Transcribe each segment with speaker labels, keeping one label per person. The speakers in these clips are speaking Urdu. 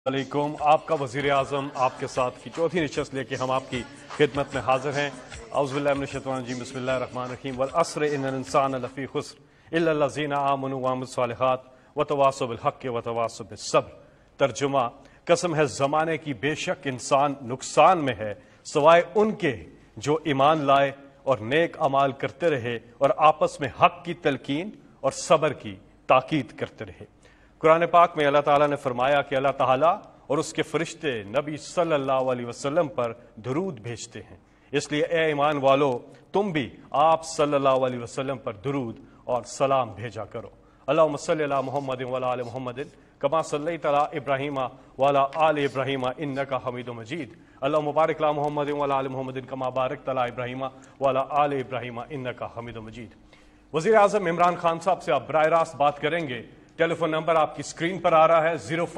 Speaker 1: علیکم آپ کا وزیر اعظم آپ کے ساتھ کی چوتھی نشست لے کے ہم آپ کی خدمت میں حاضر ہیں۔ اعوذ باللہ من الشیطان الرجیم، بسم اللہ الرحمن الرحیم۔ والعصر ان الانسان لفی خسر الا الذین آمنوا وعملوا الصالحات وتواصوا بالحق وتواصوا بالصبر۔ ترجمہ: قسم ہے زمانے کی، بے شک انسان نقصان میں ہے سوائے ان کے جو ایمان لائے اور نیک اعمال کرتے رہے اور آپس میں حق کی تلقین اور صبر کی تاکید کرتے رہے۔ قرآن پاک میں اللہ تعالیٰ نے فرمایا کہ اللہ تعالیٰ اور اس کے فرشتے نبی صلی اللہ علیہ وسلم پر درود بھیجتے ہیں، اس لیے اے ایمان والو تم بھی آپ صلی اللہ علیہ وسلم پر درود اور سلام بھیجا کرو۔ اللہم صلی علی محمد وعلی آل محمد کما صلیت علی ابراہیم وعلی آل ابراہیم انک حمید مجید۔ اللہم بارک علی محمد وعلی آل محمد کما بارکت علی ابراہیم وعلی آل ابراہیم انک حمید مجید۔ وزیر اعظم عمران خان صاحب سے آپ براہ راست بات کریں گے۔ ٹیلی فون نمبر آپ کی اسکرین پر آ رہا ہے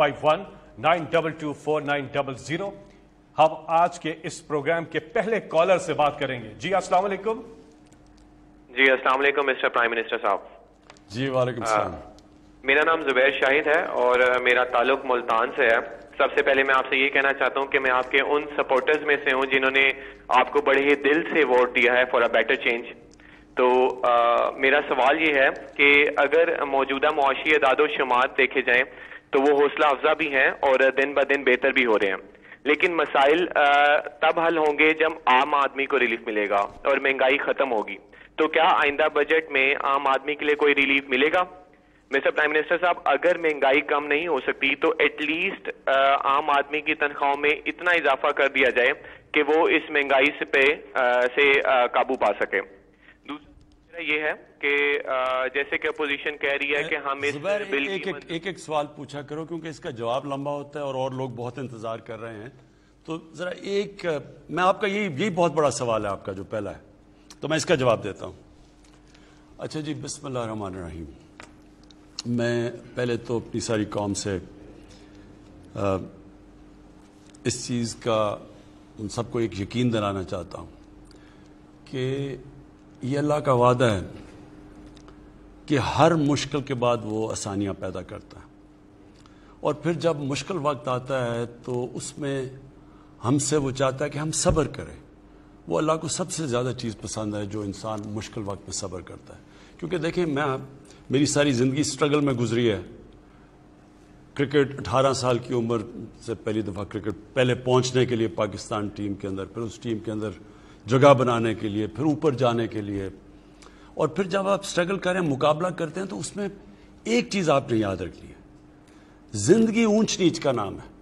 Speaker 1: 051-922-4900۔ ہم آج کے اس پروگرام کے پہلے کالر سے بات کریں گے۔ جی السلام علیکم۔
Speaker 2: جی السلام علیکم مسٹر پرائم منسٹر صاحب۔
Speaker 3: جی وعلیکم السلام۔
Speaker 2: میرا نام زبیر شاہد ہے اور میرا تعلق ملتان سے ہے۔ سب سے پہلے میں آپ سے یہ کہنا چاہتا ہوں کہ میں آپ کے ان سپورٹرز میں سے ہوں جنہوں نے آپ کو بڑے ہی دل سے ووٹ دیا ہے فار اے بیٹر چینج۔ تو میرا سوال یہ ہے کہ اگر موجودہ معاشی اعداد و شمار دیکھے جائیں تو وہ حوصلہ افزا بھی ہیں اور دن بدن بہتر بھی ہو رہے ہیں، لیکن مسائل تب حل ہوں گے جب عام آدمی کو ریلیف ملے گا اور مہنگائی ختم ہوگی۔ تو کیا آئندہ بجٹ میں عام آدمی کے لیے کوئی ریلیف ملے گا؟ مسٹر پرائم منسٹر صاحب، اگر مہنگائی کم نہیں ہو سکتی تو ایٹ لیسٹ عام آدمی کی تنخواہوں میں اتنا اضافہ کر دیا جائے کہ وہ اس مہنگائی سے قابو پا سکے۔ یہ ہے کہ جیسے کہ اپوزیشن کہہ رہی ہے کہ ہم اس بل
Speaker 3: ایک سوال پوچھا کرو کیونکہ اس کا جواب لمبا ہوتا ہے اور لوگ بہت انتظار کر رہے ہیں، تو ذرا میں آپ کا یہی بہت بڑا سوال ہے آپ کا جو پہلا ہے، تو میں اس کا جواب دیتا ہوں۔ اچھا جی، بسم اللہ الرحمن الرحیم۔ میں پہلے تو اپنی ساری قوم سے اس چیز کا ان سب کو ایک یقین دلانا چاہتا ہوں کہ یہ اللہ کا وعدہ ہے کہ ہر مشکل کے بعد وہ آسانیاں پیدا کرتا ہے، اور پھر جب مشکل وقت آتا ہے تو اس میں ہم سے وہ چاہتا ہے کہ ہم صبر کریں۔ وہ اللہ کو سب سے زیادہ چیز پسند ہے جو انسان مشکل وقت میں صبر کرتا ہے، کیونکہ دیکھیں میری ساری زندگی سٹرگل میں گزری ہے۔ کرکٹ 18 سال کی عمر سے پہلی دفعہ کرکٹ پہلے پہنچنے کے لیے پاکستان ٹیم کے اندر، پھر اس ٹیم کے اندر جگہ بنانے کے لیے، پھر اوپر جانے کے لیے، اور پھر جب آپ سٹرگل کریں، مقابلہ کرتے ہیں، تو اس میں ایک چیز آپ نے یاد رکھنی ہے، زندگی اونچ نیچ کا نام ہے۔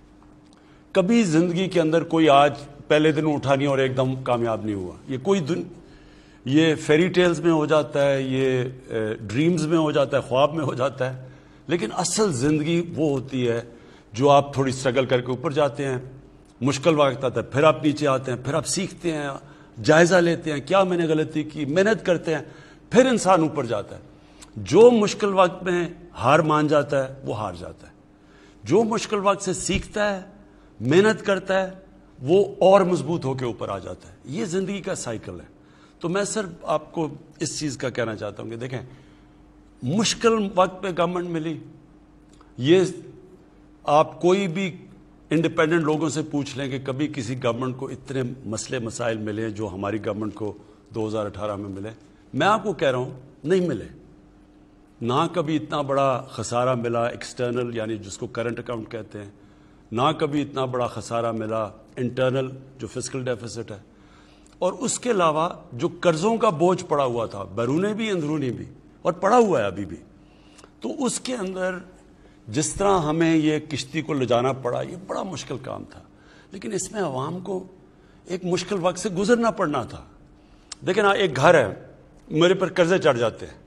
Speaker 3: کبھی زندگی کے اندر کوئی آج پہلے دن اٹھا نہیں اور ایک دم کامیاب نہیں ہوا۔ یہ فیری ٹیلز میں ہو جاتا ہے، یہ ڈریمز میں ہو جاتا ہے، خواب میں ہو جاتا ہے، لیکن اصل زندگی وہ ہوتی ہے جو آپ تھوڑی سٹرگل کر کے اوپر جاتے ہیں، مشکل وقت آتا ہے، پھر آپ نیچے آتے ہیں، پھر آپ سیکھتے ہیں، جائزہ لیتے ہیں کیا میں نے غلطی کی، محنت کرتے ہیں، پھر انسان اوپر جاتا ہے۔ جو مشکل وقت میں ہار مان جاتا ہے وہ ہار جاتا ہے، جو مشکل وقت سے سیکھتا ہے، محنت کرتا ہے، وہ اور مضبوط ہو کے اوپر آ جاتا ہے۔ یہ زندگی کا سائیکل ہے۔ تو میں صرف آپ کو اس چیز کا کہنا چاہتا ہوں کہ دیکھیں، مشکل وقت پہ گورنمنٹ ملی، یہ آپ کوئی بھی انڈیپینڈنٹ لوگوں سے پوچھ لیں کہ کبھی کسی گورنمنٹ کو اتنے مسئلے مسائل ملے جو ہماری گورنمنٹ کو 2018 میں ملے؟ میں آپ کو کہہ رہا ہوں نہیں ملے۔ نہ کبھی اتنا بڑا خسارہ ملا ایکسٹرنل، یعنی جس کو کرنٹ اکاؤنٹ کہتے ہیں، نہ کبھی اتنا بڑا خسارہ ملا انٹرنل جو فسکل ڈیفیسٹ ہے، اور اس کے علاوہ جو قرضوں کا بوجھ پڑا ہوا تھا، بیرونی بھی اندرونی بھی، اور پڑا ہوا ہے ابھی بھی، تو اس کے اندر جس طرح ہمیں یہ کشتی کو لے جانا پڑا، یہ بڑا مشکل کام تھا، لیکن اس میں عوام کو ایک مشکل وقت سے گزرنا پڑنا تھا۔ دیکھیں نا، ایک گھر ہے، میرے پر قرضے چڑھ جاتے ہیں،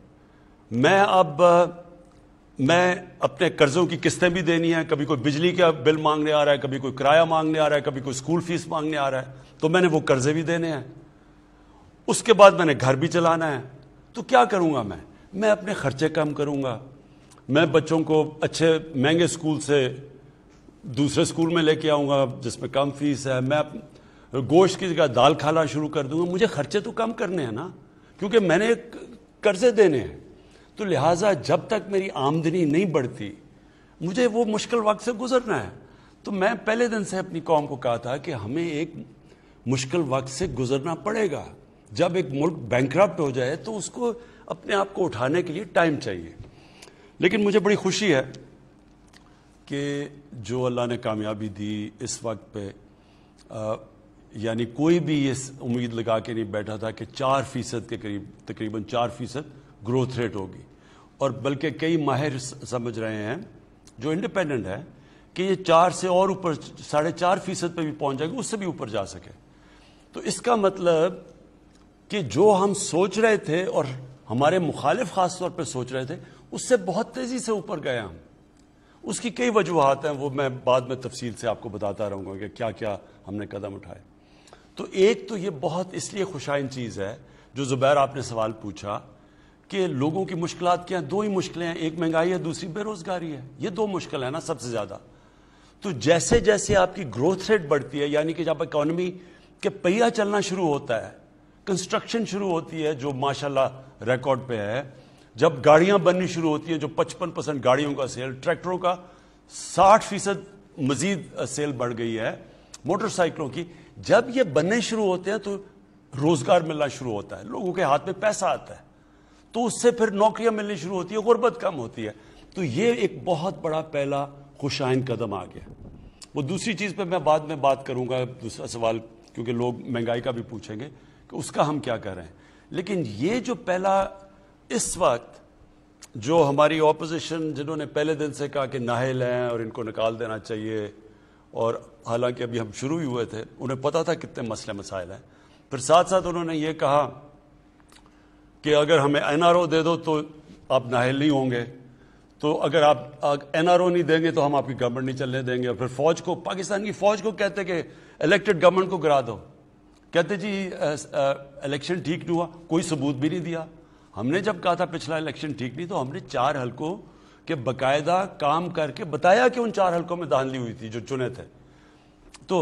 Speaker 3: میں اپنے قرضوں کی قسطیں بھی دینی ہے، کبھی کوئی بجلی کا بل مانگنے آ رہا ہے، کبھی کوئی کرایہ مانگنے آ رہا ہے، کبھی کوئی اسکول فیس مانگنے آ رہا ہے، تو میں نے وہ قرضے بھی دینے ہیں، اس کے بعد میں نے گھر بھی چلانا ہے۔ تو کیا کروں گا میں اپنے خرچے کم کروں گا، میں بچوں کو اچھے مہنگے اسکول سے دوسرے اسکول میں لے کے آؤں گا جس میں کم فیس ہے، میں گوشت کی جگہ دال کھانا شروع کر دوں گا۔ مجھے خرچے تو کم کرنے ہیں نا، کیونکہ میں نے قرضے دینے ہیں، تو لہٰذا جب تک میری آمدنی نہیں بڑھتی مجھے وہ مشکل وقت سے گزرنا ہے۔ تو میں پہلے دن سے اپنی قوم کو کہا تھا کہ ہمیں ایک مشکل وقت سے گزرنا پڑے گا. جب ایک ملک بینکرپٹ ہو جائے تو اس کو اپنے آپ کو اٹھانے کے لیے ٹائم چاہیے. لیکن مجھے بڑی خوشی ہے کہ جو اللہ نے کامیابی دی اس وقت پہ، یعنی کوئی بھی یہ امید لگا کے نہیں بیٹھا تھا کہ 4% کے قریب، تقریباً 4% گروتھ ریٹ ہوگی، اور بلکہ کئی ماہر سمجھ رہے ہیں جو انڈیپینڈنٹ ہے کہ یہ 4 سے اور اوپر 4.5% پہ بھی پہنچ جائے گی، اس سے بھی اوپر جا سکے. تو اس کا مطلب کہ جو ہم سوچ رہے تھے اور ہمارے مخالف خاص طور پہ سوچ رہے تھے، اس سے بہت تیزی سے اوپر گئے ہم. اس کی کئی وجوہات ہیں، وہ میں بعد میں تفصیل سے آپ کو بتاتا رہوں گا کہ کیا کیا ہم نے قدم اٹھائے. تو ایک تو یہ بہت اس لیے خوشائن چیز ہے جو زبیر آپ نے سوال پوچھا کہ لوگوں کی مشکلات کیا ہیں. 2 ہی مشکلیں ہیں، ایک مہنگائی ہے، دوسری بے روزگاری ہے. یہ 2 مشکل ہیں نا سب سے زیادہ. تو جیسے جیسے آپ کی گروتھ ریٹ بڑھتی ہے، یعنی کہ جب اکانومی کے پہیہ چلنا شروع ہوتا ہے، کنسٹرکشن شروع ہوتی ہے جو ماشاءاللہ ریکارڈ پہ ہے، جب گاڑیاں بننی شروع ہوتی ہیں جو 55% گاڑیوں کا سیل، ٹریکٹروں کا 60% مزید سیل بڑھ گئی ہے، موٹر سائیکلوں کی، جب یہ بننے شروع ہوتے ہیں تو روزگار ملنا شروع ہوتا ہے، لوگوں کے ہاتھ میں پیسہ آتا ہے، تو اس سے پھر نوکریاں ملنی شروع ہوتی ہے، غربت کم ہوتی ہے. تو یہ ایک بہت بڑا پہلا خوشائن قدم آ گیا. وہ دوسری چیز پہ میں بعد میں بات کروں گا، دوسرا سوال، کیونکہ لوگ مہنگائی کا بھی پوچھیں گے کہ اس کا ہم کیا کر رہے ہیں. لیکن یہ جو پہلا اس وقت جو ہماری اپوزیشن جنہوں نے پہلے دن سے کہا کہ نااہل ہیں اور ان کو نکال دینا چاہیے، اور حالانکہ ابھی ہم شروع ہی ہوئے تھے، انہیں پتا تھا کتنے مسئلے مسائل ہیں، پھر ساتھ ساتھ انہوں نے یہ کہا کہ اگر ہمیں NRO دے دو تو آپ نااہل نہیں ہوں گے، تو اگر آپ NRO نہیں دیں گے تو ہم آپ کی گورنمنٹ نہیں چلنے دیں گے. اور پھر فوج کو، پاکستان کی فوج کو کہتے کہ الیکٹڈ گورنمنٹ کو گرا دو. کہتے جی الیکشن ٹھیک نہیں ہوا، کوئی ثبوت بھی نہیں دیا. ہم نے جب کہا تھا پچھلا الیکشن ٹھیک نہیں، تو ہم نے 4 حلقوں کے باقاعدہ کام کر کے بتایا کہ ان 4 حلقوں میں دھاندلی ہوئی تھی جو چنے تھے. تو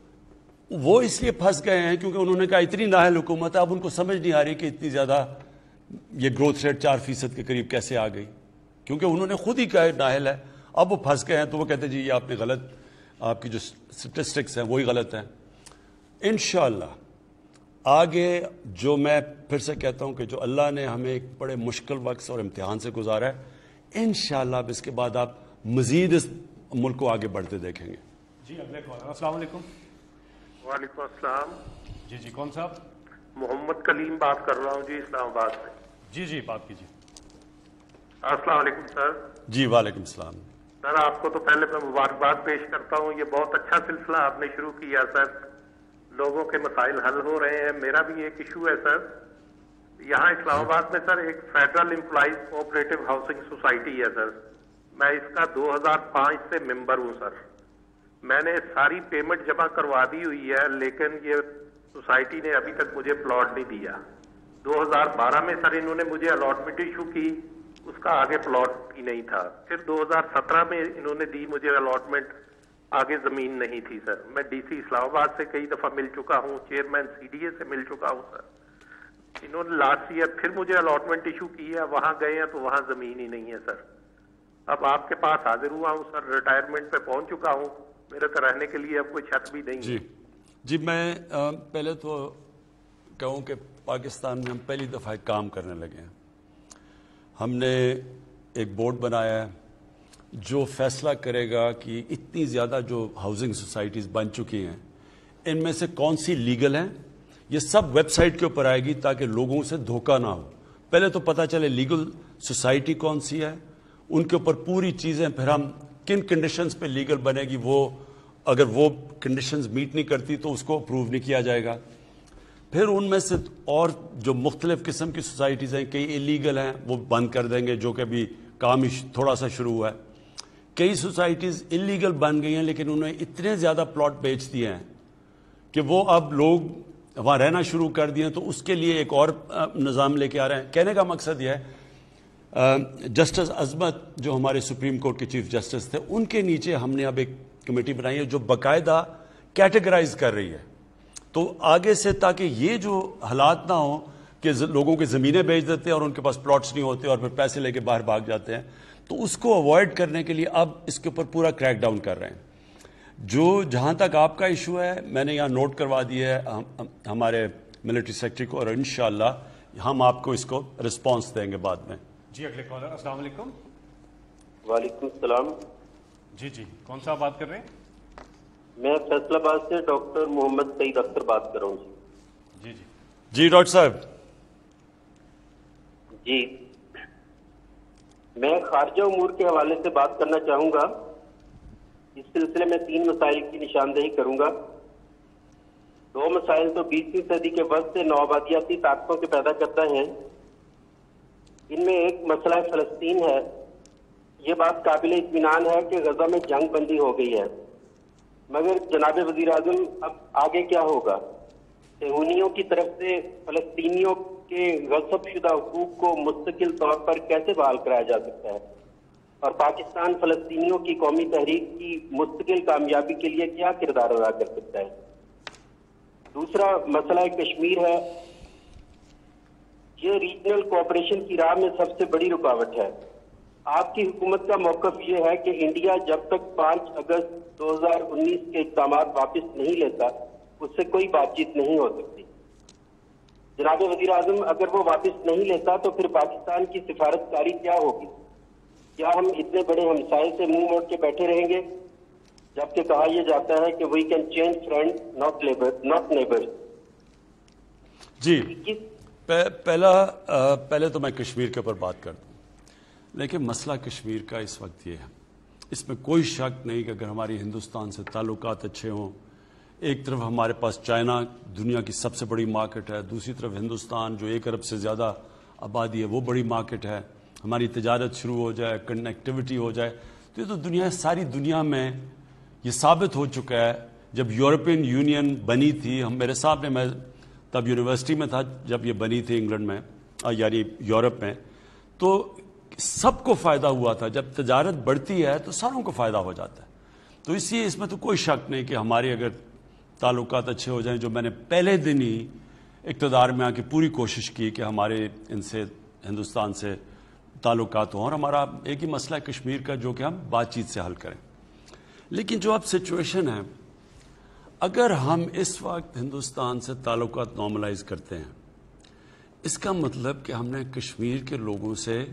Speaker 3: وہ اس لیے پھنس گئے ہیں کیونکہ انہوں نے کہا اتنی نااہل حکومت ہے، اب ان کو سمجھ نہیں آ رہی کہ اتنی زیادہ یہ گروتھ ریٹ 4% کے قریب کیسے آ گئی، کیونکہ انہوں نے خود ہی کہا نااہل ہے. اب وہ پھنس گئے ہیں تو وہ کہتے ہیں جی یہ آپ نے غلط، آپ کی جو سٹیٹسٹکس ہیں وہی غلط ہیں. انشاءاللہ آگے جو میں پھر سے کہتا ہوں کہ جو اللہ نے ہمیں ایک بڑے مشکل وقت اور امتحان سے گزارا ہے، انشاءاللہ اب اس کے بعد آپ مزید اس ملک کو آگے بڑھتے دیکھیں گے.
Speaker 1: جی اگلے کال. السلام علیکم.
Speaker 4: وعلیکم السلام.
Speaker 1: جی کون صاحب؟
Speaker 4: محمد کلیم بات کر رہا ہوں جی، اسلام آباد سے.
Speaker 1: جی بات کیجیے.
Speaker 4: السلام علیکم سر.
Speaker 3: جی وعلیکم السلام.
Speaker 4: سر آپ کو تو پہلے میں مبارکباد پیش کرتا ہوں، یہ بہت اچھا سلسلہ آپ نے شروع کیا سر، لوگوں کے مسائل حل ہو رہے ہیں. میرا بھی ایک ایشو ہے سر، یہاں اسلام آباد میں سر ایک federal employees cooperative housing society ہے سر، میں اس کا 2005 سے ممبر ہوں سر. میں نے ساری پیمنٹ جمع کروا دی ہوئی ہے، لیکن یہ سوسائٹی نے ابھی تک مجھے پلاٹ نہیں دیا. 2012 میں سر انہوں نے مجھے الاٹمنٹ ایشو کی، اس کا آگے پلاٹ ہی نہیں تھا. پھر 2017 میں انہوں نے دی مجھے الاٹمنٹ، آگے زمین نہیں تھی سر. میں ڈی سی اسلام آباد سے کئی دفعہ مل چکا ہوں، چیئرمین CDA سے مل چکا ہوں سر. انہوں نے لاسٹ ایئر پھر مجھے الاٹمنٹ ایشو کی ہے، وہاں گئے ہیں تو وہاں زمین ہی نہیں ہے سر. اب آپ کے پاس حاضر ہوا ہوں سر، ریٹائرمنٹ پہ پہنچ چکا ہوں، میرے تو رہنے کے لیے اب کوئی چھت بھی نہیں.
Speaker 3: جی میں پہلے تو کہوں کہ پاکستان میں ہم پہلی دفعہ ایک کام کرنے لگے ہیں. ہم نے ایک بورڈ بنایا ہے جو فیصلہ کرے گا کہ اتنی زیادہ جو ہاؤسنگ سوسائٹیز بن چکی ہیں ان میں سے کون سی لیگل ہیں. یہ سب ویب سائٹ کے اوپر آئے گی تاکہ لوگوں سے دھوکہ نہ ہو. پہلے تو پتہ چلے لیگل سوسائٹی کون سی ہے، ان کے اوپر پوری چیزیں، پھر ہم کن کنڈیشنز پہ لیگل بنے گی، وہ اگر وہ کنڈیشنز میٹ نہیں کرتی تو اس کو اپروو نہیں کیا جائے گا. پھر ان میں سے اور جو مختلف قسم کی سوسائٹیز ہیں، کئی ایلیگل ہیں وہ بند کر دیں گے، جو کہ ابھی کام ہی تھوڑا سا شروع ہوا ہے. کئی سوسائٹیز ایلیگل بن گئی ہیں لیکن انہوں نے اتنے زیادہ پلاٹ بیچ دیے ہیں کہ وہ اب لوگ وہاں رہنا شروع کر دیے ہیں. تو اس کے لیے ایک اور نظام لے کے آ رہے ہیں. کہنے کا مقصد یہ ہے جسٹس عظمت جو ہمارے سپریم کورٹ کے چیف جسٹس تھے، ان کے نیچے ہم نے اب ایک کمیٹی بنائی ہے جو باقاعدہ کیٹیگرائز کر رہی ہے. تو آگے سے تاکہ یہ جو حالات نہ ہوں کہ لوگوں کی زمینیں بیچ دیتے ہیں اور ان کے پاس پلاٹس نہیں ہوتے اور پھر پیسے لے کے باہر بھاگ جاتے ہیں، تو اس کو اوائڈ کرنے کے لیے اب اس کے اوپر پورا کریک ڈاؤن کر رہے ہیں. جو جہاں تک آپ کا ایشو ہے میں نے یہاں نوٹ کروا دیا ہے ہمارے ملٹری سیکرٹری کو، اور انشاءاللہ ہم آپ کو اس کو رسپانس دیں گے بعد میں.
Speaker 1: جی اگلے کالر. السلام علیکم.
Speaker 5: وعلیکم السلام.
Speaker 1: جی کون صاحب بات کر رہے ہیں؟
Speaker 5: میں فیصل آباد سے ڈاکٹر محمد سعید اختر بات کر رہا ہوں.
Speaker 3: جی ڈاکٹر صاحب.
Speaker 5: جی میں خارجہ امور کے حوالے سے بات کرنا چاہوں گا. اس سلسلے میں 3 مسائل کی نشاندہی کروں گا. 2 مسائل تو 20ویں صدی کے وقت سے نوآبادیاتی طاقتوں کے پیدا کرتا ہے. ان میں ایک مسئلہ فلسطین ہے. یہ بات قابل اطمینان ہے کہ غزہ میں جنگ بندی ہو گئی ہے، مگر جناب وزیر اعظم اب آگے کیا ہوگا؟ صہیونیوں کی طرف سے فلسطینیوں کے غصب شدہ حقوق کو مستقل طور پر کیسے بحال کرایا جا سکتا ہے، اور پاکستان فلسطینیوں کی قومی تحریک کی مستقل کامیابی کے لیے کیا کردار ادا کر سکتا ہے؟ دوسرا مسئلہ کشمیر ہے. یہ ریجنل کوآپریشن کی راہ میں سب سے بڑی رکاوٹ ہے. آپ کی حکومت کا موقف یہ ہے کہ انڈیا جب تک 5 اگست 2019 کے اقدامات واپس نہیں لیتا اس سے کوئی بات چیت نہیں ہو سکتی. جناب وزیر اعظم اگر وہ واپس نہیں لیتا تو پھر پاکستان کی سفارتکاری کیا ہوگی؟ کیا ہم اتنے بڑے ہمسائے سے منہ موڑ کے بیٹھے رہیں گے جبکہ کہا یہ جاتا ہے کہ we can change friend not neighbours?
Speaker 3: جی پہلے تو میں کشمیر کے اوپر بات کر دوں، لیکن مسئلہ کشمیر کا اس وقت یہ ہے، اس میں کوئی شک نہیں کہ اگر ہماری ہندوستان سے تعلقات اچھے ہوں، ایک طرف ہمارے پاس چائنا دنیا کی سب سے بڑی مارکیٹ ہے، دوسری طرف ہندوستان جو 1 ارب سے زیادہ آبادی ہے وہ بڑی مارکیٹ ہے، ہماری تجارت شروع ہو جائے، کنیکٹیوٹی ہو جائے، تو یہ تو ساری دنیا میں یہ ثابت ہو چکا ہے. جب یورپین یونین بنی تھی، میرے صاحب نے، میں تب یونیورسٹی میں تھا جب یہ بنی تھی انگلینڈ میں، یعنی یورپ میں، تو سب کو فائدہ ہوا تھا. جب تجارت بڑھتی ہے تو ساروں کو فائدہ ہو جاتا ہے. تو اس لیے اس میں تو کوئی شک نہیں کہ ہمارے اگر تعلقات اچھے ہو جائیں، جو میں نے پہلے دن ہی اقتدار میں آ کے پوری کوشش کی کہ ہمارے ان سے ہندوستان سے تعلقات ہوں، اور ہمارا ایک ہی مسئلہ ہے کشمیر کا جو کہ ہم بات چیت سے حل کریں. لیکن جو اب سچویشن ہے، اگر ہم اس وقت ہندوستان سے تعلقات نارملائز کرتے ہیں، اس کا مطلب کہ ہم نے کشمیر کے لوگوں سے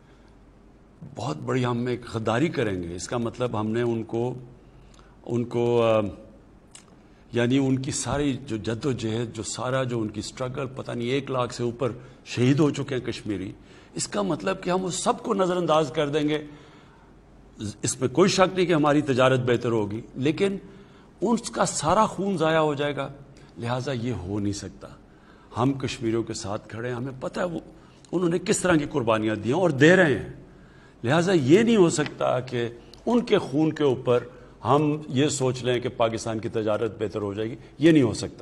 Speaker 3: بہت بڑی ہم ایک غداری کریں گے. اس کا مطلب ہم نے ان کو یعنی ان کی ساری جو جد و جہد، جو سارا جو ان کی سٹرگل، پتہ نہیں 1 لاکھ سے اوپر شہید ہو چکے ہیں کشمیری، اس کا مطلب کہ ہم اس سب کو نظر انداز کر دیں گے. اس میں کوئی شک نہیں کہ ہماری تجارت بہتر ہوگی، لیکن ان کا سارا خون ضائع ہو جائے گا. لہٰذا یہ ہو نہیں سکتا. ہم کشمیریوں کے ساتھ کھڑے ہیں، ہمیں پتہ ہے انہوں نے کس طرح کی قربانیاں دی ہیں اور دے رہے ہیں. لہٰذا یہ نہیں ہو سکتا کہ ان کے خون کے اوپر ہم یہ سوچ لیں کہ پاکستان کی تجارت بہتر ہو جائے گی. یہ نہیں ہو سکتا.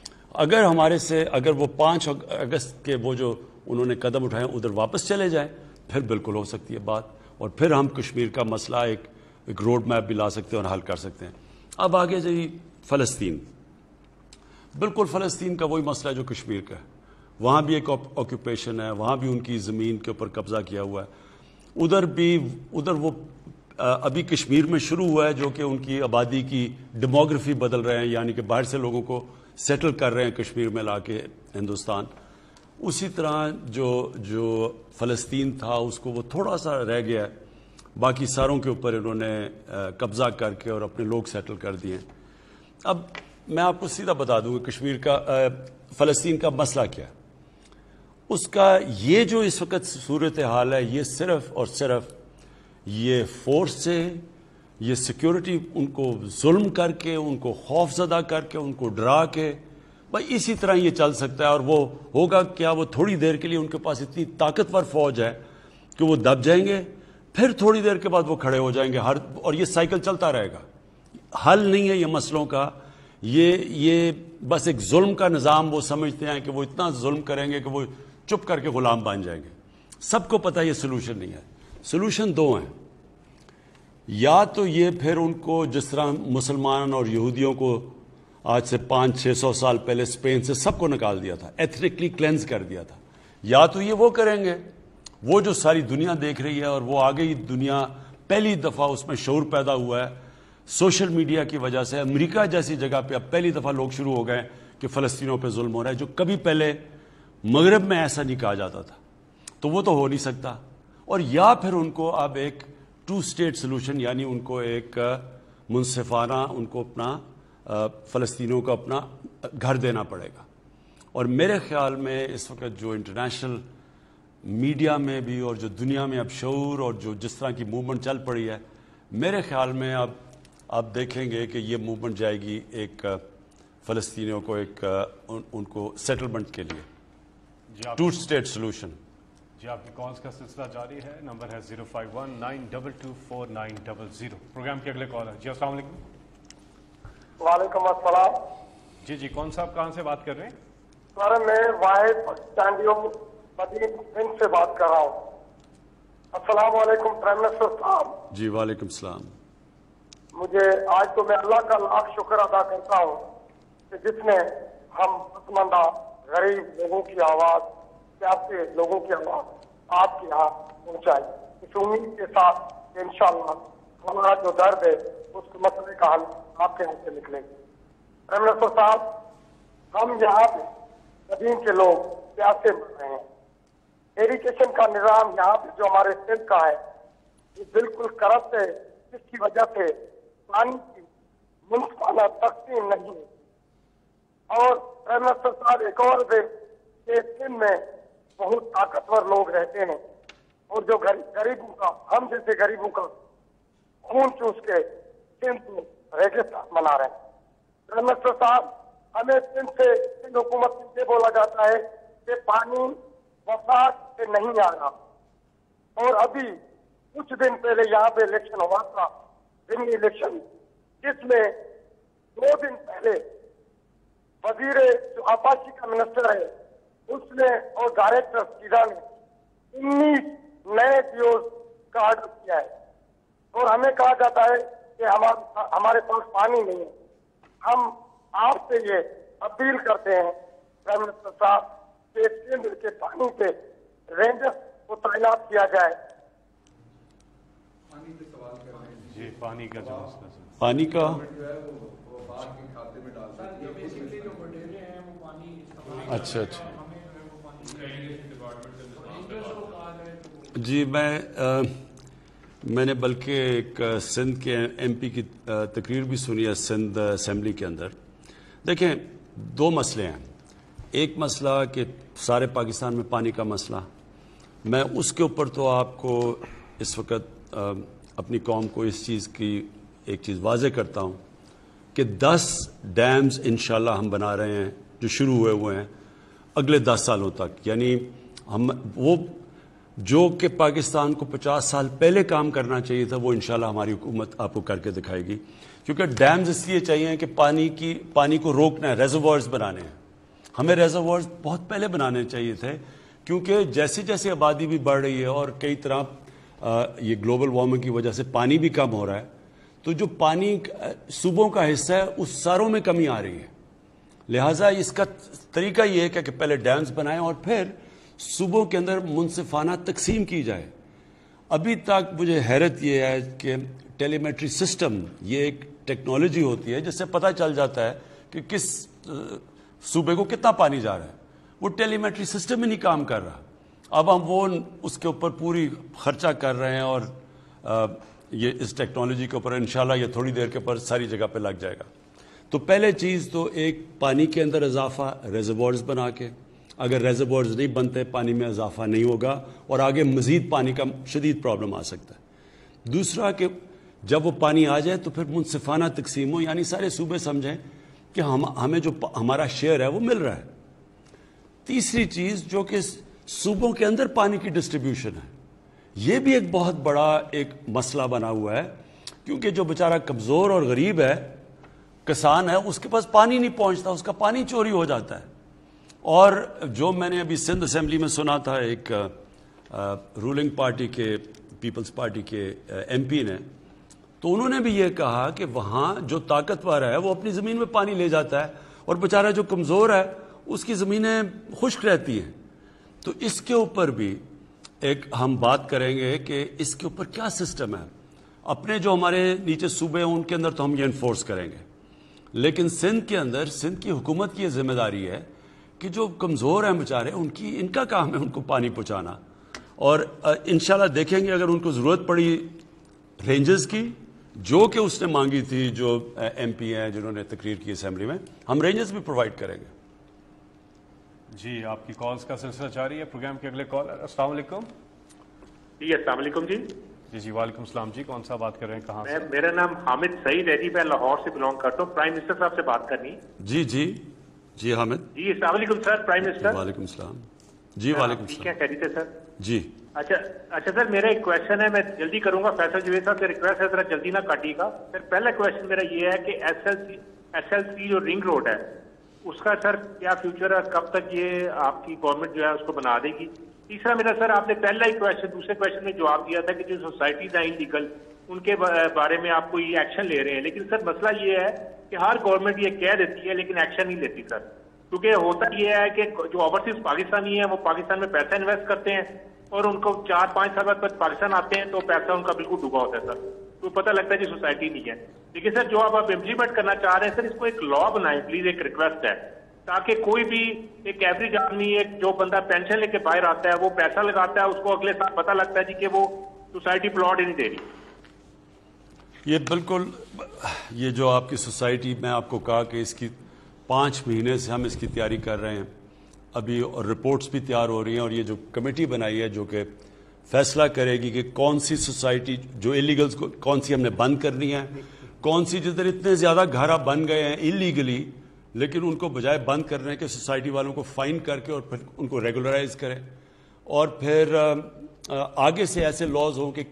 Speaker 3: اگر وہ 5 اگست کے وہ جو انہوں نے قدم اٹھائے ادھر واپس چلے جائیں، پھر بالکل ہو سکتی ہے بات، اور پھر ہم کشمیر کا مسئلہ ایک روڈ میپ بھی لا سکتے ہیں اور حل کر سکتے ہیں. اب آگے جی فلسطین، بالکل فلسطین کا وہی مسئلہ ہے جو کشمیر کا ہے. وہاں بھی ایک آکوپیشن ہے، وہاں بھی ان کی زمین کے اوپر قبضہ کیا ہوا ہے. ادھر وہ ابھی کشمیر میں شروع ہوا ہے جو کہ ان کی آبادی کی ڈیموگرافی بدل رہے ہیں، یعنی کہ باہر سے لوگوں کو سیٹل کر رہے ہیں کشمیر میں لا کے ہندوستان. اسی طرح جو فلسطین تھا اس کو وہ تھوڑا سا رہ گیا ہے، باقی ساروں کے اوپر انہوں نے قبضہ کر کے اور اپنے لوگ سیٹل کر دیے. اب میں آپ کو سیدھا بتا دوں کہ کشمیر کا فلسطین کا مسئلہ کیا ہے. اس کا یہ جو اس وقت صورتحال ہے، یہ صرف اور صرف یہ فورس سے، یہ سیکیورٹی ان کو ظلم کر کے، ان کو خوف زدہ کر کے، ان کو ڈرا کے، بھائی اسی طرح یہ چل سکتا ہے. اور وہ ہوگا کیا، وہ تھوڑی دیر کے لیے ان کے پاس اتنی طاقتور فوج ہے کہ وہ دب جائیں گے، پھر تھوڑی دیر کے بعد وہ کھڑے ہو جائیں گے. اور یہ سائیکل چلتا رہے گا. حل نہیں ہے یہ مسئلوں کا. یہ بس ایک ظلم کا نظام وہ سمجھتے ہیں کہ وہ اتنا ظلم کریں گے کہ وہ چپ کر کے غلام بن جائیں گے. سب کو پتہ یہ سلوشن نہیں ہے. سلوشن 2 ہیں. یا تو یہ پھر ان کو جس طرح مسلمان اور یہودیوں کو آج سے 500-600 سال پہلے اسپین سے سب کو نکال دیا تھا، ایتھنکلی کلینز کر دیا تھا، یا تو یہ وہ کریں گے وہ جو ساری دنیا دیکھ رہی ہے، اور وہ آگے ہی دنیا پہلی دفعہ اس میں شعور پیدا ہوا ہے. سوشل میڈیا کی وجہ سے امریکہ جیسی جگہ پہ اب پہلی دفعہ لوگ شروع ہو گئے کہ فلسطینیوں پہ ظلم ہو رہا ہے، جو کبھی پہلے مغرب میں ایسا نہیں کہا جاتا تھا. تو وہ تو ہو نہیں سکتا. اور یا پھر ان کو اب ایک 2 اسٹیٹ سلوشن، یعنی ان کو ایک منصفانہ ان کو اپنا فلسطینیوں کو اپنا گھر دینا پڑے گا. اور میرے خیال میں اس وقت جو انٹرنیشنل میڈیا میں بھی اور جو دنیا میں اب شعور اور جو جس طرح کی موومنٹ چل پڑی ہے، میرے خیال میں اب آپ دیکھیں گے کہ یہ موومنٹ جائے گی ایک فلسطینیوں کو ایک ان کو سیٹلمنٹ کے لیے، 2 اسٹیٹ سلوشن.
Speaker 1: جی آپ کی کالز کا سلسلہ جاری ہے. نمبر ہے 05192249000. پروگرام کے اگلے کال ہے. جی السلام علیکم.
Speaker 6: وعلیکم السلام.
Speaker 1: جی کون صاحب کہاں سے بات کر رہے ہیں؟
Speaker 6: سر میں واحد پاکستانیوں مدین سندھ سے بات کر رہا ہوں. السلام علیکم پرائم منسٹر صاحب.
Speaker 3: جی وعلیکم السلام.
Speaker 6: مجھے آج تو میں اللہ کا لاکھ شکر ادا کرتا ہوں کہ جس نے ہم پسماندہ غریب لوگوں کی آواز، پیاسے لوگوں کی آواز آپ کے یہاں پہنچائی. اس امید کے ساتھ کہ انشاءاللہ ہمارا جو درد ہے اس مسئلے کا حل آپ کے یہاں سے نکلے گا. پرائم منسٹر صاحب، ہم یہاں پہ مدین کے لوگ پیاسے مر رہے ہیں. ایریگیشن کا نظام یہاں پہ جو ہمارے سندھ کا ہے یہ بالکل کرپٹ ہے، جس کی وجہ سے پانی کی منصفانہ تقسیم نہیں ہے. اور پرائم منسٹر صاحب ایک اور ہے کہ سندھ میں بہت طاقتور لوگ رہتے ہیں اور جو غریبوں کا، ہم جیسے غریبوں کا خون چوس کے سندھ میں ریگستان بنا رہے ہیں. پرائم منسٹر صاحب، ہمیں سندھ سے سندھ حکومت سے یہ بولا جاتا ہے کہ پانی وفاق سے نہیں آ رہا. اور ابھی کچھ دن پہلے یہاں پہ الیکشن ہوا تھا، ضمنی الیکشن، جس میں 2 دن پہلے وزیر جو آبادی کا منسٹر ہے اس نے اور ڈائریکٹر سیدھا نے 19 نئے پیوز کا آرڈر کیا ہے. اور ہمیں کہا جاتا ہے کہ ہمارے پاس پانی نہیں ہے. ہم آپ سے یہ اپیل کرتے ہیں پرائم منسٹر صاحب کہ سندھ کے پانی پہ رینجرز کو تعینات کیا جائے.
Speaker 1: جی پانی کا جو مسئلہ ہے،
Speaker 3: پانی کا اچھا جی میں نے بلکہ ایک سندھ کے ایم پی کی تقریر بھی سنی ہے سندھ اسمبلی کے اندر. دیکھیں 2 مسئلے ہیں. ایک مسئلہ کہ سارے پاکستان میں پانی کا مسئلہ، میں اس کے اوپر تو آپ کو اس وقت اپنی قوم کو اس چیز کی ایک چیز واضح کرتا ہوں کہ 10 ڈیمز انشاءاللہ ہم بنا رہے ہیں جو شروع ہوئے ہیں اگلے 10 سالوں تک. یعنی ہم وہ جو کہ پاکستان کو 50 سال پہلے کام کرنا چاہیے تھا وہ انشاءاللہ ہماری حکومت آپ کو کر کے دکھائے گی. کیونکہ ڈیمز اس لیے چاہیے کہ پانی کو روکنا ہے، ریزروائرز بنانے ہیں. ہمیں ریزروائرز بہت پہلے بنانے چاہیے تھے، کیونکہ جیسے جیسے آبادی بھی بڑھ رہی ہے اور کئی طرح یہ گلوبل وارمنگ کی وجہ سے پانی بھی کم ہو رہا ہے، تو جو پانی صوبوں کا حصہ ہے اس ساروں میں کمی آ رہی ہے. لہٰذا اس کا طریقہ یہ ہے کہ پہلے ڈیمز بنائیں اور پھر صوبوں کے اندر منصفانہ تقسیم کی جائے. ابھی تک مجھے حیرت یہ ہے کہ ٹیلی میٹری سسٹم یہ ایک ٹیکنالوجی ہوتی ہے جس سے پتہ چل جاتا ہے کہ کس صوبے کو کتنا پانی جا رہا ہے. وہ ٹیلی میٹری سسٹم ہی نہیں کام کر رہا. اب ہم وہ اس کے اوپر پوری خرچہ کر رہے ہیں اور یہ اس ٹیکنالوجی کے اوپر انشاءاللہ یہ تھوڑی دیر کے اوپر ساری جگہ پہ لگ جائے گا. تو پہلے چیز تو ایک پانی کے اندر اضافہ، ریزروائرز بنا کے. اگر ریزروائرز نہیں بنتے پانی میں اضافہ نہیں ہوگا اور آگے مزید پانی کا شدید پرابلم آ سکتا ہے. دوسرا کہ جب وہ پانی آ جائے تو پھر منصفانہ تقسیم ہو، یعنی سارے صوبے سمجھیں کہ ہمیں جو ہمارا شیئر ہے وہ مل رہا ہے. تیسری چیز جو کہ صوبوں کے اندر پانی کی ڈسٹریبیوشن ہے، یہ بھی ایک بہت بڑا ایک مسئلہ بنا ہوا ہے. کیونکہ جو بیچارہ کمزور اور غریب ہے، کسان ہے، اس کے پاس پانی نہیں پہنچتا، اس کا پانی چوری ہو جاتا ہے. اور جو میں نے ابھی سندھ اسمبلی میں سنا تھا ایک رولنگ پارٹی کے، پیپلز پارٹی کے ایم پی نے، تو انہوں نے بھی یہ کہا کہ وہاں جو طاقتور ہے وہ اپنی زمین میں پانی لے جاتا ہے اور بیچارہ جو کمزور ہے اس کی زمینیں خشک رہتی ہیں. تو اس کے اوپر بھی ایک ہم بات کریں گے کہ اس کے اوپر کیا سسٹم ہے. اپنے جو ہمارے نیچے صوبے ہیں ان کے اندر تو ہم یہ انفورس کریں گے، لیکن سندھ کے اندر سندھ کی حکومت کی یہ ذمہ داری ہے کہ جو کمزور ہیں بیچارے ان کا کام ہے ان کو پانی پہنچانا. اور انشاءاللہ دیکھیں گے اگر ان کو ضرورت پڑی رینجز کی جو کہ اس نے مانگی تھی، جو ایم پی ہیں جنہوں نے تقریر کی اسمبلی میں، ہم رینجز بھی پرووائڈ کریں گے.
Speaker 1: جی آپ کی کالز کا سلسلہ جاری ہے. پروگرام کے اگلے کال. السلام علیکم.
Speaker 7: جی السلام علیکم.
Speaker 1: جی وعلیکم السلام. جی کون سا بات کر رہے ہیں، کہاں سے؟
Speaker 7: میرا نام حامد سعید ہے جی، میں لاہور سے بلانگ کرتا ہوں. پرائم منسٹر صاحب سے بات کرنی.
Speaker 3: جی حامد.
Speaker 7: جی السلام علیکم سر. Prime minister.
Speaker 3: وعلیکم السلام. جی وعلیکم السلام.
Speaker 7: کیا خیریت ہے سر؟
Speaker 3: جی
Speaker 7: اچھا سر، میرا ایک کویشچن ہے، میں جلدی کروں گا. فیصل جوید صاحب سے ریکویسٹ ہے ذرا جلدی نہ کاٹیے گا. سر پہلا کویشچن میرا یہ ہے کہ ایس ایل سی جو رنگ روڈ ہے اس کا سر کیا فیوچر ہے، کب تک یہ آپ کی گورنمنٹ جو ہے اس کو بنا دے گی؟ تیسرا میرا سر، آپ نے پہلا ہی کویشچن دوسرے کویشچن میں جواب دیا تھا کہ جو سوسائٹیز ہیں انلیگل ان کے بارے میں آپ کو یہ ایکشن لے رہے ہیں، لیکن سر مسئلہ یہ ہے کہ ہر گورنمنٹ یہ کہہ دیتی ہے لیکن ایکشن نہیں لیتی سر. کیونکہ ہوتا یہ ہے کہ جو اوورسیز پاکستانی ہیں وہ پاکستان میں پیسہ انویسٹ کرتے ہیں اور ان کو 4-5 سال بعد پاکستان آتے ہیں تو پیسہ ان کا بالکل ڈوبا ہوتا ہے سر. تو پتہ لگتا ہے کہ سوسائٹی نہیں ہے. لیکن سر جو آپ امپلیمنٹ کرنا چاہ رہے ہیں سر، اس کو ایک لا بنائیں پلیز. ایک ریکویسٹ ہے تاکہ کوئی بھی ایک ایوریج آدمی، ایک جو بندہ پینشن لے کے باہر آتا ہے وہ پیسہ لگاتا ہے، اس کو اگلے سال پتہ لگتا ہے جی کہ وہ سوسائٹی پلاٹ ہی نہیں دے رہی.
Speaker 3: یہ بالکل، یہ جو آپ کی سوسائٹی، میں آپ کو کہا کہ اس کی 5 مہینے سے ہم اس کی تیاری کر رہے ہیں ابھی، اور رپورٹس بھی تیار ہو رہی ہیں، اور یہ جو کمیٹی بنائی ہے جو کہ فیصلہ کرے گی کہ کون سی سوسائٹی جو ایلیگلز کو کون سی ہم نے بند کرنی ہے، کون سی جدھر اتنے زیادہ گھر بن گئے ہیں ایلیگلی، لیکن ان کو بجائے بند کرنے کے سوسائٹی والوں کو فائن کر کے اور پھر ان کو ریگولرائز کریں، اور پھر آگے سے ایسے لاز ہوں کہ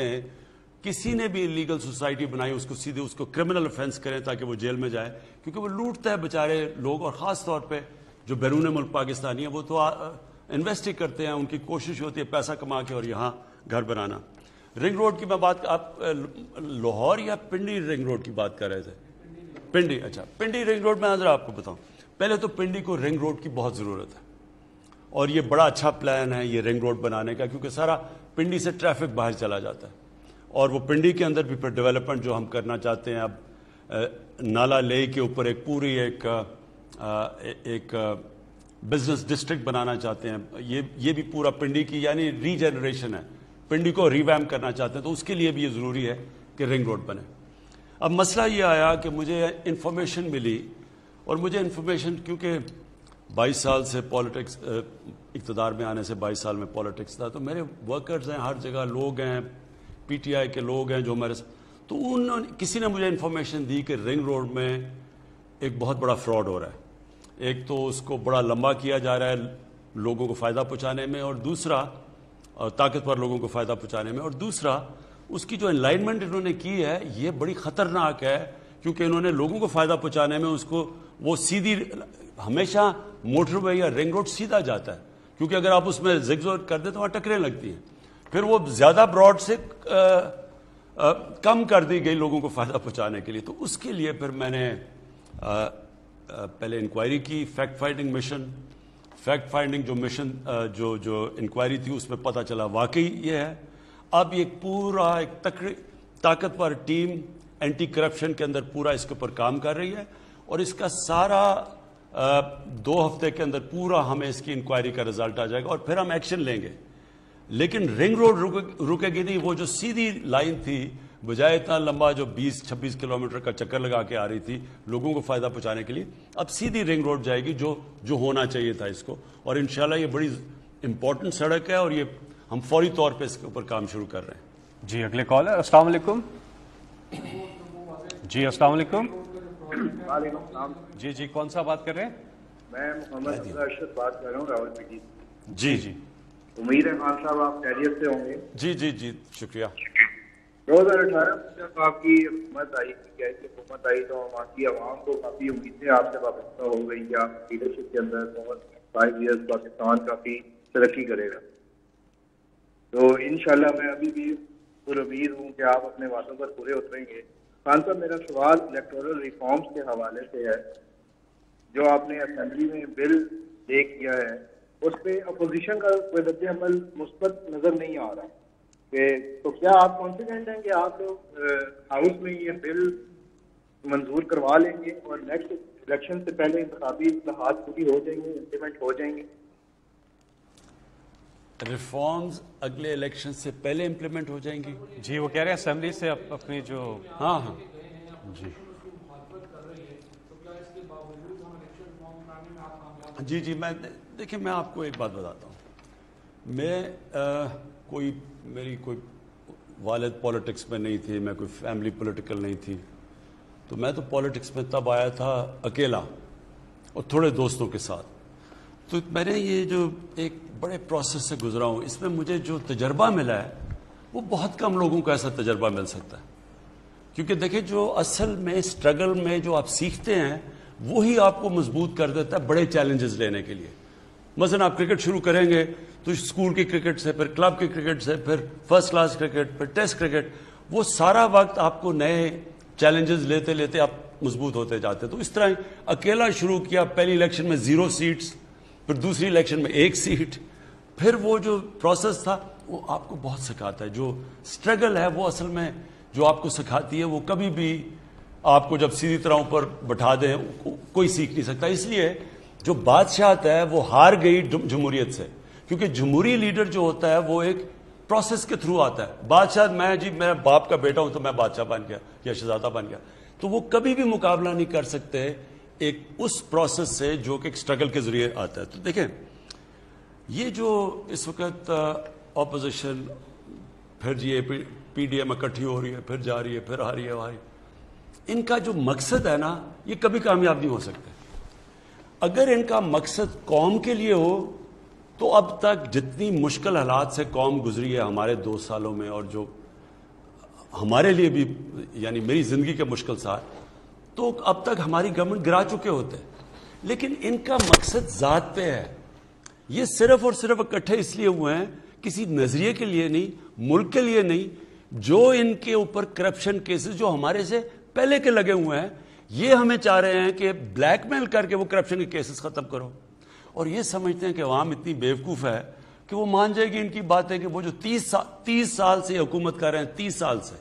Speaker 3: کسی نے بھی لیگل سوسائٹی بنائی اس کو سیدھے اس کو کرمنل افینس کریں تاکہ وہ جیل میں جائے، کیونکہ وہ لوٹتا ہے بیچارے لوگ. اور خاص طور پہ جو بیرون ملک پاکستانی ہیں وہ تو انویسٹ ہی کرتے ہیں، ان کی کوشش ہوتی ہے پیسہ کما کے اور یہاں گھر بنانا. رنگ روڈ کی میں بات، آپ لاہور یا پنڈی رنگ روڈ کی بات کر رہے تھے؟ پنڈی. اچھا، پنڈی رنگ روڈ میں ذرا آپ کو بتاؤں. پہلے تو پنڈی کو رنگ روڈ کی بہت ضرورت ہے، اور یہ بڑا اچھا پلان ہے یہ رنگ روڈ بنانے کا، کیونکہ سارا پنڈی سے ٹریفک باہر چلا جاتا ہے. اور وہ پنڈی کے اندر بھی پھر ڈیولپمنٹ جو ہم کرنا چاہتے ہیں، اب نالا لے کے اوپر ایک پوری ایک بزنس ڈسٹرکٹ بنانا چاہتے ہیں. یہ بھی پورا پنڈی کی یعنی ری جنریشن ہے، پنڈی کو ریویمپ کرنا چاہتے ہیں، تو اس کے لیے بھی یہ ضروری ہے کہ رنگ روڈ بنے. اب مسئلہ یہ آیا کہ مجھے انفارمیشن ملی، اور مجھے انفارمیشن کیونکہ 22 سال سے پالیٹکس، اقتدار میں آنے سے 22 سال میں پالیٹکس تھا، تو میرے ورکرز ہیں ہر جگہ، لوگ ہیں پی ٹی آئی کے لوگ ہیں جو ہمارے، تو کسی نے مجھے انفارمیشن دی کہ رنگ روڈ میں ایک بہت بڑا فراڈ ہو رہا ہے. ایک تو اس کو بڑا لمبا کیا جا رہا ہے لوگوں کو فائدہ پہنچانے میں، اور دوسرا طاقتور لوگوں کو فائدہ پہنچانے میں، اور دوسرا اس کی جو الائنمنٹ انہوں نے کی ہے یہ بڑی خطرناک ہے، کیونکہ انہوں نے لوگوں کو فائدہ پہنچانے میں اس کو وہ سیدھی، ہمیشہ موٹر وے یا رنگ روڈ سیدھا جاتا ہے، کیونکہ اگر آپ اس میں زگ زور کر دیں تو وہاں ٹکریں لگتی ہیں. پھر وہ زیادہ براڈ سے کم کر دی گئی لوگوں کو فائدہ پہنچانے کے لیے. تو اس کے لیے پھر میں نے پہلے انکوائری کی، فیکٹ فائنڈنگ جو مشن جو انکوائری تھی اس میں پتہ چلا واقعی یہ ہے. اب یہ پورا ایک طاقتور ٹیم اینٹی کرپشن کے اندر پورا اس کے اوپر کام کر رہی ہے، اور اس کا سارا 2 ہفتے کے اندر پورا ہمیں اس کی انکوائری کا رزلٹ آ جائے گا، اور پھر ہم ایکشن لیں گے. لیکن رنگ روڈ رکے گی نہیں. وہ جو سیدھی لائن تھی بجائے اتنا لمبا جو 20-26 کلومیٹر کا چکر لگا کے آ رہی تھی لوگوں کو فائدہ پہنچانے کے لیے، اب سیدھی رنگ روڈ جائے گی جو ہونا چاہیے تھا اس کو. اور انشاءاللہ یہ بڑی امپورٹنٹ سڑک ہے، اور یہ ہم فوری طور پہ اس کے اوپر کام شروع کر رہے ہیں.
Speaker 1: جی اگلے کال ہے. السلام علیکم. جی السلام علیکم.
Speaker 8: وعلیکم السلام.
Speaker 1: جی کون سا بات کر رہے ہیں؟
Speaker 8: میں محمد ارشد بات کر رہا ہوں راولپنڈی.
Speaker 3: جی
Speaker 8: امید ہے خان صاحب آپ خیریت سے ہوں گے.
Speaker 3: جی شکریہ.
Speaker 8: 2018 میں جب آپ کی حکومت آئی تو وہاں کی عوام کو کافی امیدیں آپ سے وابستہ ہو گئی کہ آپ لیڈرشپ کے اندر 5 ایئرز پاکستان کافی ترقی کرے گا. تو انشاءاللہ میں ابھی بھی پر امید ہوں کہ آپ اپنے وعدوں پر پورے اتریں گے. خان صاحب میرا سوال الیکٹورل ریفارمز کے حوالے سے ہے. جو آپ نے اسمبلی میں بل لے کیا ہے اس پہ اپوزیشن کا کوئی رد عمل مثبت نظر نہیں آ رہا. تو کیا آپ کانفیڈنٹ ہیں کہ آپ لوگ ہاؤس میں یہ بل منظور کروا لیں گے اور نیکسٹ الیکشن سے پہلے انتخابی اصلاحات پوری ہو جائیں گے, امپلیمنٹ ہو جائیں گے؟
Speaker 3: ریفارمز اگلے الیکشن سے پہلے امپلیمنٹ ہو جائیں گی؟
Speaker 1: جی وہ کہہ رہے ہیں اسمبلی سے اپنی جو
Speaker 3: ہاں جی میں دیکھیں میں آپ کو ایک بات بتاتا ہوں. میں میری کوئی والد پولیٹکس میں نہیں تھی, میں کوئی فیملی پولیٹیکل نہیں تھی, تو میں تو پولیٹکس میں تب آیا تھا اکیلا اور تھوڑے دوستوں کے ساتھ. تو میں نے یہ جو ایک بڑے پروسیس سے گزرا ہوں, اس میں مجھے جو تجربہ ملا ہے وہ بہت کم لوگوں کو ایسا تجربہ مل سکتا ہے. کیونکہ دیکھیں جو اصل میں اسٹرگل میں جو آپ سیکھتے ہیں وہی آپ کو مضبوط کر دیتا ہے بڑے چیلنجز لینے کے لیے. مثلا آپ کرکٹ شروع کریں گے تو اسکول کی کرکٹ سے, پھر کلب کی کرکٹ سے, پھر فرسٹ کلاس کرکٹ, پھر ٹیسٹ کرکٹ, وہ سارا وقت آپ کو نئے چیلنجز لیتے لیتے آپ مضبوط ہوتے جاتے. تو اس طرح اکیلا شروع کیا, پہلی الیکشن میں 0 سیٹس, پھر دوسری الیکشن میں 1 سیٹ. پھر وہ جو پروسیس تھا وہ آپ کو بہت سکھاتا ہے. جو اسٹرگل ہے وہ اصل میں جو آپ کو سکھاتی ہے وہ کبھی بھی آپ کو جب سیدھی طرح اوپر بٹھا دیں کوئی سیکھ نہیں سکتا. اس لیے جو بادشاہت ہے وہ ہار گئی جمہوریت سے, کیونکہ جمہوری لیڈر جو ہوتا ہے وہ ایک پروسیس کے تھرو آتا ہے. بادشاہ میں باپ کا بیٹا ہوں تو میں بادشاہ بن گیا یا شہزادہ بن گیا, تو وہ کبھی بھی مقابلہ نہیں کر سکتے ایک اس پروسیس سے جو کہ ایک اسٹرگل کے ذریعے آتا ہے. تو دیکھیں یہ جو اس وقت اپوزیشن پھر یہ پی ڈی ایم اکٹھی ہو رہی ہے, پھر جا رہی ہے, پھر آ رہی ہے, ان کا جو مقصد ہے نا یہ کبھی کامیاب نہیں ہو سکتے. اگر ان کا مقصد قوم کے لیے ہو تو اب تک جتنی مشکل حالات سے قوم گزری ہے ہمارے 2 سالوں میں, اور جو ہمارے لیے بھی یعنی میری زندگی کے مشکل سال, تو اب تک ہماری گورنمنٹ گرا چکے ہوتے. لیکن ان کا مقصد ذات پہ ہے. یہ صرف اور صرف اکٹھے اس لیے ہوئے ہیں, کسی نظریے کے لیے نہیں, ملک کے لیے نہیں. جو ان کے اوپر کرپشن کیسز جو ہمارے سے پہلے کے لگے ہوئے ہیں, یہ ہمیں چاہ رہے ہیں کہ بلیک میل کر کے وہ کرپشن کے کیسز ختم کرو. اور یہ سمجھتے ہیں کہ عوام اتنی بیوقوف ہے کہ وہ مان جائے گی ان کی باتیں کہ وہ جو 30 سال سے حکومت کر رہے ہیں,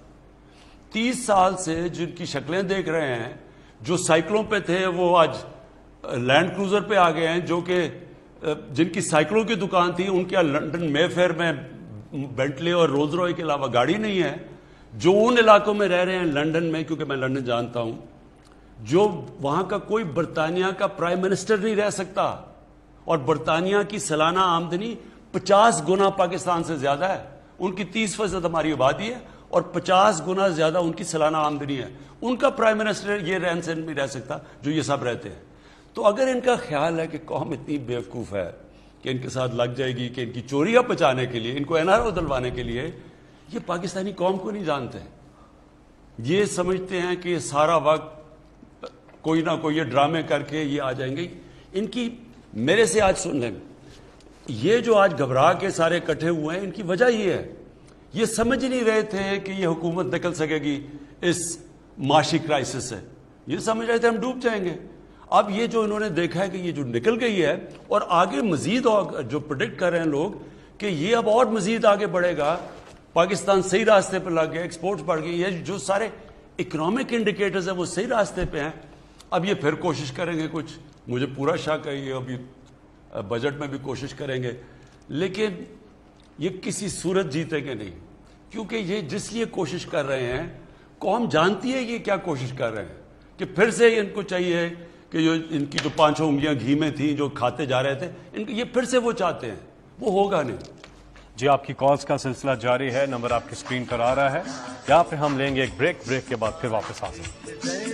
Speaker 3: 30 سال سے جن کی شکلیں دیکھ رہے ہیں, جو سائیکلوں پہ تھے وہ آج لینڈ کروزر پہ آ گئے ہیں, جو کہ جن کی سائیکلوں کی دکان تھی ان کے لنڈن مے فیئر میں بینٹلے اور رولز رائس کے علاوہ گاڑی نہیں ہے. جو ان علاقوں میں رہ رہے ہیں لنڈن میں, کیونکہ میں لنڈن جانتا ہوں, جو وہاں کا کوئی برطانیہ کا پرائم منسٹر نہیں رہ سکتا, اور برطانیہ کی سالانہ آمدنی 50 گنا پاکستان سے زیادہ ہے. ان کی 30% ہماری آبادی ہے اور 50 گنا زیادہ ان کی سالانہ آمدنی ہے. ان کا پرائم منسٹر یہ رہن سہن نہیں رہ سکتا جو یہ سب رہتے ہیں. تو اگر ان کا خیال ہے کہ قوم اتنی بیوقوف ہے کہ ان کے ساتھ لگ جائے گی, کہ ان کی چوریاں بچانے کے لیے, ان کو NRO دلوانے کے لیے, یہ پاکستانی قوم کو نہیں جانتے. یہ سمجھتے ہیں کہ سارا وقت کوئی نہ کوئی یہ ڈرامے کر کے یہ آ جائیں گے. ان کی میرے سے آج سن لیں, یہ جو آج گھبرا کے سارے اکٹھے ہوئے ہیں, ان کی وجہ یہ ہے, یہ سمجھ نہیں رہے تھے کہ یہ حکومت نکل سکے گی اس معاشی کرائسس سے. یہ سمجھ رہے تھے ہم ڈوب جائیں گے. اب یہ جو انہوں نے دیکھا ہے کہ یہ جو نکل گئی ہے, اور آگے مزید جو پریڈکٹ کر رہے ہیں لوگ کہ یہ اب اور مزید آگے بڑھے گا, پاکستان صحیح راستے پہ لگ گیا, ایکسپورٹس بڑھ گئی, یہ جو سارے اکنامک انڈیکیٹرز ہیں وہ صحیح راستے پہ ہیں. اب یہ پھر کوشش کریں گے کچھ, مجھے پورا شک ہے یہ ابھی بجٹ میں بھی کوشش کریں گے, لیکن یہ کسی صورت جیتیں گے نہیں, کیونکہ یہ جس لیے کوشش کر رہے ہیں قوم جانتی ہے یہ کیا کوشش کر رہے ہیں, کہ پھر سے ان کو چاہیے کہ جو ان کی جو 5 انگلیاں گھی میں تھیں جو کھاتے جا رہے تھے, یہ پھر سے وہ چاہتے ہیں, وہ ہوگا نہیں.
Speaker 1: جی آپ کی کالز کا سلسلہ جاری ہے, نمبر آپ کی اسکرین پر آ رہا ہے. یہاں پہ ہم لیں گے ایک بریک کے بعد پھر واپس آ سکتے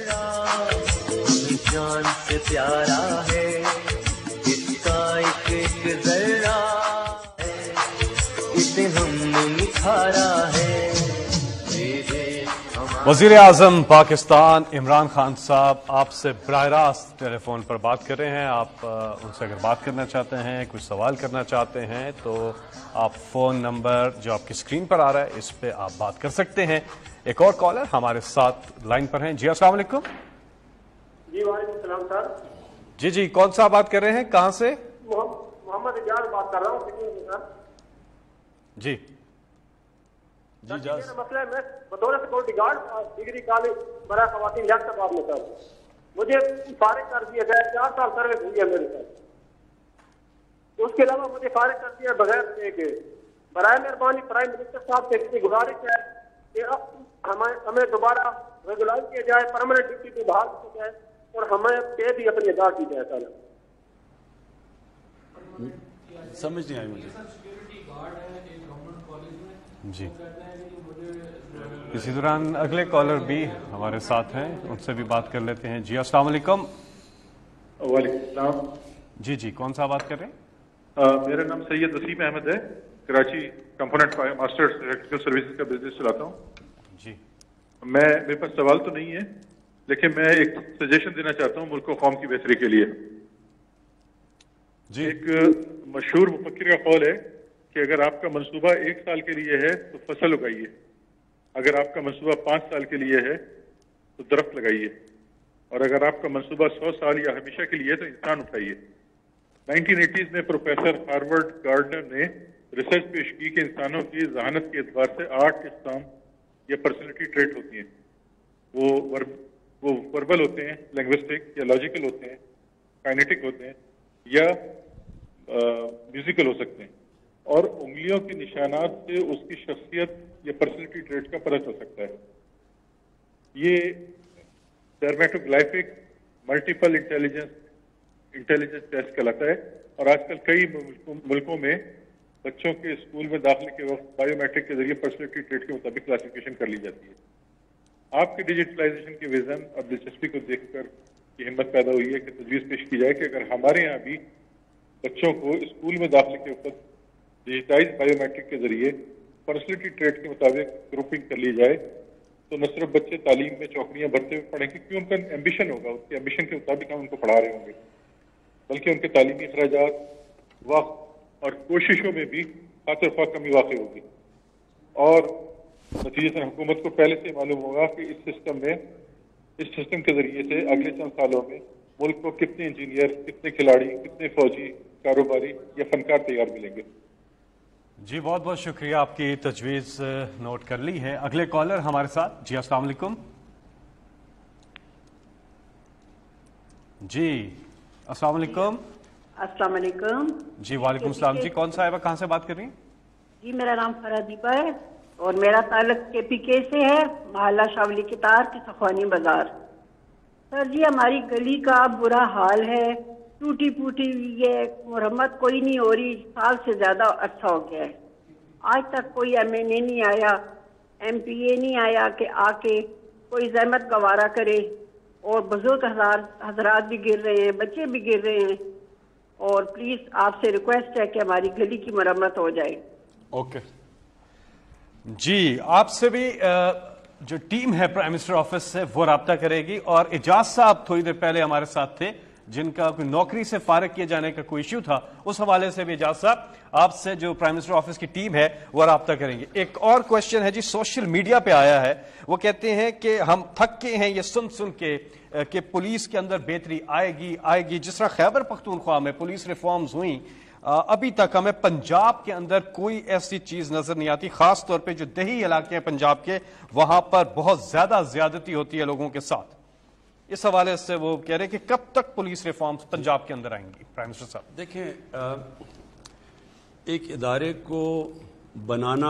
Speaker 9: جان سے پیارا ہے اس کا ایک ذرہ ہے, اسے ہم نے نکھارا ہے.
Speaker 1: وزیر اعظم پاکستان عمران خان صاحب آپ سے براہ راست ٹیلی فون پر بات کر رہے ہیں. آپ ان سے اگر بات کرنا چاہتے ہیں, کچھ سوال کرنا چاہتے ہیں, تو آپ فون نمبر جو آپ کی اسکرین پر آ رہا ہے اس پہ آپ بات کر سکتے ہیں. ایک اور کالر ہمارے ساتھ لائن پر ہیں. جی السلام علیکم.
Speaker 6: جی وعلیکم السلام سر.
Speaker 1: جی کون سا بات کر رہے ہیں, کہاں سے؟
Speaker 6: محمد اجاز بات کر رہا ہوں سر.
Speaker 1: جی
Speaker 3: جی جاز
Speaker 6: مسئلہ ہے، میں بطور سیکورٹی گارڈ ڈگری کالج برائے خواتین آباد میں سر مجھے فارغ کر دیا گیا، 4 سال سروس ہوئی ہے میرے ساتھ، اس کے علاوہ مجھے فارغ کر دیا بغیر کے برائے مہربانی پرائم منسٹر صاحب سے اتنی گزارش ہے کہ اب ہمیں دوبارہ ریگولائز کیا جائے، پرماننٹ ڈیوٹی پہ بحال کی جائے اور ہمیں پے بھی اپنی ادا کی جائے سر.
Speaker 3: سمجھ نہیں آئی مجھے.
Speaker 1: جی اسی دوران اگلے کالر بھی ہمارے ساتھ ہیں، ان سے بھی بات کر لیتے ہیں. جی السلام علیکم.
Speaker 8: وعلیکم السلام.
Speaker 1: جی کون سا بات کر رہے ہیں؟
Speaker 8: میرا نام سید وسیم احمد ہے، Karachi component masters electrical services کا بزنس چلاتا ہوں.
Speaker 1: جی
Speaker 8: میرے پاس سوال تو نہیں ہے، لیکن میں ایک سجیشن دینا چاہتا ہوں ملک و قوم کی بہتری کے لیے.
Speaker 3: جی
Speaker 8: ایک مشہور مفکر کا قول ہے کہ اگر آپ کا منصوبہ 1 سال کے لیے ہے تو فصل اگائیے، اگر آپ کا منصوبہ 5 سال کے لیے ہے تو درخت لگائیے، اور اگر آپ کا منصوبہ 100 سال یا ہمیشہ کے لیے ہے تو انسان اٹھائیے. 1980s میں پروفیسر ہارورڈ گارڈنر نے ریسرچ پیش کی کہ انسانوں کی ذہانت کے اعتبار سے 8 اقسام یا پرسنالٹی ٹریٹ ہوتی ہیں. وہ وربل ہوتے ہیں، لینگوسٹک یا لاجیکل ہوتے ہیں، کائنیٹک ہوتے ہیں یا میوزیکل ہو سکتے ہیں، اور انگلیوں کے نشانات سے اس کی شخصیت یا پرسنالٹی ٹریٹ کا پتہ چل سکتا ہے. یہ ڈرمیٹوگلائفک ملٹیپل انٹیلیجنس ٹیسٹ کہلاتا ہے، اور آج کل کئی ملکوں میں بچوں کے اسکول میں داخلے کے وقت بایو میٹرک کے ذریعے پرسنالٹی ٹریٹ کے مطابق کلاسیفیکیشن کر لی جاتی ہے. آپ کے ڈیجیٹلائزیشن کے ویژن اور دلچسپی کو دیکھ کر یہ ہمت پیدا ہوئی ہے کہ تجویز پیش کی جائے کہ اگر ہمارے یہاں بھی بچوں کو اسکول میں داخلے کے وقت ڈیجیٹائز بایو میٹرک کے ذریعے پرسنالٹی ٹریٹ کے مطابق گروپنگ کر لی جائے تو نہ صرف بچے تعلیم میں چوکڑیاں بھرتے ہوئے پڑھیں گے، کیونکہ ان کا ایمبیشن ہوگا، اس کے ایمبیشن کے مطابق ہم ان کو پڑھا رہے ہوں گے، بلکہ ان کے تعلیمی اخراجات، وقت اور کوششوں میں بھی خاطر خواہ کمی واقع ہوگی. اور نتیجتاً حکومت کو پہلے سے معلوم ہوگا کہ اس سسٹم کے ذریعے سے اگلے چند سالوں میں ملک کو کتنے انجینئر، کتنے کھلاڑی، کتنے فوجی، کاروباری یا فنکار تیار ملیں گے.
Speaker 1: جی بہت بہت شکریہ، آپ کی تجویز نوٹ کر لی ہے. اگلے کالر ہمارے ساتھ. جی السلام علیکم. جی السلام علیکم.
Speaker 10: السلام علیکم.
Speaker 1: جی وعلیکم السلام. جی کون صاحبہ کہاں سے بات کر رہی ہیں؟
Speaker 10: جی میرا نام فرادیبہ ہے اور میرا تعلق KPK سے ہے، محلہ شاولی کتار کی سخوانی بازار. سر جی ہماری گلی کا برا حال ہے، ٹوٹی پوٹی ہوئی ہے، مرمت کوئی نہیں ہو رہی، سال سے زیادہ عرصہ ہو گیا ہے. آج تک کوئی MNA نہیں آیا، MPA نہیں آیا کہ آ کے کوئی زحمت گوارا کرے، اور بزرگ حضرات بھی گر رہے ہیں، بچے بھی گر رہے ہیں، اور پلیز آپ سے ریکویسٹ ہے کہ ہماری گلی کی مرمت ہو جائے.
Speaker 1: اوکے جی، آپ سے بھی جو ٹیم ہے پرائم منسٹر آفس سے وہ رابطہ کرے گی. اور اعجاز صاحب تھوڑی دیر پہلے ہمارے ساتھ تھے جن کا کوئی نوکری سے فارغ کیے جانے کا کوئی ایشو تھا، اس حوالے سے بھی اعجاز صاحب آپ سے جو پرائم منسٹر آفس کی ٹیم ہے وہ رابطہ کریں گے. ایک اور کوشچن ہے جی، سوشل میڈیا پہ آیا ہے، وہ کہتے ہیں کہ ہم تھک کے ہیں یہ سن کے کہ پولیس کے اندر بہتری آئے گی. جس طرح خیبر پختونخوا میں پولیس ریفارمز ہوئیں، ابھی تک ہمیں پنجاب کے اندر کوئی ایسی چیز نظر نہیں آتی، خاص طور پہ جو دیہی علاقے ہیں پنجاب کے، وہاں پر بہت زیادہ زیادتی ہوتی ہے لوگوں کے ساتھ. اس حوالے سے وہ کہہ رہے ہیں کہ کب تک پولیس ریفارمز پنجاب کے اندر آئیں گی؟ پرائم منسٹر صاحب
Speaker 3: دیکھیں، ایک ادارے کو بنانا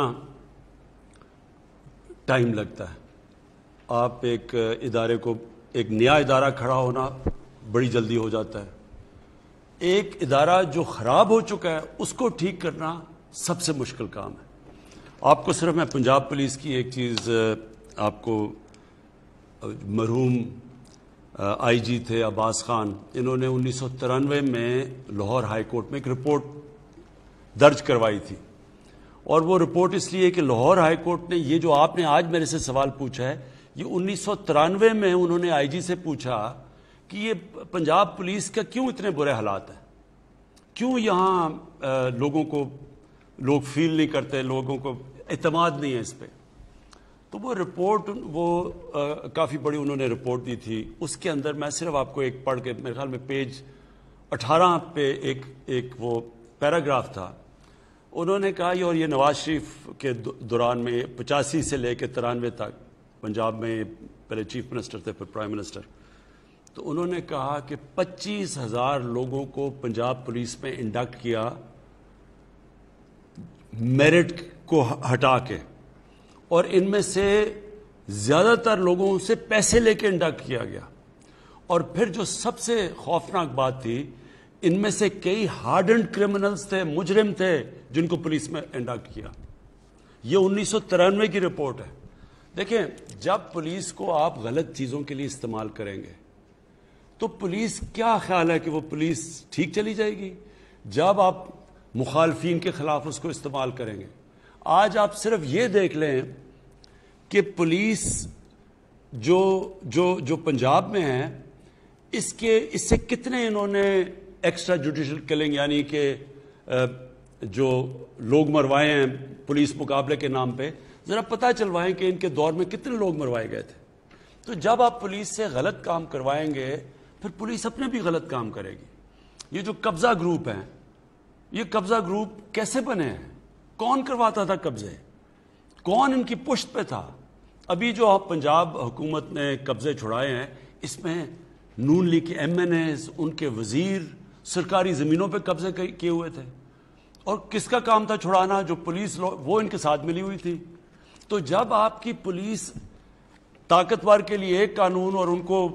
Speaker 3: ٹائم لگتا ہے. آپ ایک ادارے کو، ایک نیا ادارہ کھڑا ہونا بڑی جلدی ہو جاتا ہے. ایک ادارہ جو خراب ہو چکا ہے اس کو ٹھیک کرنا سب سے مشکل کام ہے. آپ کو صرف میں پنجاب پولیس کی ایک چیز آپ کو، مرحوم IG تھے عباس خان، انہوں نے 1993 میں لاہور ہائی کورٹ میں ایک رپورٹ درج کروائی تھی، اور وہ رپورٹ اس لیے کہ لاہور ہائی کورٹ نے یہ جو آپ نے آج میرے سے سوال پوچھا ہے، یہ 1993 میں انہوں نے IG سے پوچھا کہ یہ پنجاب پولیس کا کیوں اتنے برے حالات ہیں، کیوں یہاں لوگ فیل نہیں کرتے، لوگوں کو اعتماد نہیں ہے اس پہ. تو وہ رپورٹ، وہ کافی بڑی انہوں نے رپورٹ دی تھی. اس کے اندر میں صرف آپ کو ایک پڑھ کے، میرے خیال میں پیج 18 پہ ایک وہ پیراگراف تھا. انہوں نے کہا اور یہ نواز شریف کے دوران میں 85 سے لے کے 93 تک پنجاب میں پہلے چیف منسٹر تھے پھر پرائم منسٹر، تو انہوں نے کہا کہ 25,000 لوگوں کو پنجاب پولیس میں انڈکٹ کیا میرٹ کو ہٹا کے، اور ان میں سے زیادہ تر لوگوں سے پیسے لے کے انڈکٹ کیا گیا. اور پھر جو سب سے خوفناک بات تھی، ان میں سے کئی ہارڈنڈ کرمنلز تھے، مجرم تھے جن کو پولیس میں انڈکٹ کیا. یہ 1993 کی رپورٹ ہے. دیکھیں جب پولیس کو آپ غلط چیزوں کے لیے استعمال کریں گے تو پولیس کیا خیال ہے کہ وہ پولیس ٹھیک چلی جائے گی؟ جب آپ مخالفین کے خلاف اس کو استعمال کریں گے. آج آپ صرف یہ دیکھ لیں کہ پولیس جو پنجاب میں ہے اس سے کتنے انہوں نے ایکسٹرا جوڈیشل کلنگ یعنی کہ جو لوگ مروائے ہیں پولیس مقابلے کے نام پہ، ذرا پتہ چلوائیں کہ ان کے دور میں کتنے لوگ مروائے گئے تھے. تو جب آپ پولیس سے غلط کام کروائیں گے پھر پولیس اپنے بھی غلط کام کرے گی. یہ جو قبضہ گروپ ہیں، یہ قبضہ گروپ کیسے بنے ہیں؟ کون کرواتا تھا قبضے؟ کون ان کی پشت پہ تھا؟ ابھی جو پنجاب حکومت نے قبضے چھڑائے ہیں اس میں نون لیگ کے ایم این ایز، ان کے وزیر سرکاری زمینوں پہ قبضے کیے ہوئے تھے. اور کس کا کام تھا چھڑانا؟ جو پولیس وہ ان کے ساتھ ملی ہوئی تھی. تو جب آپ کی پولیس طاقتور کے لیے ایک قانون اور ان کو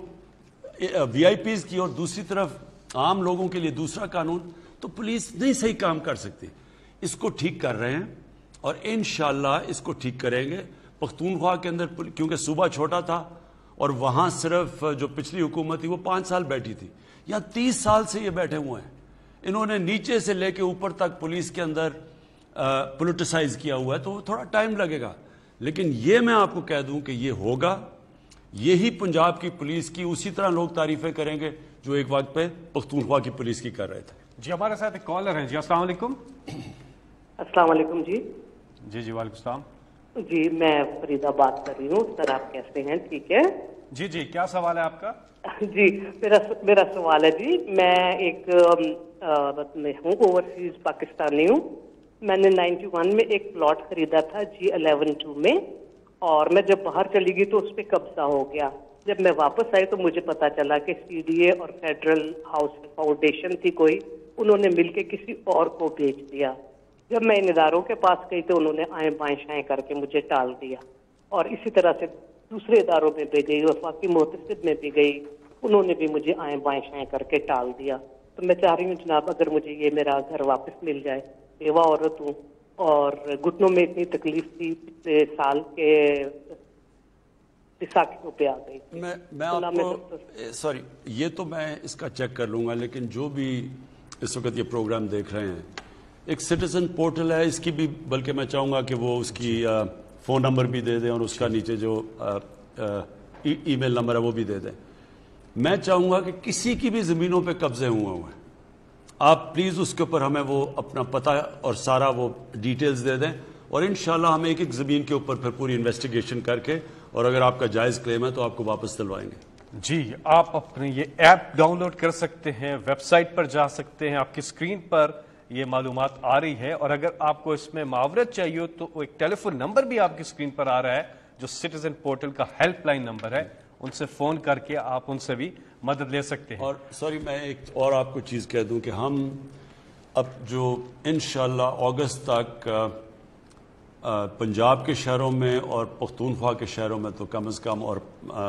Speaker 3: وی آئی پیز کی اور دوسری طرف عام لوگوں کے لیے دوسرا قانون، تو پولیس نہیں صحیح کام کر سکتی. اس کو ٹھیک کر رہے ہیں اور انشاءاللہ اس کو ٹھیک کریں گے. پختونخوا کے اندر کیونکہ صوبہ چھوٹا تھا اور وہاں صرف جو پچھلی حکومت تھی وہ 5 سال بیٹھی تھی، یہاں 30 سال سے یہ بیٹھے ہوئے ہیں. انہوں نے نیچے سے لے کے اوپر تک پولیس کے اندر پولیٹیسائز کیا ہوا ہے، تو تھوڑا ٹائم لگے گا. لیکن یہ میں آپ کو کہہ دوں کہ یہ ہوگا. یہی پنجاب کی پولیس کی اسی طرح لوگ تعریفیں کریں گے جو ایک وقت پہ پختونخوا کی پولیس کی کر رہے تھے.
Speaker 1: جی ہمارے ساتھ ایک کالر ہیں. جی السلام علیکم.
Speaker 11: السلام علیکم. جی
Speaker 1: جی وعلیکم السلام.
Speaker 11: جی میں فرید آباد کر رہی ہوں. سر آپ کیسے ہیں؟ ٹھیک ہے
Speaker 1: جی کیا سوال ہے آپ کا؟
Speaker 11: جی میرا سوال ہے جی، میں ایک میں ہوں اوورسیز پاکستانی ہوں. میں نے 91 میں ایک پلاٹ خریدا تھا G11-2 میں، اور میں جب باہر چلی گئی تو اس پہ قبضہ ہو گیا. جب میں واپس آئی تو مجھے پتا چلا کہ CDA اور فیڈرل ہاؤس فاؤنڈیشن تھی کوئی، انہوں نے مل کے کسی اور کو بیچ دیا. جب میں ان اداروں کے پاس گئی تو انہوں نے آئیں بائیں شائیں کر کے مجھے ٹال دیا، اور اسی طرح سے دوسرے اداروں میں بھی گئی، وفاقی محتسب میں بھی گئی، انہوں نے بھی مجھے آئیں بائیں شائیں کر کے ٹال دیا. تو میں چاہ رہی ہوں جناب اگر مجھے یہ میرا گھر واپس مل جائے. بیوہ عورت ہوں اور گھٹنوں میں اتنی تکلیف تھی پچھلے سال کے بیساکھیوں پہ آ گئی.
Speaker 3: میں آپ کو سوری یہ تو میں اس کا چیک کر لوں گا، لیکن جو بھی اس وقت یہ پروگرام دیکھ رہے ہیں ایک سٹیزن پورٹل ہے، اس کی بھی بلکہ میں چاہوں گا کہ وہ اس کی فون نمبر بھی دے دیں اور اس کا نیچے جو ای میل نمبر ہے وہ بھی دے دیں. میں چاہوں گا کہ کسی کی بھی زمینوں پہ قبضے ہوئے ہیں آپ پلیز اس کے اوپر ہمیں وہ اپنا پتہ اور سارا وہ ڈیٹیلز دے دیں، اور انشاءاللہ ہم ایک ایک زمین کے اوپر پھر پوری انویسٹیگیشن کر کے، اور اگر آپ کا جائز کلیم ہے تو آپ کو واپس دلوائیں گے.
Speaker 1: جی آپ اپنے یہ ایپ ڈاؤن لوڈ کر سکتے ہیں، ویب سائٹ پر جا سکتے ہیں، آپ کی اسکرین پر یہ معلومات آ رہی ہے. اور اگر آپ کو اس میں معاورت چاہیے ہو تو ایک ٹیلی فون نمبر بھی آپ کی اسکرین پر آ رہا ہے جو سٹیزن پورٹل کا ہیلپ لائن نمبر ہے، ان سے فون کر کے آپ ان سے بھی مدد لے سکتے ہیں.
Speaker 3: اور سوری میں ایک اور آپ کو چیز کہہ دوں کہ ہم اب جو انشاءاللہ اگست تک پنجاب کے شہروں میں اور پختونخوا کے شہروں میں تو کم از کم اور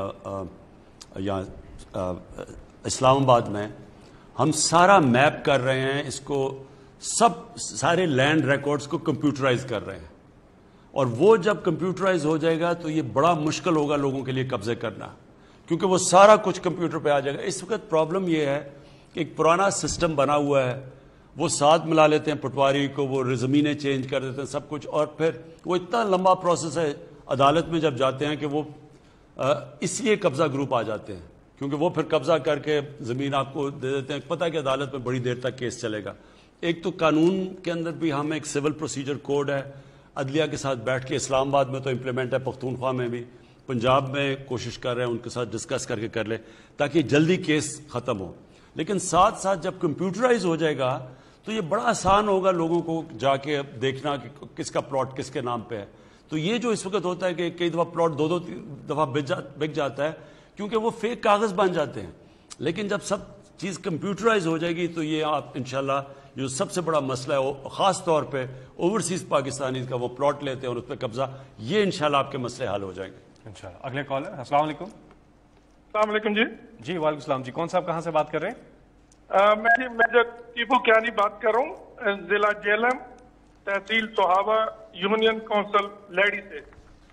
Speaker 3: یہاں اسلام آباد میں ہم سارا میپ کر رہے ہیں، اس کو سارے لینڈ ریکارڈز کو کمپیوٹرائز کر رہے ہیں. اور وہ جب کمپیوٹرائز ہو جائے گا تو یہ بڑا مشکل ہوگا لوگوں کے لیے قبضے کرنا، کیونکہ وہ سارا کچھ کمپیوٹر پہ آ جائے گا. اس وقت پرابلم یہ ہے کہ ایک پرانا سسٹم بنا ہوا ہے، وہ ساتھ ملا لیتے ہیں پٹواری کو، وہ زمینیں چینج کر دیتے ہیں سب کچھ، اور پھر وہ اتنا لمبا پروسیس ہے. عدالت میں جب جاتے ہیں کہ وہ اس لیے قبضہ گروپ آ جاتے ہیں کیونکہ وہ پھر قبضہ کر کے زمین آپ کو دے دیتے ہیں. پتہ ہے کہ عدالت میں بڑی دیر تک کیس چلے گا. ایک تو قانون کے اندر بھی ہم ایک سول پروسیجر کوڈ ہے، عدلیہ کے ساتھ بیٹھ کے اسلام آباد میں تو امپلیمنٹ ہے، پختونخوا میں بھی، پنجاب میں کوشش کر رہے ہیں ان کے ساتھ ڈسکس کر کے کر لیں تاکہ جلدی کیس ختم ہو. لیکن ساتھ ساتھ جب کمپیوٹرائز ہو جائے گا تو یہ بڑا آسان ہوگا لوگوں کو جا کے دیکھنا کہ کس کا پلاٹ کس کے نام پہ ہے. تو یہ جو اس وقت ہوتا ہے کہ کئی دفعہ پلاٹ دو دفعہ بک جاتا ہے کیونکہ وہ فیک کاغذ بن جاتے ہیں. لیکن جب سب چیز کمپیوٹرائز ہو جائے گی تو یہ آپ انشاءاللہ جو سب سے بڑا مسئلہ ہے خاص طور پہ اوورسیز پاکستانی کا وہ پلاٹ لیتے ہیں اور اس پہ قبضہ, یہ انشاءاللہ آپ کے مسئلے حل ہو جائیں گے
Speaker 1: انشاءاللہ. اگلے کالر. السلام علیکم.
Speaker 12: السلام علیکم.
Speaker 1: جی وعلیکم السلام. جی کون صاحب کہاں سے بات کر رہے ہیں؟
Speaker 12: میں میجر ٹیپو کیانی بات کر رہا ہوں, ضلع جیلم, تحصیل سوہاوا, یونین کونسل لیڈی سے.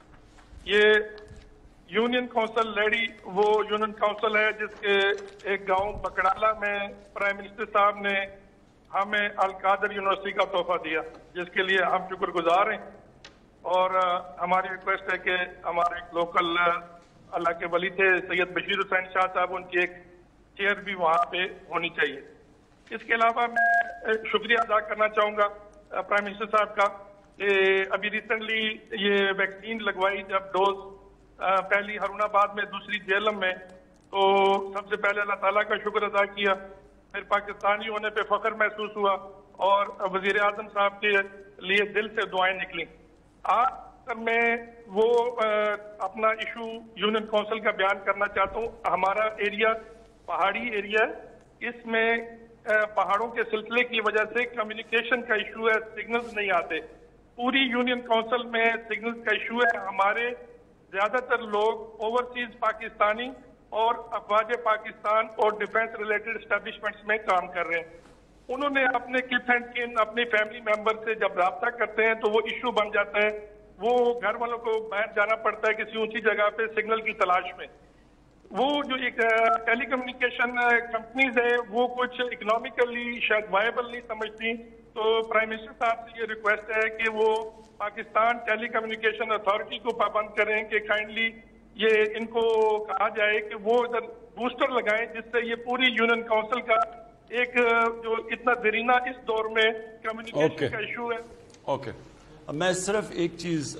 Speaker 12: یہ یونین کونسل لیڈی وہ یونین کونسل ہے جس کے ایک گاؤں بکڑالا میں پرائم منسٹر صاحب نے ہمیں القادر یونیورسٹی کا تحفہ دیا, جس کے لیے ہم شکر گزار ہیں. اور ہماری ریکویسٹ ہے کہ ہمارے لوکل اللہ کے ولی تھے سید بشیر حسین شاہ صاحب, ان کی ایک چیئر بھی وہاں پہ ہونی چاہیے. اس کے علاوہ میں شکریہ ادا کرنا چاہوں گا پرائم منسٹر صاحب کا کہ ابھی ریسنٹلی یہ ویکسین لگوائی جب ڈوز, پہلی ہرون آباد میں, دوسری جیلم میں, تو سب سے پہلے اللہ تعالیٰ کا شکر ادا کیا, پھر پاکستانی ہونے پہ فخر محسوس ہوا اور وزیر اعظم صاحب کے لیے دل سے دعائیں نکلیں. آج میں وہ اپنا ایشو یونین کونسل کا بیان کرنا چاہتا ہوں. ہمارا ایریا پہاڑی ایریا ہے, اس میں پہاڑوں کے سلسلے کی وجہ سے کمیونیکیشن کا ایشو ہے, سگنلز نہیں آتے. پوری یونین کونسل میں سگنلز کا ایشو ہے. ہمارے زیادہ تر لوگ اوورسیز پاکستانی اور افواج پاکستان اور ڈیفنس ریلیٹڈ اسٹیبلشمنٹس میں کام کر رہے ہیں. انہوں نے اپنے کتھ اینڈ کن, اپنے فیملی ممبر سے جب رابطہ کرتے ہیں تو وہ ایشو بن جاتا ہے. وہ گھر والوں کو باہر جانا پڑتا ہے کسی اونچی جگہ پہ سگنل کی تلاش میں. وہ جو ایک ٹیلی کمیونیکیشن کمپنیز ہے وہ کچھ اکنامیکلی شاید وائبل نہیں سمجھتی. تو پرائم منسٹر صاحب سے یہ ریکویسٹ ہے کہ وہ پاکستان ٹیلی کمیونیکیشن اتھارٹی کو پابند کریں کہ کائنڈلی یہ ان کو کہا جائے کہ وہ ادھر بوسٹر لگائیں, جس سے یہ پوری یونین کونسل کا ایک جو اتنا دیرینہ اس دور میں کمیونیکیشن کا ایشو ہے.
Speaker 3: اوکے. میں صرف ایک چیز,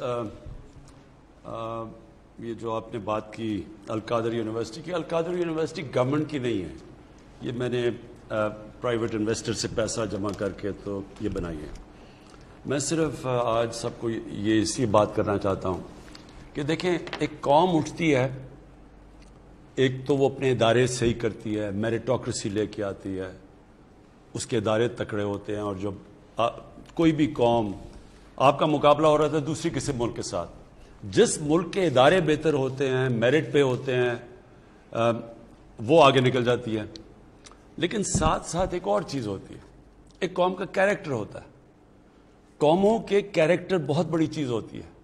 Speaker 3: یہ جو آپ نے بات کی القادر یونیورسٹی کی, القادر یونیورسٹی گورنمنٹ کی نہیں ہے, یہ میں نے پرائیویٹ انویسٹر سے پیسہ جمع کر کے تو یہ بنائی ہے. میں صرف آج سب کو یہ اسی بات کرنا چاہتا ہوں کہ دیکھیں ایک قوم اٹھتی ہے, ایک تو وہ اپنے ادارے صحیح کرتی ہے, میریٹوکریسی لے کے آتی ہے, اس کے ادارے تکڑے ہوتے ہیں. اور جب کوئی بھی قوم, آپ کا مقابلہ ہو رہا تھا دوسری کسی ملک کے ساتھ, جس ملک کے ادارے بہتر ہوتے ہیں, میرٹ پہ ہوتے ہیں, وہ آگے نکل جاتی ہے. لیکن ساتھ ساتھ ایک اور چیز ہوتی ہے, ایک قوم کا کیریکٹر ہوتا ہے. قوموں کے کیریکٹر بہت بڑی چیز ہوتی ہے.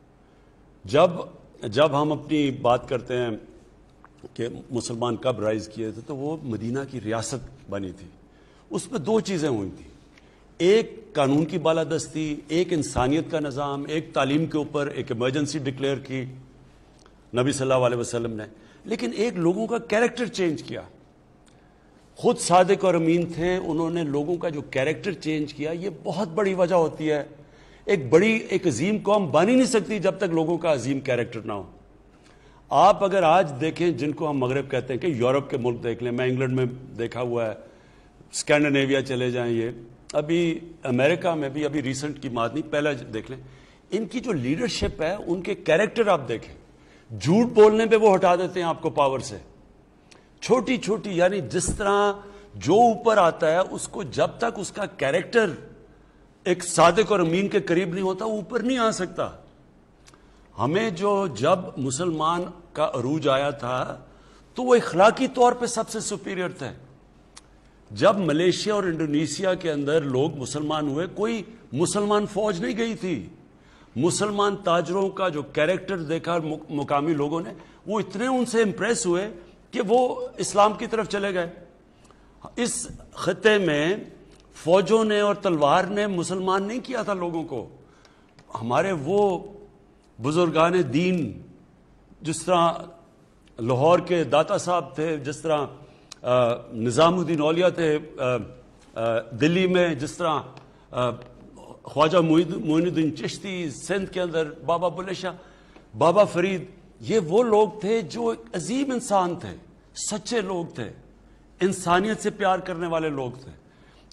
Speaker 3: جب ہم اپنی بات کرتے ہیں کہ مسلمان کب رائز کیے تھے, تو وہ مدینہ کی ریاست بنی تھی. اس میں دو چیزیں ہوئی تھیں, ایک قانون کی بالادستی, ایک انسانیت کا نظام, ایک تعلیم کے اوپر ایک ایمرجنسی ڈکلیئر کی نبی صلی اللہ علیہ وسلم نے, لیکن ایک لوگوں کا کیریکٹر چینج کیا. خود صادق اور امین تھے, انہوں نے لوگوں کا جو کیریکٹر چینج کیا. یہ بہت بڑی وجہ ہوتی ہے. ایک عظیم قوم بن ہی نہیں سکتی جب تک لوگوں کا عظیم کیریکٹر نہ ہو. آپ اگر آج دیکھیں جن کو ہم مغرب کہتے ہیں, کہ یورپ کے ملک دیکھ لیں, میں انگلینڈ میں دیکھا ہوا ہے, اسکینڈینیویا چلے جائیں, یہ ابھی امریکہ میں بھی, ابھی ریسنٹ کی بات نہیں, پہلے دیکھ لیں, ان کی جو لیڈرشپ ہے, ان کے کیریکٹر آپ دیکھیں. جھوٹ بولنے پہ وہ ہٹا دیتے ہیں آپ کو پاور سے, چھوٹی چھوٹی, یعنی جس طرح جو اوپر آتا ہے اس کو جب تک اس کا کیریکٹر ایک صادق اور امین کے قریب نہیں ہوتا, وہ اوپر نہیں آ سکتا. ہمیں جب مسلمان کا عروج آیا تھا تو وہ اخلاقی طور پہ سب سے سپیریئر تھے. جب ملیشیا اور انڈونیشیا کے اندر لوگ مسلمان ہوئے, کوئی مسلمان فوج نہیں گئی تھی. مسلمان تاجروں کا جو کیریکٹر دیکھا مقامی لوگوں نے, وہ اتنے ان سے امپریس ہوئے کہ وہ اسلام کی طرف چلے گئے. اس خطے میں فوجوں نے اور تلوار نے مسلمان نہیں کیا تھا لوگوں کو. ہمارے وہ بزرگان دین, جس طرح لاہور کے داتا صاحب تھے, جس طرح نظام الدین اولیاء تھے دلی میں, جس طرح خواجہ معین الدین چشتی سندھ کے اندر, بابا بلے شاہ, بابا فرید, یہ وہ لوگ تھے جو ایک عظیم انسان تھے, سچے لوگ تھے, انسانیت سے پیار کرنے والے لوگ تھے.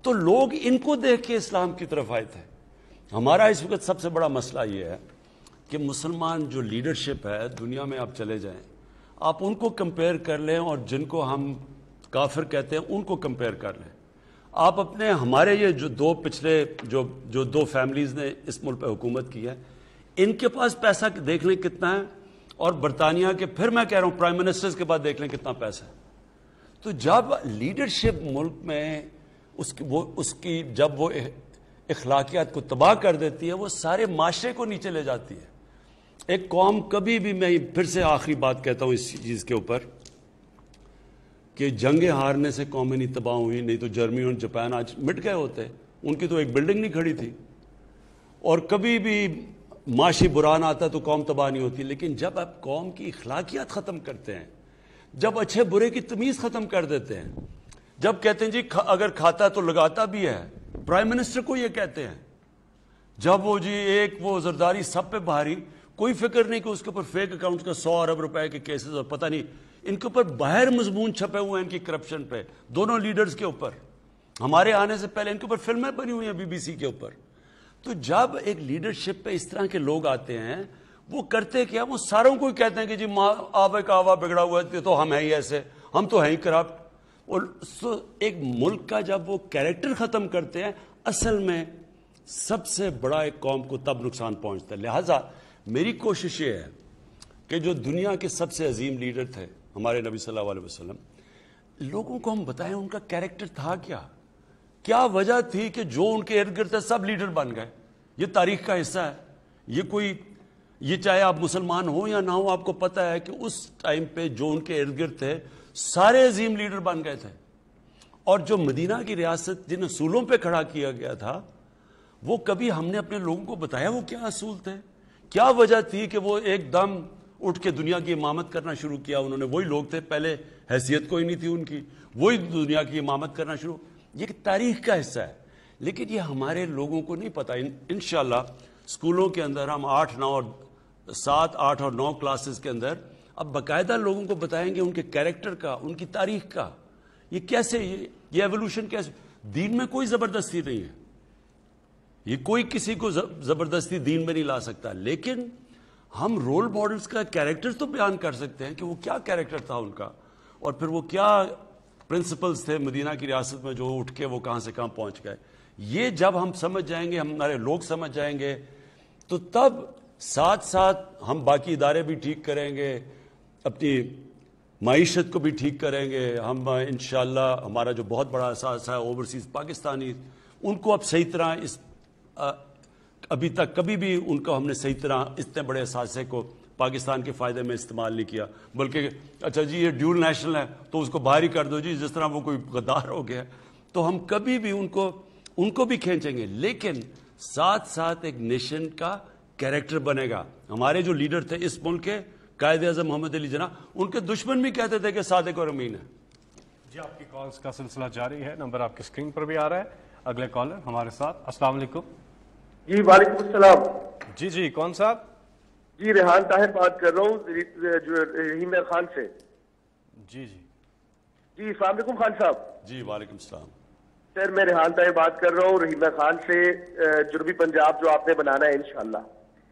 Speaker 3: تو لوگ ان کو دیکھ کے اسلام کی طرف آئے تھے. ہمارا اس وقت سب سے بڑا مسئلہ یہ ہے کہ مسلمان جو لیڈرشپ ہے دنیا میں آپ چلے جائیں, آپ ان کو کمپیئر کر لیں اور جن کو ہم کافر کہتے ہیں ان کو کمپیئر کر لیں. آپ اپنے ہمارے یہ جو دو پچھلے جو دو فیملیز نے اس ملک پہ حکومت کی ہے, ان کے پاس پیسہ دیکھ لیں کتنا ہے, اور برطانیہ کے پھر میں کہہ رہا ہوں پرائم منسٹرز کے بعد دیکھ لیں کتنا پیسہ ہے. تو جب لیڈرشپ ملک میں اس کی جب وہ اخلاقیات کو تباہ کر دیتی ہے, وہ سارے معاشرے کو نیچے لے جاتی ہے. ایک قوم کبھی بھی, میں پھر سے آخری بات کہتا ہوں اس چیز کے اوپر, کہ جنگیں ہارنے سے قومیں نہیں تباہ ہوئی, نہیں تو جرمنی اور جاپان آج مٹ گئے ہوتے, ان کی تو ایک بلڈنگ نہیں کھڑی تھی. اور کبھی بھی معاشی بحران آتا تو قوم تباہ نہیں ہوتی. لیکن جب آپ قوم کی اخلاقیات ختم کرتے ہیں, جب اچھے برے کی تمیز ختم کر دیتے ہیں, جب کہتے ہیں جی اگر کھاتا تو لگاتا بھی ہے, پرائم منسٹر کو یہ کہتے ہیں, جب وہ جی ایک وہ زرداری سب پہ بھاری, کوئی فکر نہیں کہ اس کے اوپر فیک اکاؤنٹ کا 100 ارب روپے کے کیسز, اور پتہ نہیں ان کے اوپر باہر مضمون چھپے ہوئے ہیں ان کی کرپشن پہ, دونوں لیڈرز کے اوپر. ہمارے آنے سے پہلے ان کے اوپر فلمیں بنی ہوئی ہیں BBC کے اوپر. تو جب ایک لیڈرشپ پہ اس طرح کے لوگ آتے ہیں, وہ کرتے کیا, وہ ساروں کو کہتے ہیں کہ جی آبے کا آوا بگڑا ہوا ہے تو ہم ہیں ہی ایسے, ہم تو ہیں ہی کرپٹ. اور ایک ملک کا جب وہ کیریکٹر ختم کرتے ہیں, اصل میں سب سے بڑا ایک قوم کو تب نقصان پہنچتا ہے. لہٰذا میری کوشش یہ ہے کہ جو دنیا کے سب سے عظیم لیڈر تھے ہمارے نبی صلی اللہ علیہ وسلم, لوگوں کو ہم بتائیں ان کا کیریکٹر تھا کیا وجہ تھی کہ جو ان کے ارد گرد تھے سب لیڈر بن گئے. یہ تاریخ کا حصہ ہے. یہ چاہے آپ مسلمان ہوں یا نہ ہوں, آپ کو پتہ ہے کہ اس ٹائم پہ جو ان کے ارد گرد تھے سارے عظیم لیڈر بن گئے تھے. اور جو مدینہ کی ریاست جن اصولوں پہ کھڑا کیا گیا تھا, وہ کبھی ہم نے اپنے لوگوں کو بتایا وہ کیا اصول تھے, کیا وجہ تھی کہ وہ ایک دم اٹھ کے دنیا کی امامت کرنا شروع کیا. انہوں نے, وہی لوگ تھے, پہلے حیثیت کوئی نہیں تھی ان کی, وہی دنیا کی امامت کرنا شروع. یہ تاریخ کا حصہ ہے, لیکن یہ ہمارے لوگوں کو نہیں پتا. انشاءاللہ اسکولوں کے اندر ہم 8, 8 اور 9 کلاسز کے اندر اب باقاعدہ لوگوں کو بتائیں گے ان کے کیریکٹر کا, ان کی تاریخ کا, یہ کیسے, یہ ایولیوشن کیسے. دین میں کوئی زبردستی نہیں ہے, یہ کوئی کسی کو زبردستی دین میں نہیں لا سکتا. لیکن ہم رول ماڈلز کا کیریکٹر تو بیان کر سکتے ہیں کہ وہ کیا کیریکٹر تھا ان کا, اور پھر وہ کیا پرنسپلز تھے مدینہ کی ریاست میں جو اٹھ کے وہ کہاں سے کہاں پہنچ گئے. یہ جب ہم سمجھ جائیں گے, ہمارے لوگ سمجھ جائیں گے, تو تب ساتھ ساتھ ہم باقی ادارے بھی ٹھیک کریں گے, اپنی معیشت کو بھی ٹھیک کریں گے. ہم انشاءاللہ ہمارا جو بہت بڑا اثاثہ ہے اوورسیز پاکستانی, ان کو اب صحیح طرح ابھی تک کبھی بھی ان کو ہم نے صحیح طرح اتنے بڑے اثاثے کو پاکستان کے فائدے میں استعمال نہیں کیا, بلکہ اچھا جی یہ ڈیول نیشنل ہے تو اس کو باہر ہی کر دو جی, جس طرح وہ کوئی غدار ہو گیا. تو ہم کبھی بھی ان کو بھی کھینچیں گے, لیکن ساتھ ساتھ ایک نیشن کا کیریکٹر بنے گا. ہمارے جو لیڈر تھے اس ملک کے, قائد اعظم محمد علی جناح, ان کے دشمن بھی کہتے تھے کہ صادق اور امین ہے.
Speaker 1: جی آپ کی کالز کا سلسلہ جاری ہے, نمبر آپ کی اسکرین پر بھی آ رہا ہے. اگلے کالر ہمارے ساتھ. السلام علیکم.
Speaker 6: جی وعلیکم السلام.
Speaker 1: جی کون صاحب؟
Speaker 6: جی ریحان طاہر بات کر رہا ہوں جو رحیم خان سے.
Speaker 1: جی
Speaker 6: السلام علیکم خان صاحب.
Speaker 3: جی وعلیکم السلام.
Speaker 6: سر میں ریحان طاہر بات کر رہا ہوں رحیم خان سے, جنوبی پنجاب جو آپ نے بنانا ہے انشاءاللہ.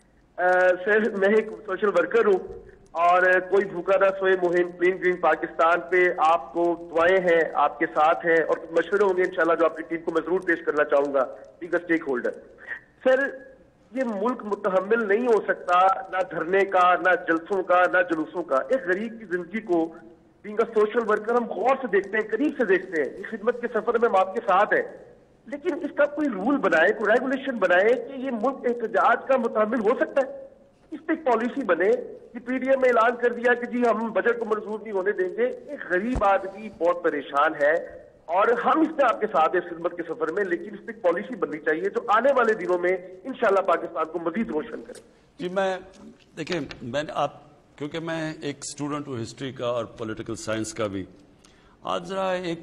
Speaker 6: سر میں ایک سوشل ورکر ہوں, اور کوئی بھوکا نہ سوئے مہم کلین گرین پاکستان پہ آپ کو دعائیں ہیں, آپ کے ساتھ ہیں, اور مشورے ہوں گے انشاءاللہ جو آپ کی ٹیم کو میں ضرور پیش کرنا چاہوں گا being a stakeholder. Sir یہ ملک متحمل نہیں ہو سکتا نہ دھرنے کا, نہ جلسوں کا, نہ جلوسوں کا. ایک غریب کی زندگی کو بینگ اے سوشل ورکر ہم غور سے دیکھتے ہیں, قریب سے دیکھتے ہیں. یہ خدمت کے سفر میں ہم آپ کے ساتھ ہیں, لیکن اس کا کوئی رول بنائے, کوئی ریگولیشن بنائے کہ یہ ملک احتجاج کا متحمل ہو سکتا ہے. اس پہ ایک پالیسی بنے. کہ پی ڈی ایم میں اعلان کر دیا کہ جی ہم بجٹ کو منظور نہیں ہونے دیں گے. ایک غریب آدمی بہت پریشان ہے, اور ہم اس میں آپ کے ساتھ ہیں خدمت کے سفر میں, لیکن اس پہ ایک پالیسی بننی چاہیے جو آنے والے دنوں میں انشاءاللہ پاکستان کو مزید روشن کرے.
Speaker 3: جی دیکھیں میں کیونکہ میں ایک اسٹوڈنٹ ہوں ہسٹری کا اور پولیٹیکل سائنس کا بھی. آج ذرا ایک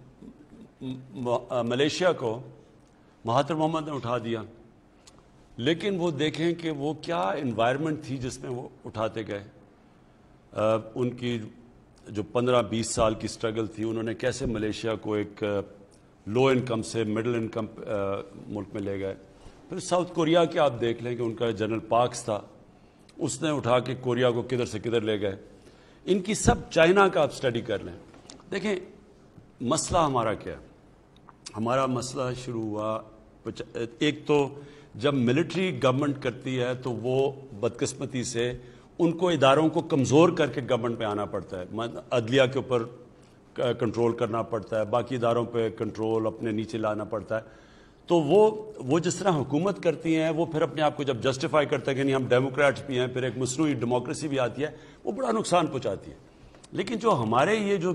Speaker 3: ملیشیا کو مہاتر محمد نے اٹھا دیا, لیکن وہ دیکھیں کہ وہ کیا انوائرمنٹ تھی جس میں وہ اٹھاتے گئے. ان کی جو 15-20 سال کی سٹرگل تھی, انہوں نے کیسے ملیشیا کو ایک لو انکم سے مڈل انکم ملک میں لے گئے. پھر ساؤتھ کوریا کے آپ دیکھ لیں کہ ان کا جنرل پارکس تھا, اس نے اٹھا کے کوریا کو کدھر سے کدھر لے گئے. ان کی سب, چائنا کا آپ اسٹڈی کر لیں. دیکھیں مسئلہ ہمارا کیا ہے. ہمارا مسئلہ شروع ہوا, ایک تو جب ملٹری گورنمنٹ کرتی ہے تو وہ بدقسمتی سے ان کو اداروں کو کمزور کر کے گورنمنٹ پہ آنا پڑتا ہے. عدلیہ کے اوپر کنٹرول کرنا پڑتا ہے, باقی اداروں پہ کنٹرول اپنے نیچے لانا پڑتا ہے. تو وہ جس طرح حکومت کرتی ہیں وہ پھر اپنے آپ کو جب جسٹیفائی کرتا ہے کہ نہیں ہم ڈیموکریٹس بھی ہیں, پھر ایک مصنوعی ڈیموکریسی بھی آتی ہے, وہ بڑا نقصان پہنچاتی ہے. لیکن جو ہمارے یہ جو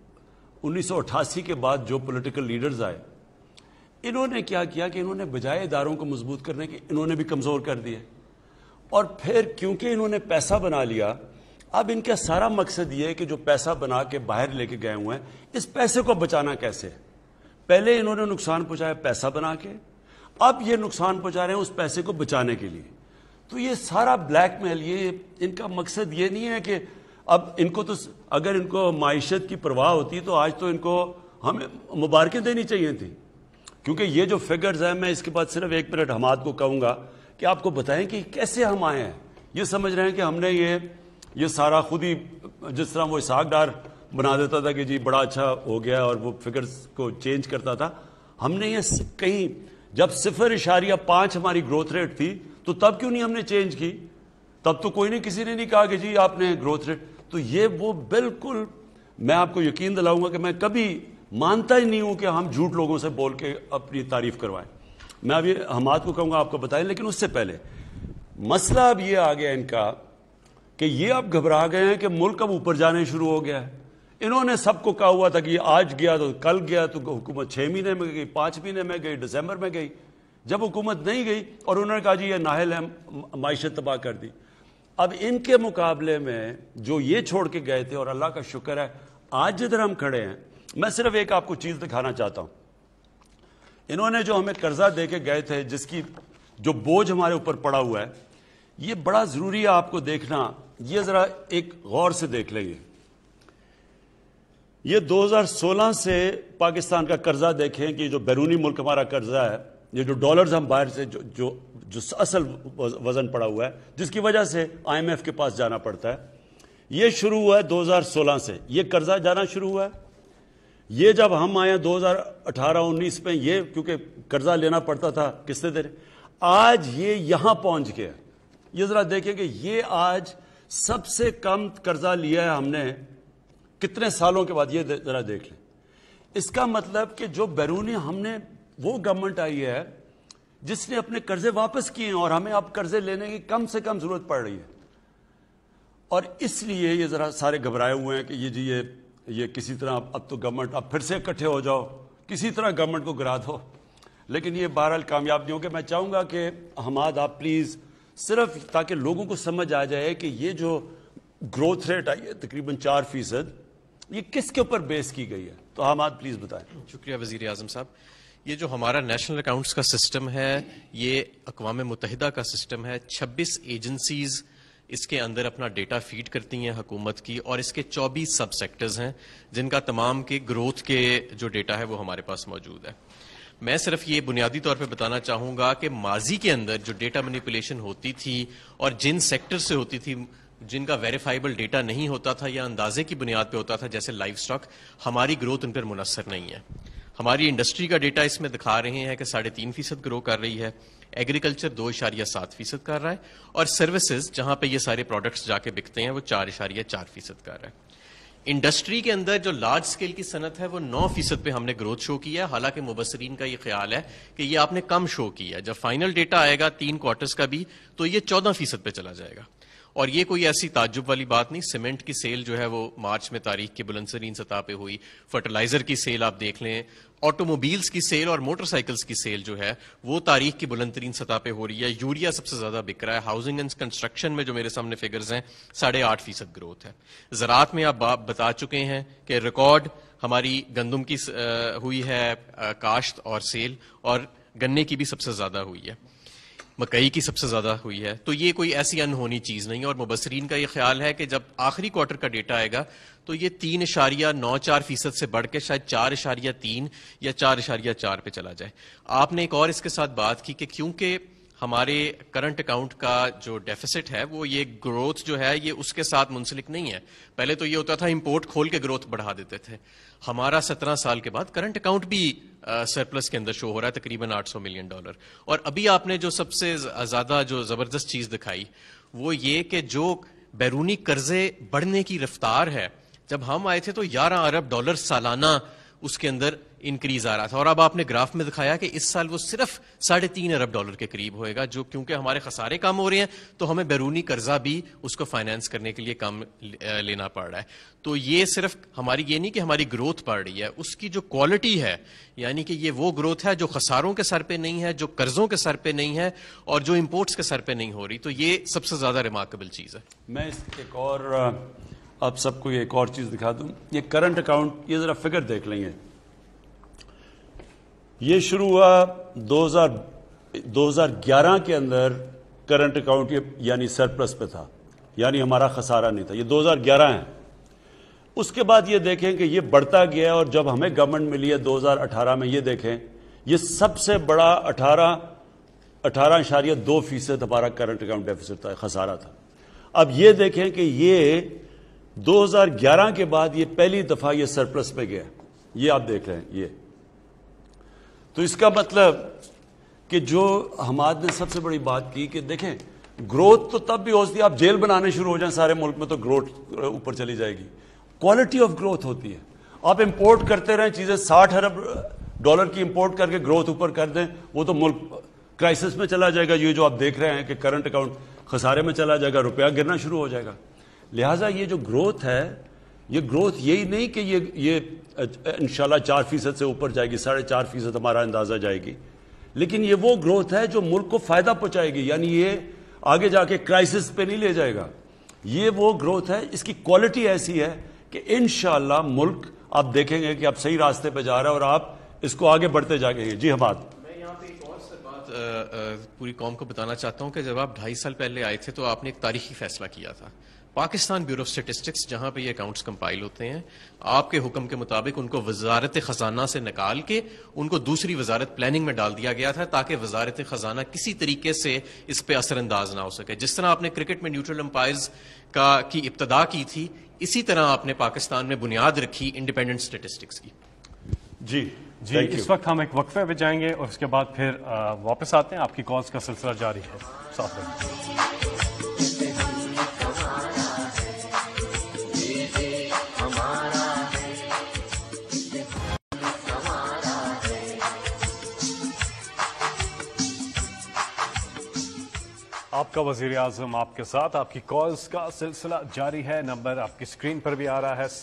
Speaker 3: 1988 کے بعد جو پولیٹیکل لیڈرز آئے, انہوں نے کیا کیا کہ انہوں نے بجائے اداروں کو مضبوط کرنے کے انہوں نے بھی کمزور کر دیے. اور پھر کیونکہ انہوں نے پیسہ بنا لیا, اب ان کا سارا مقصد یہ ہے کہ جو پیسہ بنا کے باہر لے کے گئے ہوئے ہیں, اس پیسے کو بچانا کیسے ہے. پہلے انہوں نے نقصان پہنچایا پیسہ بنا کے, اب یہ نقصان پہنچا رہے ہیں اس پیسے کو بچانے کے لیے. تو یہ سارا بلیک میل, یہ ان کا مقصد یہ نہیں ہے کہ اب ان کو تو اگر ان کو معیشت کی پرواہ ہوتی تو آج تو ان کو ہمیں مبارکیں دینی چاہیے تھیں. کیونکہ یہ جو فگرز ہیں, میں اس کے بعد صرف 1 منٹ حماد کو کہوں گا کہ آپ کو بتائیں کہ کیسے ہم آئے ہیں. یہ سمجھ رہے ہیں کہ ہم نے یہ سارا خود ہی, جس طرح وہ اسحاق ڈار بنا دیتا تھا کہ جی بڑا اچھا ہو گیا اور وہ فگرز کو چینج کرتا تھا, ہم نے یہ کہیں جب 0.5 ہماری گروتھ ریٹ تھی تو تب کیوں نہیں ہم نے چینج کی؟ تب تو کوئی نہیں, کسی نے نہیں کہا کہ جی آپ نے گروتھ ریٹ. تو یہ وہ بالکل, میں آپ کو یقین دلاؤں گا کہ میں کبھی مانتا ہی نہیں ہوں کہ ہم جھوٹ لوگوں سے بول کے اپنی تعریف کروائیں. میں ابھی حماد کو کہوں گا آپ کو بتائیں, لیکن اس سے پہلے مسئلہ اب یہ آ گیا ان کا کہ یہ اب گھبرا گئے ہیں کہ ملک اب اوپر جانے شروع ہو گیا ہے. انہوں نے سب کو کہا ہوا تھا کہ یہ آج گیا تو کل گیا, تو حکومت 6 مہینے میں گئی, 5 مہینے میں گئی, دسمبر میں گئی. جب حکومت نہیں گئی اور انہوں نے کہا جی یہ نااہل ہے, معیشت تباہ کر دی. اب ان کے مقابلے میں جو یہ چھوڑ کے گئے تھے, اور اللہ کا شکر ہے آج جدھر ہم کھڑے ہیں, میں صرف ایک آپ کو چیز دکھانا چاہتا ہوں. انہوں نے جو ہمیں قرضہ دے کے گئے تھے, جس کی جو بوجھ ہمارے اوپر پڑا ہوا ہے, یہ بڑا ضروری ہے آپ کو دیکھنا. یہ ذرا ایک غور سے دیکھ لیں. یہ 2016 سے پاکستان کا قرضہ دیکھیں کہ جو بیرونی ملک ہمارا قرضہ ہے, یہ جو ڈالرز ہم باہر سے جو اصل وزن پڑا ہوا ہے, جس کی وجہ سے IMF کے پاس جانا پڑتا ہے, یہ شروع ہوا ہے 2016 سے. یہ قرضہ جانا شروع ہوا ہے. یہ جب ہم آئے 2018-19 میں, یہ کیونکہ قرضہ لینا پڑتا تھا قسطیں دینے, آج یہ یہاں پہنچ گیا. یہ ذرا دیکھیں کہ یہ آج سب سے کم قرضہ لیا ہے ہم نے کتنے سالوں کے بعد. یہ ذرا دیکھ لیں. اس کا مطلب کہ جو بیرونی ہم نے, وہ گورنمنٹ آئی ہے جس نے اپنے قرضے واپس کیے ہیں, اور ہمیں اب قرضے لینے کی کم سے کم ضرورت پڑ رہی ہے. اور اس لیے یہ ذرا سارے گھبرائے ہوئے ہیں کہ یہ جی یہ کسی طرح اب تو گورنمنٹ, اب پھر سے اکٹھے ہو جاؤ, کسی طرح گورنمنٹ کو گرا دو. لیکن یہ بہرحال کامیاب نہیں ہوگا. میں چاہوں گا کہ حماد آپ پلیز صرف تاکہ لوگوں کو سمجھ آ جائے کہ یہ جو گروتھ ریٹ آئی ہے تقریباً 4%, یہ کس کے اوپر بیس کی گئی ہے. تو حماد پلیز بتائیں.
Speaker 13: شکریہ وزیر اعظم صاحب. یہ جو ہمارا نیشنل اکاؤنٹس کا سسٹم ہے, یہ اقوام متحدہ کا سسٹم ہے. 26 ایجنسیز اس کے اندر اپنا ڈیٹا فیڈ کرتی ہیں حکومت کی, اور اس کے 24 سب سیکٹرز ہیں جن کا تمام کے گروتھ کے جو ڈیٹا ہے وہ ہمارے پاس موجود ہے. میں صرف یہ بنیادی طور پہ بتانا چاہوں گا کہ ماضی کے اندر جو ڈیٹا مینیپولیشن ہوتی تھی اور جن سیکٹر سے ہوتی تھی جن کا ویریفائبل ڈیٹا نہیں ہوتا تھا یا اندازے کی بنیاد پہ ہوتا تھا, جیسے لائف سٹاک, ہماری گروتھ ان پر منحصر نہیں ہے. ہماری انڈسٹری کا ڈیٹا اس میں دکھا رہے ہیں کہ 3.5% گرو کر رہی ہے, ایگریکلچر 2.7% کر رہا ہے, اور سروسز جہاں پہ یہ سارے پروڈکٹس جا کے بکتے ہیں وہ 4.4% کر رہا ہے. انڈسٹری کے اندر جو لارج سکیل کی صنعت ہے وہ 9% پہ ہم نے گروتھ شو کی ہے. حالانکہ مبصرین کا یہ خیال ہے کہ یہ آپ نے کم شو کیا ہے. جب فائنل ڈیٹا آئے گا 3 کوارٹرز کا بھی تو یہ 14% پہ چلا جائے گا. اور یہ کوئی ایسی تعجب والی بات نہیں. سیمنٹ کی سیل جو ہے وہ مارچ میں تاریخ کی بلند ترین سطح پہ ہوئی. فرٹیلائزر کی سیل آپ دیکھ لیں, آٹو موبائلز کی سیل اور موٹر سائیکلز کی سیل جو ہے وہ تاریخ کی بلند ترین سطح پہ ہو رہی ہے. یوریا سب سے زیادہ بک رہا ہے. ہاؤسنگ اینڈ کنسٹرکشن میں جو میرے سامنے فگرز ہیں 8.5% گروتھ ہے. زراعت میں آپ بتا چکے ہیں کہ ریکارڈ ہماری گندم کی ہوئی ہے کاشت اور سیل, اور گنے کی بھی سب سے زیادہ ہوئی ہے, مکئی کی سب سے زیادہ ہوئی ہے. تو یہ کوئی ایسی انہونی چیز نہیں. اور مبصرین کا یہ خیال ہے کہ جب آخری کوارٹر کا ڈیٹا آئے گا تو یہ 3.94% سے بڑھ کے شاید 4.3 یا 4.4 پہ چلا جائے. آپ نے ایک اور اس کے ساتھ بات کی کہ کیونکہ ہمارے کرنٹ اکاؤنٹ کا جو ڈیفیسٹ ہے وہ یہ گروتھ جو ہے یہ اس کے ساتھ منسلک نہیں ہے. پہلے تو یہ ہوتا تھا امپورٹ کھول کے گروتھ بڑھا دیتے تھے. ہمارا 17 سال کے بعد کرنٹ اکاؤنٹ بھی سرپلس کے اندر شو ہو رہا ہے تقریباً $800 ملین. اور ابھی آپ نے جو سب سے زیادہ جو زبردست چیز دکھائی وہ یہ کہ جو بیرونی قرضے بڑھنے کی رفتار ہے، جب ہم آئے تھے تو $11 ارب سالانہ اس کے اندر انکریز آ رہا تھا، اور اب آپ نے گراف میں دکھایا کہ اس سال وہ صرف $3.5 ارب کے قریب ہوئے گا، جو کیونکہ ہمارے خسارے کم ہو رہے ہیں تو ہمیں بیرونی قرضہ بھی اس کو فائنینس کرنے کے لیے کم لینا پڑ رہا ہے. تو یہ صرف ہماری یہ نہیں کہ ہماری گروتھ بڑھ رہی ہے، اس کی جو کوالٹی ہے، یعنی کہ یہ وہ گروتھ ہے جو خساروں کے سر پہ نہیں ہے، جو قرضوں کے سر پہ نہیں ہے، اور جو امپورٹس کے سر پہ نہیں ہو رہی. تو یہ سب سے زیادہ ریمارکیبل چیز ہے.
Speaker 3: میں اس ایک اور آپ سب کو ایک اور چیز دکھا دوں. یہ کرنٹ اکاؤنٹ، یہ ذرا فگر دیکھ لیں گے. یہ شروع ہوا 2011 کے اندر کرنٹ اکاؤنٹ یعنی سرپلس پہ تھا، یعنی ہمارا خسارہ نہیں تھا. یہ 2011 ہے. اس کے بعد یہ دیکھیں کہ یہ بڑھتا گیا، اور جب ہمیں گورنمنٹ ملی ہے 2018 میں، یہ دیکھیں یہ سب سے بڑا 18.2% ہمارا کرنٹ اکاؤنٹ ڈیفیسٹ تھا، خسارہ تھا. اب یہ دیکھیں کہ یہ 2011 کے بعد یہ پہلی دفعہ یہ سرپلس پہ گیا. یہ آپ دیکھ رہے ہیں. یہ تو اس کا مطلب کہ جو حماد نے سب سے بڑی بات کی کہ دیکھیں گروتھ تو تب بھی ہوتی ہے، آپ جیل بنانے شروع ہو جائیں سارے ملک میں تو گروتھ اوپر چلی جائے گی. کوالٹی آف گروتھ ہوتی ہے. آپ امپورٹ کرتے رہیں چیزیں، $60 ارب کی امپورٹ کر کے گروتھ اوپر کر دیں، وہ تو ملک کرائسس میں چلا جائے گا. یہ جو آپ دیکھ رہے ہیں کہ کرنٹ اکاؤنٹ خسارے میں چلا جائے گا، روپیہ گرنا شروع ہو جائے گا. لہٰذا یہ جو گروتھ ہے، یہ گروتھ یہی نہیں کہ یہ انشاءاللہ 4% سے اوپر جائے گی، 4.5% ہمارا اندازہ جائے گی، لیکن یہ وہ گروتھ ہے جو ملک کو فائدہ پہنچائے گی. یعنی یہ آگے جا کے کرائسس پہ نہیں لے جائے گا. یہ وہ گروتھ ہے، اس کی کوالٹی ایسی ہے کہ انشاءاللہ ملک آپ دیکھیں گے کہ آپ صحیح راستے پہ جا رہا ہے اور آپ اس کو آگے بڑھتے جائیں گے. جی حماد.
Speaker 13: میں یہاں پہ ایک اور سے بات پوری قوم کو بتانا چاہتا ہوں کہ جب آپ 2.5 سال پہلے آئے تھے تو آپ نے ایک تاریخی فیصلہ کیا تھا. پاکستان بیورو آف اسٹیٹسٹکس جہاں پہ یہ اکاؤنٹس کمپائل ہوتے ہیں، آپ کے حکم کے مطابق ان کو وزارت خزانہ سے نکال کے ان کو دوسری وزارت پلاننگ میں ڈال دیا گیا تھا تاکہ وزارت خزانہ کسی طریقے سے اس پہ اثر انداز نہ ہو سکے. جس طرح آپ نے کرکٹ میں نیوٹرل امپائرز کی ابتدا کی تھی، اسی طرح آپ نے پاکستان میں بنیاد رکھی انڈیپینڈنٹ اسٹیٹسٹکس کی.
Speaker 3: جی
Speaker 1: اس وقت ہم ایک وقفے پہ جائیں گے اور اس کے بعد پھر واپس آتے ہیں. آپ کی کالز کا سلسلہ جاری ہے. ساتھ رہیے. آپ کا وزیر اعظم آپ کے ساتھ. آپ کی کالز کا سلسلہ جاری ہے. نمبر آپ کی اسکرین پر بھی آ رہا ہے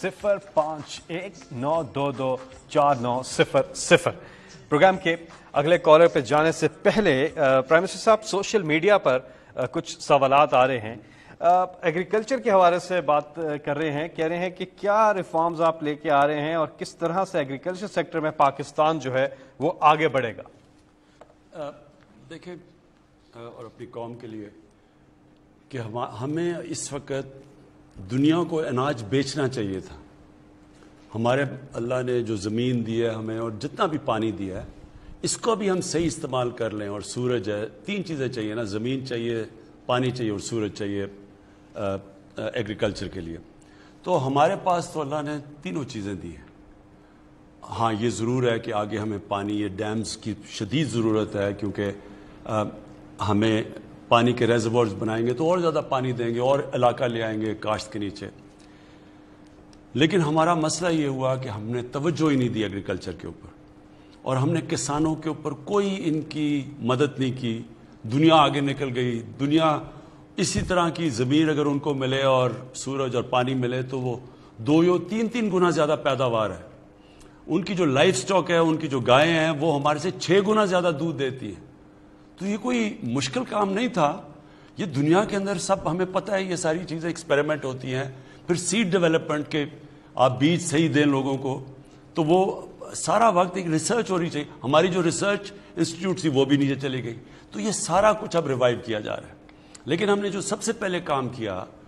Speaker 1: 0519224900. پروگرام کے اگلے کالر پہ جانے سے پہلے پرائم منسٹر صاحب، سوشل میڈیا پر کچھ سوالات آ رہے ہیں. ایگریکلچر کے حوالے سے بات کر رہے ہیں، کہہ رہے ہیں کہ کیا ریفارمز آپ لے کے آ رہے ہیں اور کس طرح سے ایگریکلچر سیکٹر میں پاکستان جو ہے وہ آگے بڑھے گا.
Speaker 3: دیکھیں، اور اپنی قوم کے لیے کہ ہمیں اس وقت دنیا کو اناج بیچنا چاہیے تھا. ہمارے اللہ نے جو زمین دی ہے ہمیں اور جتنا بھی پانی دیا ہے اس کو بھی ہم صحیح استعمال کر لیں. اور سورج ہے، 3 چیزیں چاہیے نا، زمین چاہیے، پانی چاہیے اور سورج چاہیے ایگریکلچر کے لیے. تو ہمارے پاس تو اللہ نے تینوں چیزیں دی ہیں. ہاں یہ ضرور ہے کہ آگے ہمیں پانی، یہ ڈیمز کی شدید ضرورت ہے، کیونکہ ہمیں پانی کے ریزروارز بنائیں گے تو اور زیادہ پانی دیں گے اور علاقہ لے آئیں گے کاشت کے نیچے. لیکن ہمارا مسئلہ یہ ہوا کہ ہم نے توجہ ہی نہیں دی ایگریکلچر کے اوپر، اور ہم نے کسانوں کے اوپر کوئی ان کی مدد نہیں کی. دنیا آگے نکل گئی. دنیا اسی طرح کی زمین اگر ان کو ملے اور سورج اور پانی ملے تو وہ 2 یا 3 گنا زیادہ پیداوار ہے. ان کی جو لائف سٹاک ہے، ان کی جو گائیں ہیں، وہ ہمارے سے 6 گنا زیادہ دودھ دیتی ہیں. تو یہ کوئی مشکل کام نہیں تھا. یہ دنیا کے اندر سب ہمیں پتہ ہے، یہ ساری چیزیں ایکسپیریمنٹ ہوتی ہیں. پھر سیڈ ڈیولپمنٹ کے آپ بیج صحیح دیں لوگوں کو، تو وہ سارا وقت ایک ریسرچ ہونی چاہیے. ہماری جو ریسرچ انسٹیٹیوٹ تھی وہ بھی نیچے چلی گئی. تو یہ سارا کچھ اب ریوائیو کیا جا رہا ہے. لیکن ہم نے جو سب سے پہلے کام کیا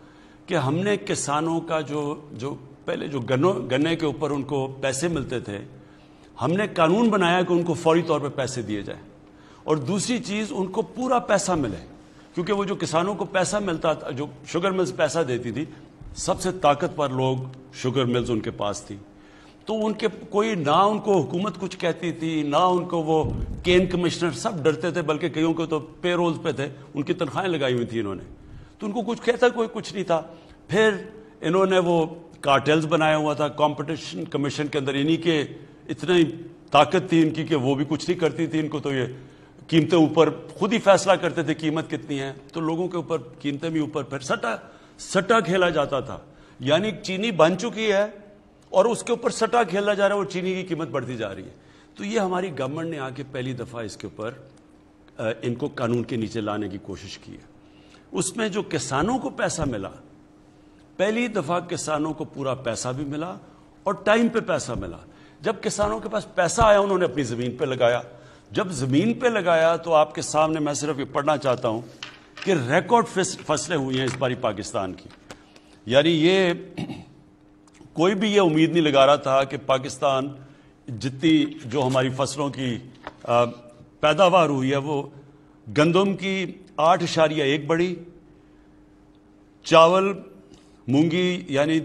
Speaker 3: کہ ہم نے کسانوں کا جو پہلے جو گنے کے اوپر ان کو پیسے ملتے تھے، ہم نے قانون بنایا کہ ان کو فوری طور پہ پیسے دیے جائیں، اور دوسری چیز ان کو پورا پیسہ ملے، کیونکہ وہ جو کسانوں کو پیسہ ملتا تھا، جو شوگر ملز پیسہ دیتی تھی، سب سے طاقتور لوگ شوگر ملز ان کے پاس تھی، تو ان کے کوئی نہ ان کو حکومت کچھ کہتی تھی، نہ ان کو وہ کین کمشنر، سب ڈرتے تھے، بلکہ کئیوں کو تو پے رولز پہ تھے، ان کی تنخواہیں لگائی ہوئی تھی انہوں نے، تو ان کو کچھ کہتا کوئی کچھ نہیں تھا۔ پھر انہوں نے وہ کارٹیلز بنایا ہوا تھا کمپٹیشن کمیشن کے اندر، انہی کے اتنی طاقت تھی ان کی کہ وہ بھی کچھ نہیں کرتی تھی، ان کو تو یہ قیمتیں اوپر خود ہی فیصلہ کرتے تھے قیمت کتنی ہے، تو لوگوں کے اوپر قیمتیں بھی اوپر، پھر سٹا کھیلا جاتا تھا، یعنی چینی بن چکی ہے اور اس کے اوپر سٹا کھیلا جا رہا ہے اور چینی کی قیمت بڑھتی جا رہی ہے۔ تو یہ ہماری گورنمنٹ نے آ کے پہلی دفعہ اس کے اوپر ان کو قانون کے نیچے لانے کی کوشش کی ہے۔ اس میں جو کسانوں کو پیسہ ملا، پہلی دفعہ کسانوں کو پورا پیسہ بھی ملا اور ٹائم پہ پیسہ ملا۔ جب کسانوں کے پاس پیسہ آیا انہوں نے اپنی زمین پہ لگایا، جب زمین پہ لگایا تو آپ کے سامنے میں صرف یہ پڑھنا چاہتا ہوں کہ ریکارڈ فصلیں ہوئی ہیں اس باری پاکستان کی، یعنی یہ کوئی بھی یہ امید نہیں لگا رہا تھا کہ پاکستان جتنی جو ہماری فصلوں کی پیداوار ہوئی ہے، وہ گندم کی 8.1 بڑھی، چاول مونگی یعنی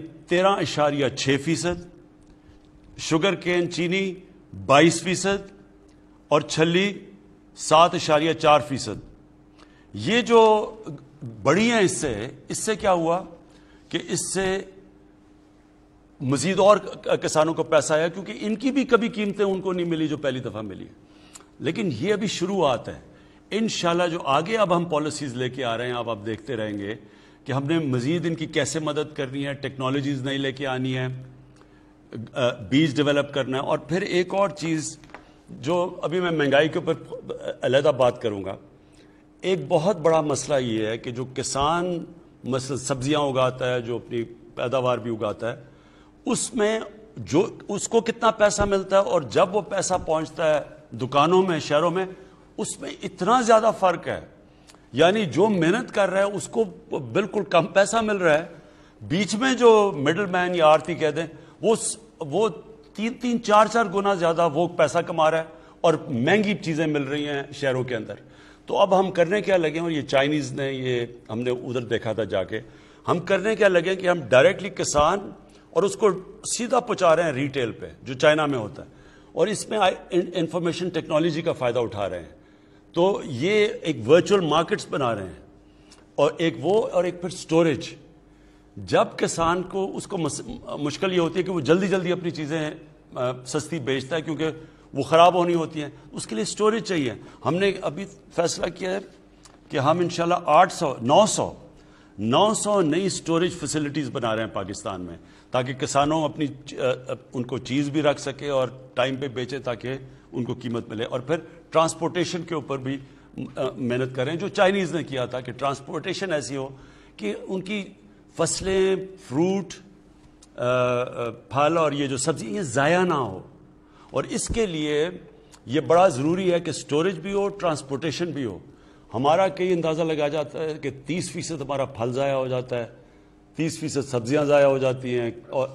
Speaker 3: 13.6%، شوگر کین چینی 22% اور چھلی 7.4%۔ یہ جو بڑی ہیں اس سے کیا ہوا کہ اس سے مزید اور کسانوں کو پیسہ آیا، کیونکہ ان کی بھی کبھی قیمتیں ان کو نہیں ملی جو پہلی دفعہ ملی، لیکن یہ ابھی شروعات ہے۔ انشاءاللہ جو آگے اب ہم پالیسیز لے کے آ رہے ہیں، اب آپ دیکھتے رہیں گے کہ ہم نے مزید ان کی کیسے مدد کرنی ہے، ٹیکنالوجیز نہیں لے کے آنی ہے، بیج ڈیولپ کرنا ہے، اور پھر ایک اور چیز جو ابھی میں مہنگائی کے اوپر علیحدہ بات کروں گا، ایک بہت بڑا مسئلہ یہ ہے کہ جو کسان مثلا سبزیاں اگاتا ہے، جو اپنی پیداوار بھی اگاتا ہے، اس میں جو اس کو کتنا پیسہ ملتا ہے اور جب وہ پیسہ پہنچتا ہے دکانوں میں، شہروں میں، اس میں اتنا زیادہ فرق ہے، یعنی جو محنت کر رہا ہے اس کو بالکل کم پیسہ مل رہا ہے، بیچ میں جو مڈل مین یا آڑتی کہہ دیں وہ 3-4 گنا زیادہ وہ پیسہ کما رہا ہے اور مہنگی چیزیں مل رہی ہیں شہروں کے اندر۔ تو اب ہم کرنے کیا لگے، اور یہ چائنیز نے، یہ ہم نے ادھر دیکھا تھا جا کے، ہم کرنے کیا لگے کہ ہم ڈائریکٹلی کسان اور اس کو سیدھا پہنچا رہے ہیں ریٹیل پہ، جو چائنا میں ہوتا ہے، اور اس میں انفارمیشن ٹیکنالوجی کا فائدہ اٹھا رہے ہیں۔ تو یہ ایک ورچوئل مارکیٹس بنا رہے ہیں، اور ایک وہ، اور ایک پھر سٹوریج۔ جب کسان کو اس کو مشکل یہ ہوتی ہے کہ وہ جلدی جلدی اپنی چیزیں سستی بیچتا ہے کیونکہ وہ خراب ہونی ہوتی ہیں، اس کے لیے سٹوریج چاہیے۔ ہم نے ابھی فیصلہ کیا ہے کہ ہم انشاءاللہ 900 نئی سٹوریج فیسلٹیز بنا رہے ہیں پاکستان میں، تاکہ کسانوں اپنی ان کو چیز بھی رکھ سکے اور ٹائم پہ بیچے تاکہ ان کو قیمت ملے، اور پھر ٹرانسپورٹیشن کے اوپر بھی محنت کریں، جو چائنیز نے کیا تھا کہ ٹرانسپورٹیشن ایسی ہو کہ ان کی فصلیں، فروٹ، پھل اور یہ جو سبزی یہ ضائع نہ ہو، اور اس کے لیے یہ بڑا ضروری ہے کہ سٹوریج بھی ہو، ٹرانسپورٹیشن بھی ہو۔ ہمارا کئی اندازہ لگا جاتا ہے کہ 30% ہمارا پھل ضائع ہو جاتا ہے، 30% سبزیاں ضائع ہو جاتی ہیں،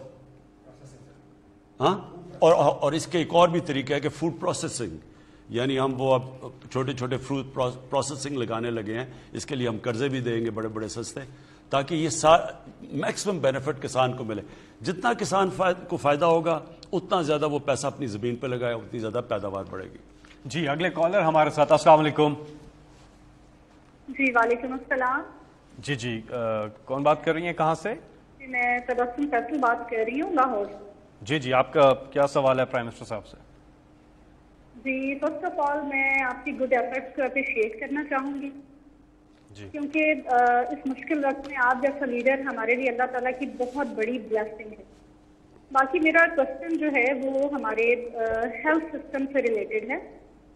Speaker 3: اور اس کے ایک اور بھی طریقہ ہے کہ فوڈ پروسیسنگ، یعنی ہم وہ اب چھوٹے چھوٹے فوڈ پروسیسنگ لگانے لگے ہیں، اس کے لیے ہم قرضے بھی دیں گے بڑے بڑے سستے، تاکہ یہ میکسیمم بینیفٹ کسان کو ملے۔ جتنا کسان کو فائدہ ہوگا اتنا زیادہ وہ پیسہ اپنی زمین پہ لگائے، اتنی زیادہ پیداوار بڑھے گی۔
Speaker 1: جی اگلے کالر ہمارے ساتھ، السلام علیکم۔
Speaker 14: جی وعلیکم السلام۔
Speaker 1: جی کون بات کر رہی ہیں، کہاں سے؟
Speaker 14: جی میں تبسم فیصل بات کر رہی ہوں، لاہور۔
Speaker 1: جی آپ کا کیا سوال ہے پرائم منسٹر صاحب سے؟
Speaker 14: جی فرسٹ آف آل میں آپ کی گڈ ایفرٹس کو اپریشیٹ کرنا چاہوں گی، کیونکہ اس مشکل وقت میں آپ جیسا لیڈر ہمارے لیے اللہ تعالیٰ کی بہت بڑی بلیسنگ ہے۔ باقی میرا کوشچن جو ہے وہ ہمارے ہیلتھ سسٹم سے ریلیٹڈ ہے۔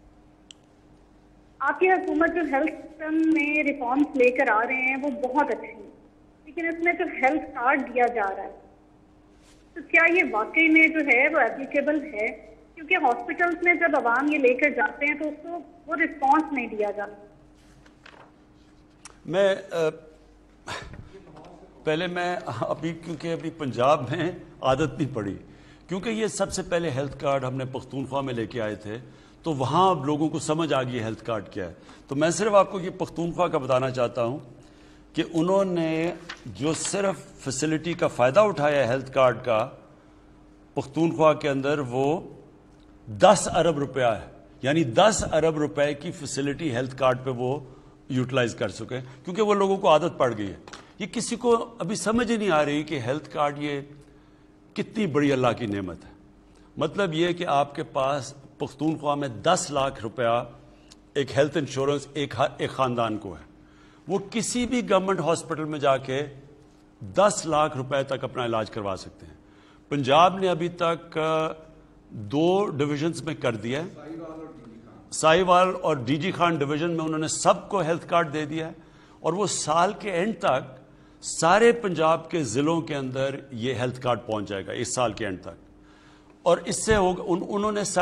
Speaker 14: آپ کی حکومت جو ہیلتھ سسٹم میں ریفارمس لے کر آ رہے ہیں وہ بہت اچھی ہیں، لیکن اس میں جو ہیلتھ کارڈ دیا جا رہا ہے تو کیا یہ واقعی میں جو ہے وہ اپلیکیبل ہے؟ کیونکہ ہاسپٹلس میں جب عوام یہ لے کر جاتے ہیں تو اس کو وہ رسپانس نہیں دیا جاتا۔
Speaker 3: میں پہلے میں کیونکہ ابھی پنجاب میں عادت نہیں پڑی، کیونکہ یہ سب سے پہلے ہیلتھ کارڈ ہم نے پختونخوا میں لے کے آئے تھے، تو وہاں اب لوگوں کو سمجھ آ گئی ہیلتھ کارڈ کیا ہے. تو میں صرف آپ کو یہ پختونخوا کا بتانا چاہتا ہوں کہ انہوں نے جو صرف فیسلٹی کا فائدہ اٹھایا ہیلتھ کارڈ کا پختونخوا کے اندر، وہ 10 ارب روپیہ ہے. یعنی 10 ارب روپے کی فیسلٹی ہیلتھ کارڈ پہ وہ یوٹیلائز کر سکے، کیونکہ وہ لوگوں کو عادت پڑ گئی ہے. یہ کسی کو ابھی سمجھ ہی نہیں آ رہی کہ ہیلتھ کارڈ یہ کتنی بڑی اللہ کی نعمت ہے. مطلب یہ کہ آپ کے پاس پختونخوا میں 10 لاکھ روپیہ ایک ہیلتھ انشورنس ایک خاندان کو ہے. وہ کسی بھی گورنمنٹ ہاسپٹل میں جا کے 10 لاکھ روپے تک اپنا علاج کروا سکتے ہیں. پنجاب نے ابھی تک 2 ڈویژنز میں کر دیا ہے، ساہیوال اور ڈی جی خان ڈویژن میں انہوں نے سب کو ہیلتھ کارڈ دے دیا ہے، اور وہ سال کے اینڈ تک سارے پنجاب کے ضلعوں کے اندر یہ ہیلتھ کارڈ پہنچ جائے گا اس سال کے اینڈ تک. اور اس سے انہوں نے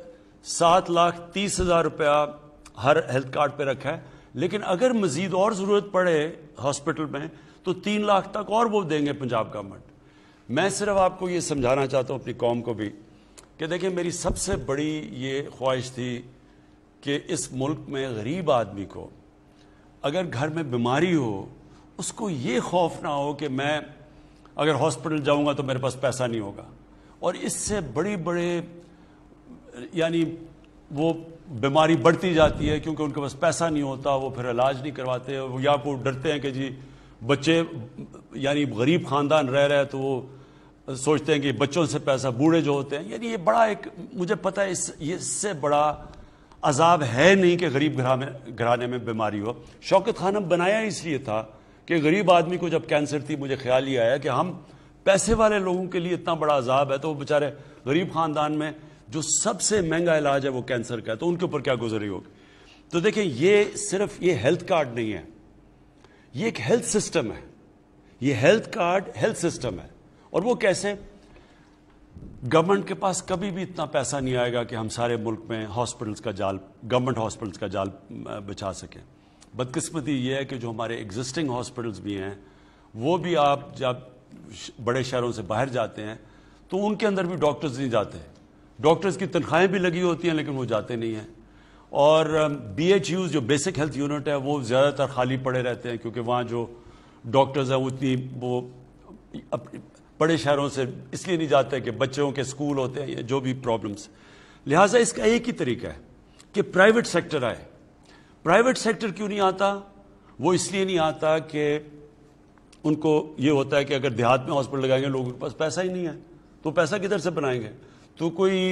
Speaker 3: 7,30,000 روپیہ ہر ہیلتھ کارڈ پہ رکھا ہے. لیکن اگر مزید اور ضرورت پڑے ہاسپٹل میں تو 3 لاکھ تک اور وہ دیں گے پنجاب گورنمنٹ. میں صرف آپ کو یہ سمجھانا چاہتا ہوں اپنی قوم کو بھی کہ دیکھیں میری سب سے بڑی یہ خواہش تھی کہ اس ملک میں غریب آدمی کو اگر گھر میں بیماری ہو اس کو یہ خوف نہ ہو کہ میں اگر ہاسپٹل جاؤں گا تو میرے پاس پیسہ نہیں ہوگا. اور اس سے بڑے یعنی وہ بیماری بڑھتی جاتی ہے کیونکہ ان کے پاس پیسہ نہیں ہوتا، وہ پھر علاج نہیں کرواتے، یا وہ ڈرتے ہیں کہ جی بچے یعنی غریب خاندان رہ رہے تو وہ سوچتے ہیں کہ بچوں سے پیسہ، بوڑھے جو ہوتے ہیں. یعنی یہ بڑا ایک مجھے پتہ ہے اس سے بڑا عذاب ہے نہیں کہ غریب گھرانے میں بیماری ہو. شوکت خانم بنایا اس لیے تھا کہ غریب آدمی کو جب کینسر تھی مجھے خیال یہ آیا کہ ہم پیسے والے لوگوں کے لیے اتنا بڑا عذاب ہے تو وہ بیچارے غریب خاندان میں جو سب سے مہنگا علاج ہے وہ کینسر کا ہے تو ان کے اوپر کیا گزری ہوگی. تو دیکھیں یہ صرف یہ ہیلتھ کارڈ نہیں ہے، یہ ایک ہیلتھ سسٹم ہے. یہ ہیلتھ کارڈ ہیلتھ سسٹم ہے. اور وہ کیسے؟ گورنمنٹ کے پاس کبھی بھی اتنا پیسہ نہیں آئے گا کہ ہم سارے ملک میں ہاسپٹلس کا جال، گورنمنٹ ہاسپٹلس کا جال بچھا سکیں. بدقسمتی یہ ہے کہ جو ہمارے ایگزسٹنگ ہاسپٹلس بھی ہیں وہ بھی آپ جب بڑے شہروں سے باہر جاتے ہیں تو ان کے اندر بھی ڈاکٹرز نہیں جاتے. ڈاکٹرز کی تنخواہیں بھی لگی ہوتی ہیں لیکن وہ جاتے نہیں ہیں. اور BHUs جو بیسک ہیلتھ یونٹ ہے وہ زیادہ تر خالی پڑے رہتے ہیں کیونکہ وہاں جو ڈاکٹرز ہیں وہ بڑے شہروں سے اس لیے نہیں جاتے کہ بچوں کے اسکول ہوتے ہیں جو بھی پرابلمس. لہٰذا اس کا ایک ہی طریقہ ہے کہ پرائیویٹ سیکٹر آئے. پرائیویٹ سیکٹر کیوں نہیں آتا؟ وہ اس لیے نہیں آتا کہ ان کو یہ ہوتا ہے کہ اگر دیہات میں ہاسپٹل لگائیں گے لوگوں کے پاس پیسہ ہی نہیں ہے تو پیسہ کدھر سے بنائیں گے. تو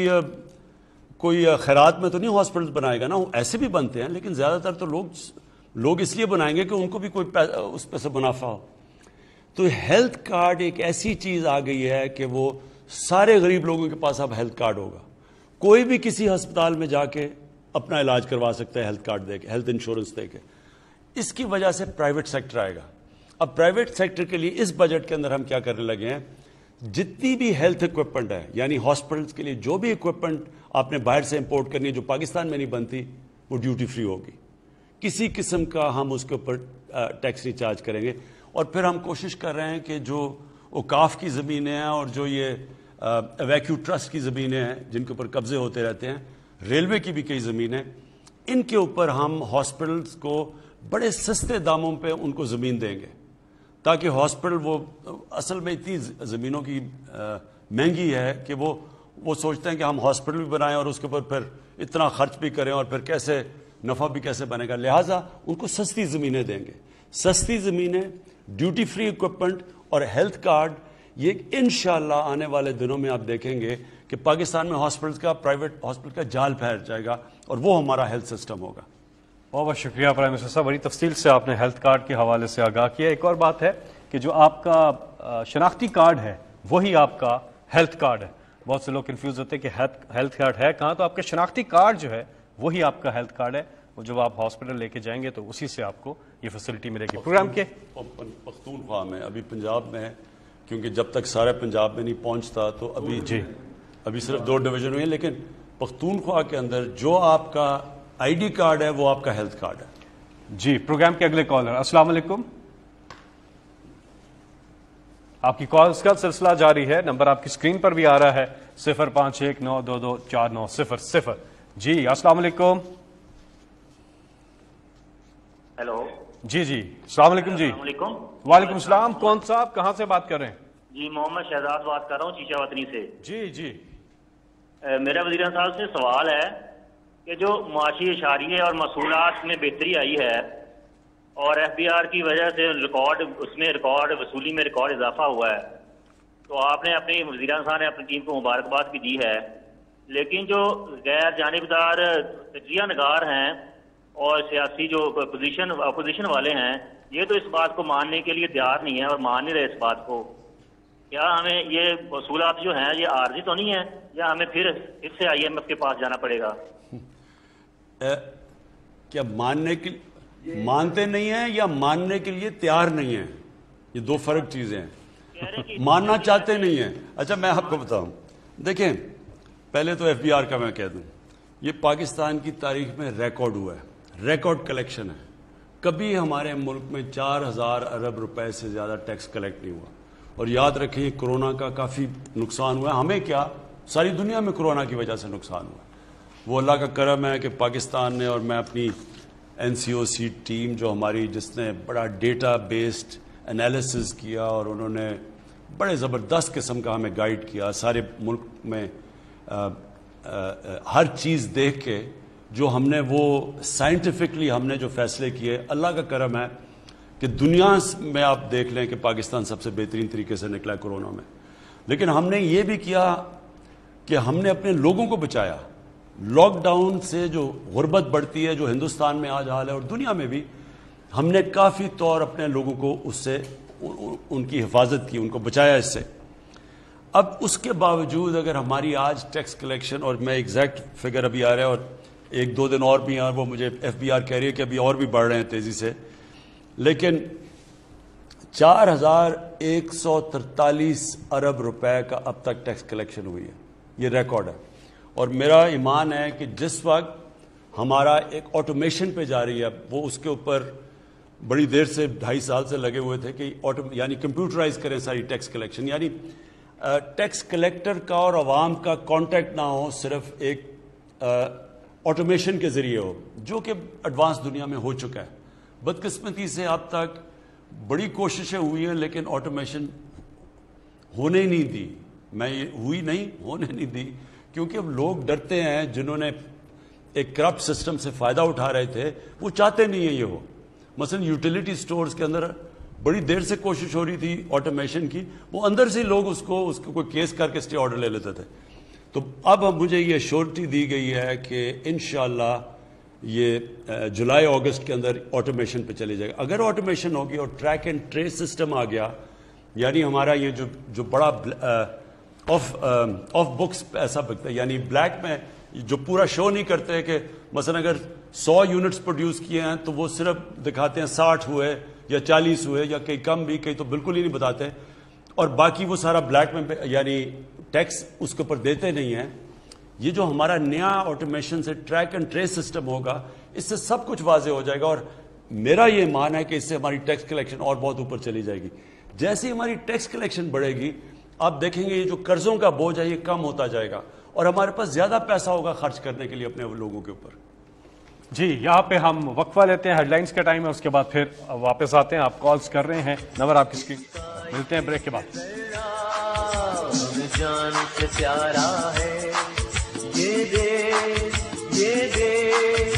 Speaker 3: کوئی خیرات میں تو نہیں ہاسپٹل بنائے گا نا. ایسے بھی بنتے ہیں لیکن زیادہ تر تو لوگ اس لیے بنائیں گے کہ ان کو بھی کوئی اس پہ سے منافع ہو. تو ہیلتھ کارڈ ایک ایسی چیز آ گئی ہے کہ وہ سارے غریب لوگوں کے پاس اب ہیلتھ کارڈ ہوگا. کوئی بھی کسی ہسپتال میں جا کے اپنا علاج کروا سکتا ہے ہیلتھ کارڈ دے کے، ہیلتھ انشورنس دے کے. اس کی وجہ سے پرائیویٹ سیکٹر آئے گا. اب پرائیویٹ سیکٹر کے لیے اس بجٹ کے اندر ہم کیا کرنے لگے ہیں، جتنی بھی ہیلتھ اکوپمنٹ ہے یعنی ہاسپٹلس کے لیے جو بھی اکوپمنٹ آپ نے باہر سے امپورٹ کرنی ہے جو پاکستان میں نہیں بنتی وہ ڈیوٹی فری ہوگی. کسی قسم کا ہم اس کے اوپر ٹیکس نہیں چارج کریں گے. اور پھر ہم کوشش کر رہے ہیں کہ جو اوقاف کی زمینیں ہیں اور جو یہ ایویکیو ٹرسٹ کی زمینیں ہیں جن کے اوپر قبضے ہوتے رہتے ہیں، ریلوے کی بھی کئی زمینیں، ان کے اوپر ہم ہاسپٹلس کو بڑے سستے داموں پہ ان کو زمین دیں گے تاکہ ہاسپٹل وہ اصل میں اتنی زمینوں کی مہنگی ہے کہ وہ سوچتے ہیں کہ ہم ہاسپٹل بھی بنائیں اور اس کے اوپر پھر اتنا خرچ بھی کریں اور پھر کیسے نفع بھی کیسے بنے گا. لہٰذا ان کو سستی زمینیں دیں گے. سستی زمینیں، ڈیوٹی فری اکوپمنٹ اور ہیلتھ کارڈ، یہ انشاءاللہ آنے والے دنوں میں آپ دیکھیں گے کہ پاکستان میں ہاسپٹلس کا، پرائیویٹ ہاسپٹل کا جال پھیل جائے گا اور وہ ہمارا ہیلتھ سسٹم ہوگا.
Speaker 1: بہت بہت شکریہ پرائم منسٹر صاحب، بڑی تفصیل سے آپ نے ہیلتھ کارڈ کے حوالے سے آگاہ کیا. ایک اور بات ہے کہ جو آپ کا شناختی کارڈ ہے وہی آپ کا ہیلتھ کارڈ ہے. بہت سے لوگ کنفیوز ہوتے ہیں کہ ہیلتھ کارڈ ہے کہاں، تو آپ کا شناختی کارڈ جو ہے وہی آپ کا ہیلتھ کارڈ ہے. اور جب آپ ہاسپٹل لے کے جائیں گے تو اسی سے آپ کو یہ فیسلٹی ملے گی. پروگرام کے
Speaker 3: پختونخوا میں ابھی پنجاب میں ہے کیونکہ جب تک سارے پنجاب میں نہیں پہنچتا تو ابھی صرف 2 ڈویژن ہوئے ہیں، لیکن پختونخوا کے اندر جو آپ کا آئی ڈی کارڈ ہے وہ آپ کا ہیلتھ کارڈ ہے.
Speaker 1: جی پروگرام کے اگلے کالر. السلام علیکم. آپ کی کالز کا سلسلہ جاری ہے. نمبر آپ کی اسکرین پر بھی آ رہا ہے 0519224900. جی السلام علیکم.
Speaker 15: ہیلو.
Speaker 1: جی السلام علیکم. جی
Speaker 15: السلام علیکم.
Speaker 1: وعلیکم السلام. کون صاحب کہاں سے بات کر رہے ہیں؟
Speaker 15: جی محمد شہزاد بات کر رہا ہوں چیچا وطنی سے.
Speaker 1: جی
Speaker 15: میرا وزیر صاحب سے سوال ہے کہ جو معاشی اشاریے اور محصولات میں بہتری آئی ہے اور ایف بی آر کی وجہ سے ریکارڈ وصولی میں ریکارڈ اضافہ ہوا ہے، تو آپ نے اپنی وزیراعظم صاحب نے اپنی ٹیم کو مبارکباد بھی دی ہے، لیکن جو غیر جانبدار تجزیہ نگار ہیں اور سیاسی جو اپوزیشن والے ہیں، یہ تو اس بات کو ماننے کے لیے تیار نہیں ہے اور مان نہیں رہے اس بات کو. کیا ہمیں یہ وصولات جو ہیں یہ عارضی تو نہیں ہے یا ہمیں پھر سے IMF کے پاس جانا پڑے گا؟
Speaker 3: کیا مانتے نہیں ہیں یا ماننے کے لیے تیار نہیں ہیں؟ یہ دو فرق چیزیں ہیں. ماننا چاہتے نہیں ہیں. اچھا میں آپ کو بتاؤں، دیکھیں پہلے تو FBR کا میں کہہ دوں، یہ پاکستان کی تاریخ میں ریکارڈ ہوا ہے، ریکارڈ کلیکشن ہے. کبھی ہمارے ملک میں 4000 ارب روپے سے زیادہ ٹیکس کلیکٹ نہیں ہوا. اور یاد رکھیں کرونا کا کافی نقصان ہوا ہے. ہمیں کیا، ساری دنیا میں کرونا کی وجہ سے نقصان ہوا. وہ اللہ کا کرم ہے کہ پاکستان نے، اور میں اپنی NCOC ٹیم جو ہماری، جس نے بڑا ڈیٹا بیسڈ انالیسز کیا اور انہوں نے بڑے زبردست قسم کا ہمیں گائیڈ کیا سارے ملک میں، ہر چیز دیکھ کے جو ہم نے وہ سائنٹیفکلی ہم نے جو فیصلے کیے، اللہ کا کرم ہے کہ دنیا میں آپ دیکھ لیں کہ پاکستان سب سے بہترین طریقے سے نکلا کرونا میں. لیکن ہم نے یہ بھی کیا کہ ہم نے اپنے لوگوں کو بچایا. لاک ڈاؤن سے جو غربت بڑھتی ہے، جو ہندوستان میں آج حال ہے اور دنیا میں بھی، ہم نے کافی طور اپنے لوگوں کو اس سے ان کی حفاظت کی، ان کو بچایا اس سے. اب اس کے باوجود اگر ہماری آج ٹیکس کلیکشن، اور میں ایگزیکٹ فگر ابھی آ رہا ہے اور 1-2 دن اور بھی ہیں، وہ مجھے FBR کہہ رہی ہے کہ ابھی اور بھی بڑھ رہے ہیں تیزی سے، لیکن 4143 ارب روپے کا اب تک ٹیکس کلیکشن ہوئی ہے. یہ ریکارڈ ہے. اور میرا ایمان ہے کہ جس وقت ہمارا ایک آٹومیشن پہ جا رہی ہے، وہ اس کے اوپر بڑی دیر سے 2.5 سال سے لگے ہوئے تھے کہ یعنی کمپیوٹرائز کریں ساری ٹیکس کلیکشن، یعنی ٹیکس کلیکٹر کا اور عوام کا کانٹیکٹ نہ ہو، صرف ایک آٹومیشن کے ذریعے ہو، جو کہ ایڈوانس دنیا میں ہو چکا ہے. بدقسمتی سے اب تک بڑی کوششیں ہوئی ہیں لیکن آٹومیشن ہونے نہیں دی. ہونے نہیں دی کیونکہ اب لوگ ڈرتے ہیں. جنہوں نے ایک کرپٹ سسٹم سے فائدہ اٹھا رہے تھے وہ چاہتے نہیں ہیں یہ ہو. مثلا یوٹیلیٹی سٹورز کے اندر بڑی دیر سے کوشش ہو رہی تھی آٹومیشن کی، وہ اندر سے لوگ اس کو کوئی کیس کر کے اسٹے آرڈر لے لیتے تھے. تو اب مجھے یہ شورٹی دی گئی ہے کہ انشاءاللہ یہ جولائی اگست کے اندر آٹومیشن پہ چلی جائے گا. اگر آٹومیشن ہوگی اور ٹریک اینڈ ٹریس سسٹم آ گیا، یعنی ہمارا یہ جو بڑا آف بکس ایسا بکتا ہے، یعنی بلیک میں جو پورا شو نہیں کرتے کہ مثلا اگر 100 یونٹس پروڈیوس کیے ہیں تو وہ صرف دکھاتے ہیں 60 ہوئے یا 40 ہوئے یا کئی کم بھی، کئی تو بالکل ہی نہیں بتاتے، اور باقی وہ سارا بلیک میں یعنی ٹیکس اس کے اوپر دیتے نہیں ہیں. یہ جو ہمارا نیا آٹومیشن سے ٹریک اینڈ ٹریس سسٹم ہوگا، اس سے سب کچھ واضح ہو جائے گا. اور میرا یہ مان ہے کہ اس سے ہماری ٹیکس کلیکشن اور بہت اوپر چلی جائے گی. جیسے ہی ہماری ٹیکس کلیکشن بڑھے گی، آپ دیکھیں گے یہ جو قرضوں کا بوجھ ہے یہ کم ہوتا جائے گا اور ہمارے پاس زیادہ پیسہ ہوگا خرچ کرنے کے لیے اپنے لوگوں کے اوپر.
Speaker 1: جی یہاں پہ ہم وقفہ لیتے ہیں، ہیڈ لائنز کا ٹائم ہے، اس کے بعد پھر واپس آتے ہیں. آپ کالز کر رہے ہیں، نمبر آپ کس کی، ملتے ہیں بریک کے بعد.
Speaker 9: جان سے پیارا ہے یہ دیش، یہ دیش،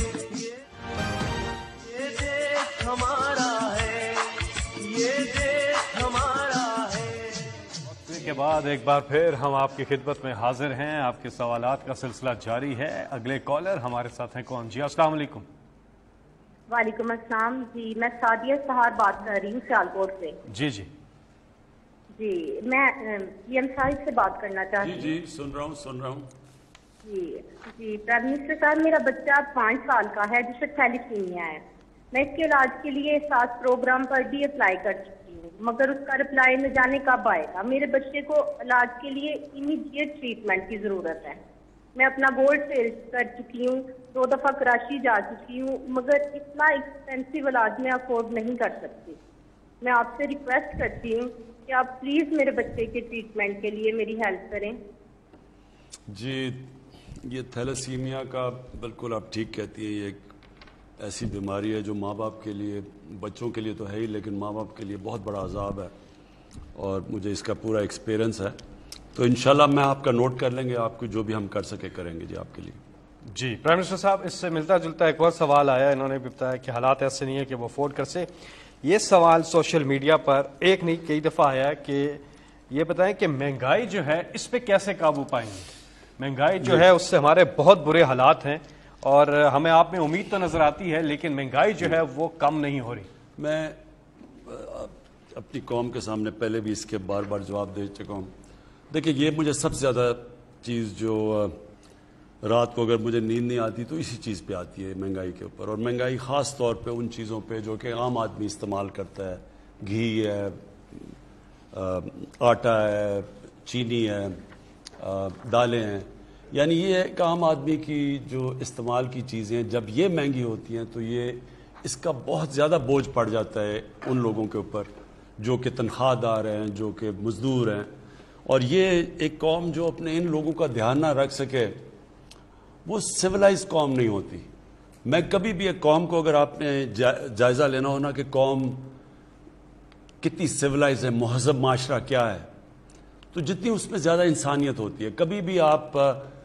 Speaker 9: یہ دیش ہمارا ہے، یہ دیش ہمارا ہے.
Speaker 1: وقفے کے بعد ایک بار پھر ہم آپ کی خدمت میں حاضر ہیں. آپ کے سوالات کا سلسلہ جاری ہے. اگلے کالر ہمارے ساتھ ہیں کون؟ جی السلام علیکم.
Speaker 16: وعلیکم السلام. جی میں سعدیہ سہار بات کر رہی ہوں سیالکوٹ سے.
Speaker 1: جی
Speaker 16: جی میں پی ایم صاحب سے بات کرنا چاہتی ہوں.
Speaker 3: جی سن رہا ہوں.
Speaker 16: جی پرائم منسٹر صاحب، میرا بچہ 5 سال کا ہے جسے تھیلیسیمیا ہے. میں اس کے علاج کے لیے احساس پروگرام پر بھی اپلائی کر چکی ہوں، مگر اس کا رپلائی نہ جانے کب آئے گا. میرے بچے کو علاج کے لیے امیڈیٹ ٹریٹمنٹ کی ضرورت ہے. میں اپنا گولڈ سیل کر چکی ہوں، 2 دفعہ کراچی جا چکی ہوں، مگر اتنا ایکسپینسو علاج میں افورڈ نہیں کر سکتی. میں آپ سے ریکویسٹ کرتی ہوں کہ کہ آپ پلیز میرے بچے کے ٹریٹمنٹ کے لیے میری ہیلپ کریں.
Speaker 3: جی یہ تھیلیسیمیا کا بالکل آپ ٹھیک کہتی ہیں, یہ ایک ایسی بیماری ہے جو ماں باپ کے لیے, بچوں کے لیے تو ہے ہی, لیکن ماں باپ کے لیے بہت بڑا عذاب ہے, اور مجھے اس کا پورا ایکسپیرئنس ہے. تو انشاءاللہ میں آپ کا نوٹ کر لیں گے, آپ کو جو بھی ہم کر سکے کریں گے جی آپ کے لیے.
Speaker 1: جی پرائم منسٹر صاحب, اس سے ملتا جلتا ایک اور سوال آیا, انہوں نے بھی بتایا کہ حالات ایسے نہیں ہے کہ وہ افورڈ کر سے. یہ سوال سوشل میڈیا پر ایک نہیں کئی دفعہ آیا ہے کہ یہ بتائیں کہ مہنگائی جو ہے اس پہ کیسے قابو پائیں گے. مہنگائی جو ہے اس سے ہمارے بہت برے حالات ہیں, اور ہمیں آپ میں امید تو نظر آتی ہے, لیکن مہنگائی جو ہے وہ کم نہیں ہو رہی.
Speaker 3: میں اپنی قوم کے سامنے پہلے بھی اس کے بار بار جواب دے چکا ہوں. دیکھیں یہ مجھے سب سے زیادہ چیز جو رات کو اگر مجھے نیند نہیں آتی تو اسی چیز پہ آتی ہے, مہنگائی کے اوپر. اور مہنگائی خاص طور پہ ان چیزوں پہ جو کہ عام آدمی استعمال کرتا ہے, گھی ہے, آٹا ہے, چینی ہے, دالیں ہیں, یعنی یہ ایک عام آدمی کی جو استعمال کی چیزیں ہیں جب یہ مہنگی ہوتی ہیں تو یہ اس کا بہت زیادہ بوجھ پڑ جاتا ہے ان لوگوں کے اوپر جو کہ تنخواہ دار ہیں, جو کہ مزدور ہیں. اور یہ ایک قوم جو اپنے ان لوگوں کا دھیان نہ رکھ سکے وہ سویلائز قوم نہیں ہوتی. میں کبھی بھی ایک قوم کو اگر آپ نے جائزہ لینا ہونا کہ قوم کتنی سویلائز ہے, مہذب معاشرہ کیا ہے, تو جتنی اس میں زیادہ انسانیت ہوتی ہے. کبھی بھی آپ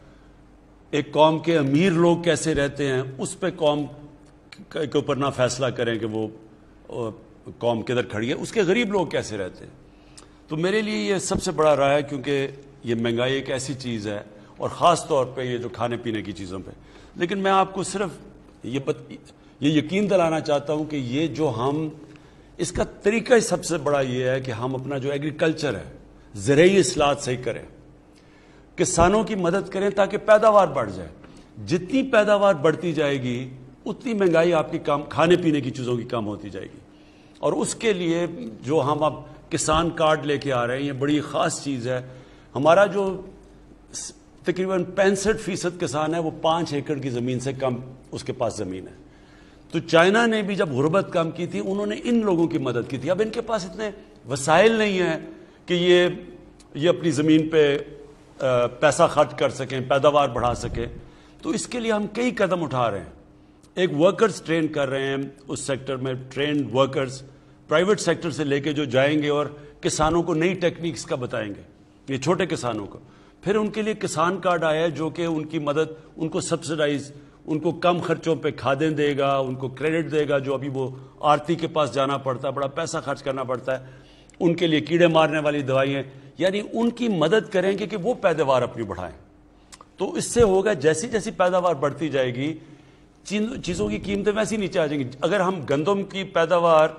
Speaker 3: ایک قوم کے امیر لوگ کیسے رہتے ہیں اس پہ قوم کے اوپر نہ فیصلہ کریں کہ وہ قوم کدھر کھڑی ہے, اس کے غریب لوگ کیسے رہتے ہیں. تو میرے لیے یہ سب سے بڑا راہ ہے, کیونکہ یہ مہنگائی ایک ایسی چیز ہے, اور خاص طور پہ یہ جو کھانے پینے کی چیزوں پہ. لیکن میں آپ کو صرف یہ یقین دلانا چاہتا ہوں کہ یہ جو ہم اس کا طریقہ سب سے بڑا یہ ہے کہ ہم اپنا جو ایگریکلچر ہے, زرعی اصلاحات صحیح کریں, کسانوں کی مدد کریں تاکہ پیداوار بڑھ جائے. جتنی پیداوار بڑھتی جائے گی اتنی مہنگائی آپ کی کم, کھانے پینے کی چیزوں کی کم ہوتی جائے گی. اور اس کے لیے جو ہم اب کسان کارڈ لے کے آ رہے ہیں یہ بڑی خاص چیز ہے. ہمارا جو تقریباً 65% کسان ہے وہ 5 ایکڑ کی زمین سے کم اس کے پاس زمین ہے. تو چائنا نے بھی جب غربت کم کی تھی انہوں نے ان لوگوں کی مدد کی تھی. اب ان کے پاس اتنے وسائل نہیں ہیں کہ یہ اپنی زمین پہ پیسہ خرچ کر سکیں, پیداوار بڑھا سکیں. تو اس کے لیے ہم کئی قدم اٹھا رہے ہیں. ایک ورکرز ٹرین کر رہے ہیں اس سیکٹر میں, ٹرینڈ ورکرز پرائیویٹ سیکٹر سے لے کے جو جائیں گے اور کسانوں کو نئی ٹیکنیکس کا بتائیں گے, یہ چھوٹے کسانوں کو. پھر ان کے لیے کسان کارڈ آیا ہے جو کہ ان کی مدد, ان کو سبسڈائز, ان کو کم خرچوں پہ کھادیں دے گا, ان کو کریڈٹ دے گا. جو ابھی وہ آرتی کے پاس جانا پڑتا ہے, بڑا پیسہ خرچ کرنا پڑتا ہے, ان کے لیے کیڑے مارنے والی دوائیں, یعنی ان کی مدد کریں گے کہ وہ پیداوار اپنی بڑھائیں. تو اس سے ہوگا جیسی جیسی پیداوار بڑھتی جائے گی چیزوں کی قیمتیں ویسی نیچے آ جائیں گی. اگر ہم گندم کی پیداوار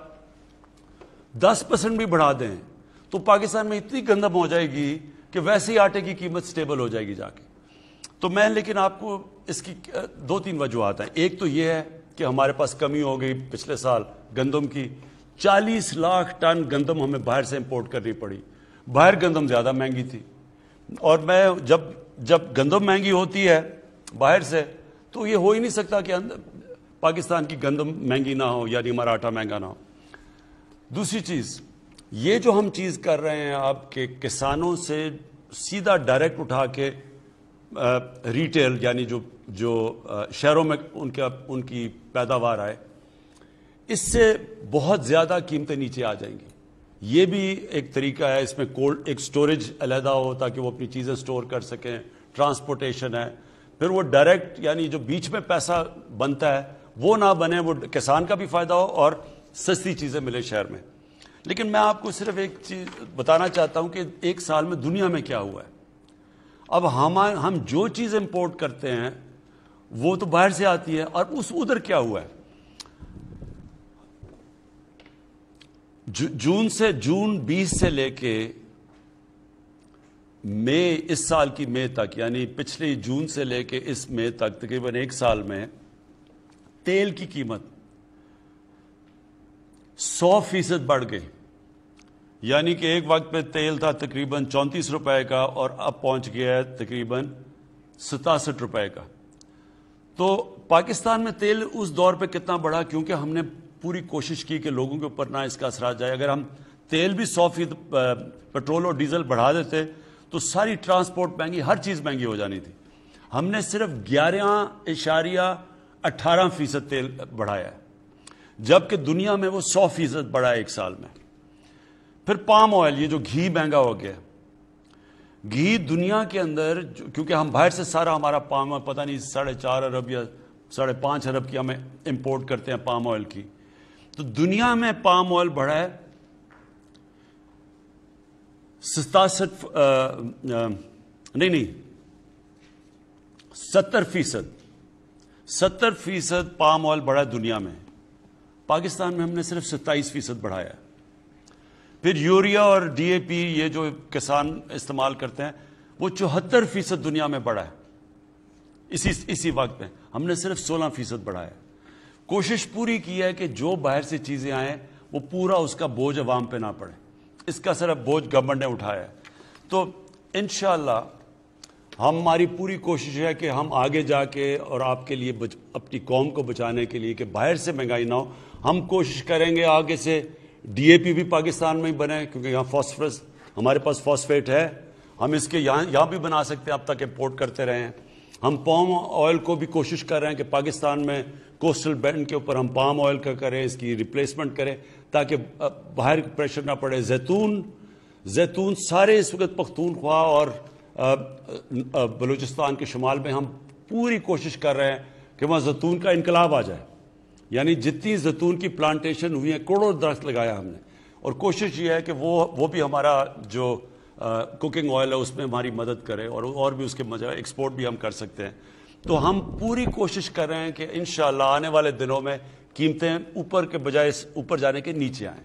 Speaker 3: 10% بھی بڑھا دیں تو پاکستان میں اتنی گندم ہو جائے گی کہ ویسے ہی آٹے کی قیمت سٹیبل ہو جائے گی جا کے. تو میں لیکن آپ کو اس کی 2-3 وجوہات ہیں. ایک تو یہ ہے کہ ہمارے پاس کمی ہو گئی پچھلے سال گندم کی, 40 لاکھ ٹن گندم ہمیں باہر سے امپورٹ کرنی پڑی. باہر گندم زیادہ مہنگی تھی, اور میں جب گندم مہنگی ہوتی ہے باہر سے تو یہ ہو ہی نہیں سکتا کہ پاکستان کی گندم مہنگی نہ ہو, یعنی ہمارا آٹا مہنگا نہ ہو. دوسری چیز یہ جو ہم چیز کر رہے ہیں آپ کے کسانوں سے سیدھا ڈائریکٹ اٹھا کے ریٹیل, یعنی جو شہروں میں ان کی پیداوار آئے, اس سے بہت زیادہ قیمتیں نیچے آ جائیں گی. یہ بھی ایک طریقہ ہے. اس میں کولڈ ایک سٹوریج علیحدہ ہو تاکہ وہ اپنی چیزیں سٹور کر سکیں, ٹرانسپورٹیشن ہے. پھر وہ ڈائریکٹ یعنی جو بیچ میں پیسہ بنتا ہے وہ نہ بنے, وہ کسان کا بھی فائدہ ہو اور سستی چیزیں ملے شہر میں. لیکن میں آپ کو صرف ایک چیز بتانا چاہتا ہوں کہ 1 سال میں دنیا میں کیا ہوا ہے. اب ہم جو چیز امپورٹ کرتے ہیں وہ تو باہر سے آتی ہے, اور ادھر کیا ہوا ہے. جون 20 سے لے کے مئی, اس سال کی مئی تک, یعنی پچھلے جون سے لے کے اس مئی تک تقریباً 1 سال میں تیل کی قیمت 100% بڑھ گئی. یعنی کہ ایک وقت پہ تیل تھا تقریباً 34 روپے کا اور اب پہنچ گیا ہے تقریباً 67 روپے کا. تو پاکستان میں تیل اس دور پہ کتنا بڑھا, کیونکہ ہم نے پوری کوشش کی کہ لوگوں کے اوپر نہ اس کا اثرات جائے. اگر ہم تیل بھی 100% پیٹرول اور ڈیزل بڑھا دیتے تو ساری ٹرانسپورٹ مہنگی، ہر چیز مہنگی ہو جانی تھی. ہم نے صرف 11.18% تیل بڑھایا ہے، جبکہ دنیا میں وہ 100% بڑھا ہے ایک سال میں. پھر پام آئل، یہ جو گھی مہنگا ہو گیا. گھی دنیا کے اندر کیونکہ ہم باہر سے سارا ہمارا پام آئل پتہ نہیں 4.5 ارب یا 5.5 ارب کی ہمیں امپورٹ کرتے ہیں پام آئل کی، تو دنیا میں پام آئل بڑھا ہے 70% پام آئل بڑھا ہے دنیا میں. پاکستان میں ہم نے صرف 27% بڑھایا ہے. پھر یوریا اور ڈی اے پی یہ جو کسان استعمال کرتے ہیں وہ 74% دنیا میں بڑھا ہے اسی وقت میں. ہم نے صرف 16% بڑھایا. کوشش پوری کی ہے کہ جو باہر سے چیزیں آئیں وہ پورا اس کا بوجھ عوام پہ نہ پڑے، اس کا صرف بوجھ گورنمنٹ نے اٹھایا ہے. تو انشاءاللہ ہماری پوری کوشش ہے کہ ہم آگے جا کے اور آپ کے لیے اپنی قوم کو بچانے کے لیے کہ باہر سے مہنگائی نہ ہو، ہم کوشش کریں گے آگے سے ڈی اے پی بھی پاکستان میں ہی بنے، کیونکہ یہاں فاسفورس ہمارے پاس فاسفیٹ ہے، ہم اس کے یہاں بھی بنا سکتے ہیں، اب تک امپورٹ کرتے رہے ہیں. ہم پام آئل کو بھی کوشش کر رہے ہیں کہ پاکستان میں کوسٹل بینڈ کے اوپر ہم پام آئل کا کریں، اس کی ریپلیسمنٹ کریں تاکہ باہر پریشر نہ پڑے. زیتون سارے اس وقت پختونخوا اور بلوچستان کے شمال میں ہم پوری کوشش کر رہے ہیں کہ وہاں زیتون کا انقلاب آ جائے. یعنی جتنی زیتون کی پلانٹیشن ہوئی ہیں، کروڑوں درخت لگایا ہم نے، اور کوشش یہ ہے کہ وہ بھی ہمارا جو کوکنگ آئل ہے اس میں ہماری مدد کرے اور بھی اس کے ایکسپورٹ بھی ہم کر سکتے ہیں. تو ہم پوری کوشش کر رہے ہیں کہ انشاءاللہ آنے والے دنوں میں قیمتیں اوپر کے بجائے اوپر جانے کے نیچے آئیں.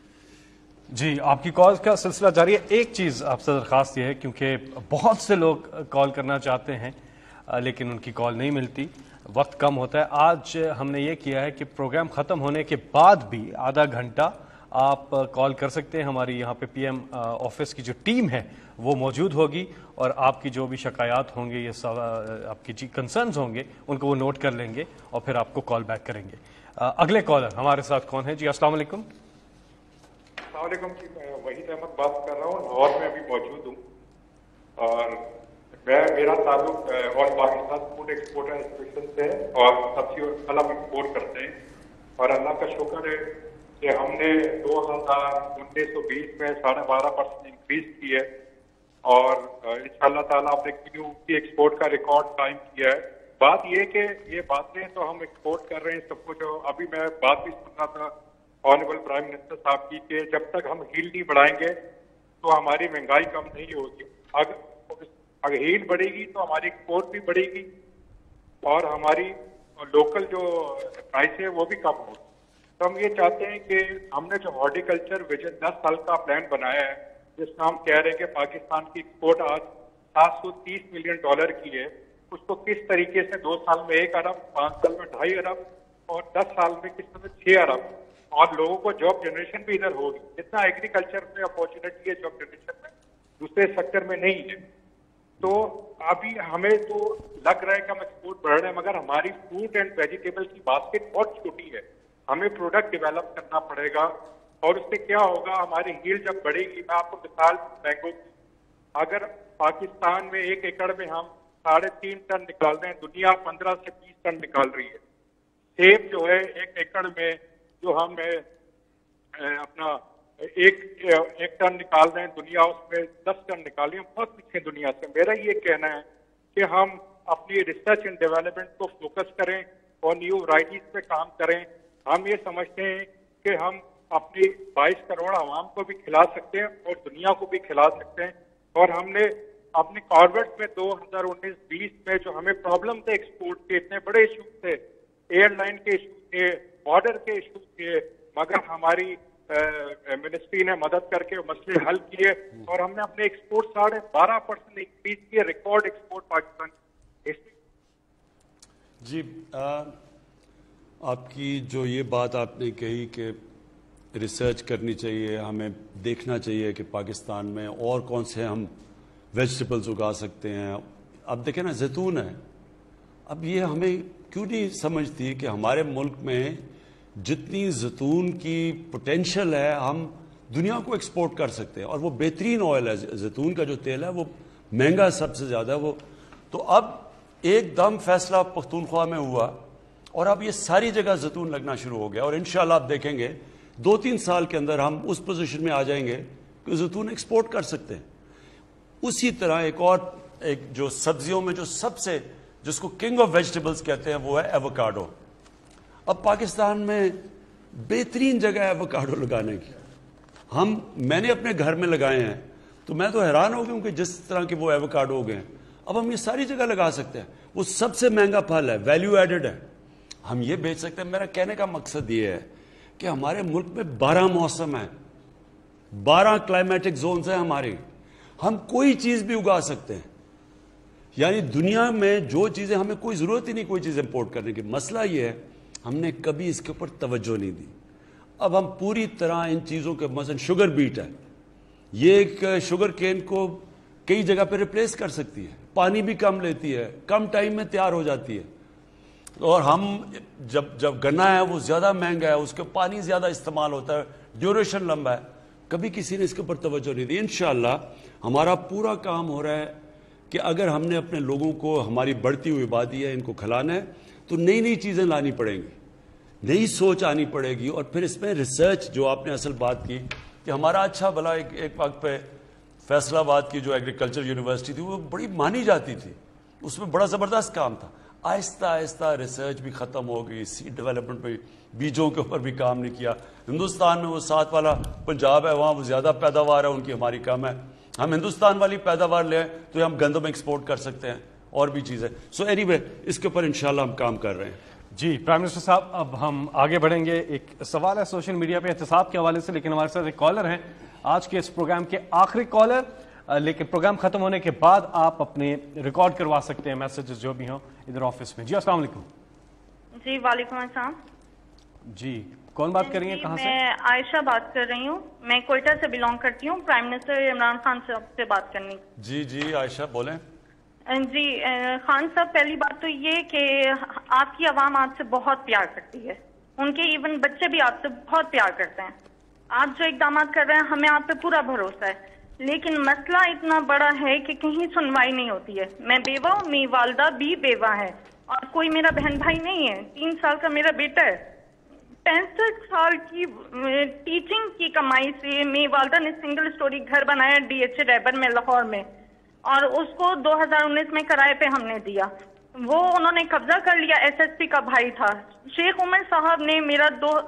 Speaker 1: جی، آپ کی کال کا سلسلہ جاری ہے. ایک چیز آپ سے درخواست یہ ہے، کیونکہ بہت سے لوگ کال کرنا چاہتے ہیں لیکن ان کی کال نہیں ملتی، وقت کم ہوتا ہے. آج ہم نے یہ کیا ہے کہ پروگرام ختم ہونے کے بعد بھی آدھا گھنٹہ آپ کال کر سکتے ہیں. ہماری یہاں پہ پی ایم آفس کی جو ٹیم ہے وہ موجود ہوگی اور آپ کی جو بھی شکایات ہوں گے، یہ آپ کی کنسرنز ہوں گے، ان کو وہ نوٹ کر لیں گے اور پھر آپ کو کال بیک کریں گے. اگلے کالر ہمارے ساتھ کون ہے؟ جی السلام علیکم.
Speaker 12: السلام علیکم جی، میں وحید احمد بات کر رہا ہوں، لاہور میں ابھی موجود ہوں. اور میرا تعلق اور پاکستان فوڈ ایکسپورٹر ایسوسیشن سے ہے اور سبزی اور پھل ایکسپورٹ کرتے ہیں. اور اللہ کا شکر ہے کہ ہم نے 2019-20 میں 12.5% انکریز کی ہے اور انشاءاللہ تعالیٰ آپ نے کی ایکسپورٹ کا ریکارڈ قائم کیا ہے. بات یہ کہ یہ باتیں تو ہم ایکسپورٹ کر رہے ہیں سب کچھ. ابھی میں بات بھی سن رہا تھا آنریبل پرائم منسٹر صاحب کی کہ جب تک ہم ہیل نہیں بڑھائیں گے تو ہماری مہنگائی کم نہیں ہوگی. اگر ہیل بڑھے گی تو ہماری ایکسپورٹ بھی بڑھے گی اور ہماری لوکل جو پرائس ہے وہ بھی کم ہوگی. تو ہم یہ چاہتے ہیں کہ ہم نے جو ہارٹیکلچر ویژن 10 سال کا پلان بنایا ہے، جس میں ہم کہہ رہے ہیں کہ پاکستان کی ایکسپورٹ آج $730 ملین کی ہے، اس کو کس طریقے سے 2 سال میں 1 ارب، 5 سال میں 2.5 ارب اور 10 سال میں کس طرح 6 ارب اور لوگوں کو جاب جنریشن بھی ادھر ہوگی. جتنا ایگریکلچر میں اپارچونیٹی ہے جاب جنریشن میں دوسرے سیکٹر میں نہیں ہے. تو ابھی ہمیں تو لگ رہا ہے کہ ہم ایکسپورٹ بڑھ رہے ہیں، مگر ہماری فروٹ اینڈ ویجیٹیبل کی باسکٹ بہت چھوٹی ہے. ہمیں پروڈکٹ ڈیولپ کرنا پڑے گا اور اس سے کیا ہوگا، ہماری ہیل جب بڑھے گی. میں آپ کو مثال مینگو، اگر پاکستان میں 1 ایکڑ میں ہم 3.5 ٹن نکال رہے ہیں، دنیا 15 سے 20 ٹن نکال رہی ہے. سیب جو ہے 1 ایکڑ میں جو ہم اپنا 1 ٹن نکال رہے ہیں، دنیا اس میں 10 ٹن نکال رہی ہے. بہت پیچھے دنیا سے. میرا یہ کہنا ہے کہ ہم اپنی ریسرچ اینڈ ڈیولپمنٹ کو فوکس کریں اور نیو ورائٹیز پہ کام کریں. ہم یہ سمجھتے ہیں کہ ہم اپنی 22 کروڑ عوام کو بھی کھلا سکتے ہیں اور دنیا کو بھی کھلا سکتے ہیں. اور ہم نے اپنے کاربیٹ میں 2019-20 میں جو ہمیں پرابلم تھے ایکسپورٹ کے، اتنے بڑے ایشوز تھے، ایئر لائن کے ایشوز تھے، بارڈر کے ایشوز تھے، مگر ہماری منسٹری نے مدد کر کے مسئلے حل کیے اور ہم نے اپنے ایکسپورٹ 12.5% انکریز کیے، ریکارڈ ایکسپورٹ پاکستان.
Speaker 3: جی آپ کی جو یہ بات آپ نے کہی کہ ریسرچ کرنی چاہیے، ہمیں دیکھنا چاہیے کہ پاکستان میں اور کون سے ہم ویجیٹیبلز اگا سکتے ہیں. اب دیکھیں نا زیتون ہے، اب یہ ہمیں کیوں نہیں سمجھتی کہ ہمارے ملک میں جتنی زیتون کی پوٹینشل ہے ہم دنیا کو ایکسپورٹ کر سکتے ہیں. اور وہ بہترین آئل ہے, زیتون کا جو تیل ہے وہ مہنگا سب سے زیادہ ہے وہ. تو اب ایک دم فیصلہ پختونخوا میں ہوا اور اب یہ ساری جگہ زیتون لگنا شروع ہو گیا, اور انشاءاللہ آپ دیکھیں گے 2-3 سال کے اندر ہم اس پوزیشن میں آ جائیں گے کہ زیتون ایکسپورٹ کر سکتے ہیں. اسی طرح ایک جو سبزیوں میں جو سب سے جس کو کنگ آف ویجیٹیبلز کہتے ہیں وہ ہے ایووکاڈو. اب پاکستان میں بہترین جگہ ہے ایووکاڈو لگانے کی. میں نے اپنے گھر میں لگائے ہیں تو میں تو حیران ہو گیا ہوں کہ جس طرح کے وہ ایووکاڈو ہو گئے ہیں. اب ہم یہ ساری جگہ لگا سکتے ہیں. وہ سب سے مہنگا پھل ہے, ویلیو ایڈڈ ہے, ہم یہ بیچ سکتے ہیں. میرا کہنے کا مقصد یہ ہے کہ ہمارے ملک میں 12 موسم ہیں, 12 کلائمیٹک زونز ہیں ہمارے. ہم کوئی چیز بھی اگا سکتے ہیں. یعنی دنیا میں جو چیزیں ہمیں کوئی ضرورت ہی نہیں کوئی چیز امپورٹ کرنے کی. مسئلہ یہ ہے ہم نے کبھی اس کے اوپر توجہ نہیں دی. اب ہم پوری طرح ان چیزوں کے, مثلا شوگر بیٹ ہے, یہ ایک شوگر کین کو کئی جگہ پہ ریپلیس کر سکتی ہے, پانی بھی کم لیتی ہے, کم ٹائم میں تیار ہو جاتی ہے. اور ہم جب گنا ہے وہ زیادہ مہنگا ہے, اس کے پانی زیادہ استعمال ہوتا ہے, ڈیوریشن لمبا ہے. کبھی کسی نے اس کے اوپر توجہ نہیں دی. انشاءاللہ ہمارا پورا کام ہو رہا ہے کہ اگر ہم نے اپنے لوگوں کو, ہماری بڑھتی ہوئی آبادی ہے, ان کو کھلانا ہے تو نئی نئی چیزیں لانی پڑیں گی, نئی سوچ آنی پڑے گی. اور پھر اس میں ریسرچ, جو آپ نے اصل بات کی کہ ہمارا اچھا بھلا ایک وقت پہ فیصل آباد کی جو ایگریکلچر یونیورسٹی تھی وہ بڑی مانی جاتی تھی, اس میں بڑا زبردست کام تھا. آہستہ آہستہ ریسرچ بھی ختم ہو گئی, سیڈ ڈیولپمنٹ پہ, بیجوں کے اوپر بھی کام نہیں کیا. ہندوستان میں وہ 7 والا پنجاب ہے, وہاں وہ زیادہ پیداوار ہے ان کی, ہماری کم ہے. ہم ہندوستان والی پیداوار لیں تو ہم گندم ایکسپورٹ کر سکتے ہیں اور بھی چیزیں. سو اینی وے اس کے اوپر انشاءاللہ ہم کام کر رہے ہیں.
Speaker 1: جی پرائم منسٹر صاحب, اب ہم آگے بڑھیں گے. ایک سوال ہے سوشل میڈیا پہ احتساب کے حوالے سے, لیکن ہمارے ساتھ ایک کالر ہیں, آج کے اس پروگرام کے آخری کالر, لیکن پروگرام ختم ہونے کے بعد آپ اپنے ریکارڈ کروا سکتے ہیں میسیجز جو بھی ہوں ادھر آفس میں. جی السلام علیکم.
Speaker 17: جی وعلیکم السلام.
Speaker 1: جی کون بات کر رہی ہیں, کہاں سے؟
Speaker 17: میں عائشہ بات کر رہی ہوں, میں کوئٹہ سے بلانگ کرتی ہوں. پرائم منسٹر عمران خان صاحب سے بات کرنی.
Speaker 3: جی عائشہ بولیں.
Speaker 17: جی خان صاحب, پہلی بات تو یہ کہ آپ کی عوام آپ سے بہت پیار کرتی ہے, ان کے ایون بچے بھی آپ سے بہت پیار کرتے ہیں. آپ جو اقدامات کر رہے ہیں ہمیں آپ پہ پورا بھروسہ ہے, لیکن مسئلہ اتنا بڑا ہے کہ کہیں سنوائی نہیں ہوتی ہے. میں بیوہ ہوں, میری والدہ بھی بیوہ ہے, اور کوئی میرا بہن بھائی نہیں ہے. 3 سال کا میرا بیٹا ہے. 65 سال کی ٹیچنگ کی کمائی سے میری والدہ نے سنگل سٹوری گھر بنایا DH ریبر میں, لاہور میں, اور اس کو 2019 میں کرائے پہ ہم نے دیا. وہ انہوں نے قبضہ کر لیا. SSP کا بھائی تھا شیخ عمر صاحب نے میرا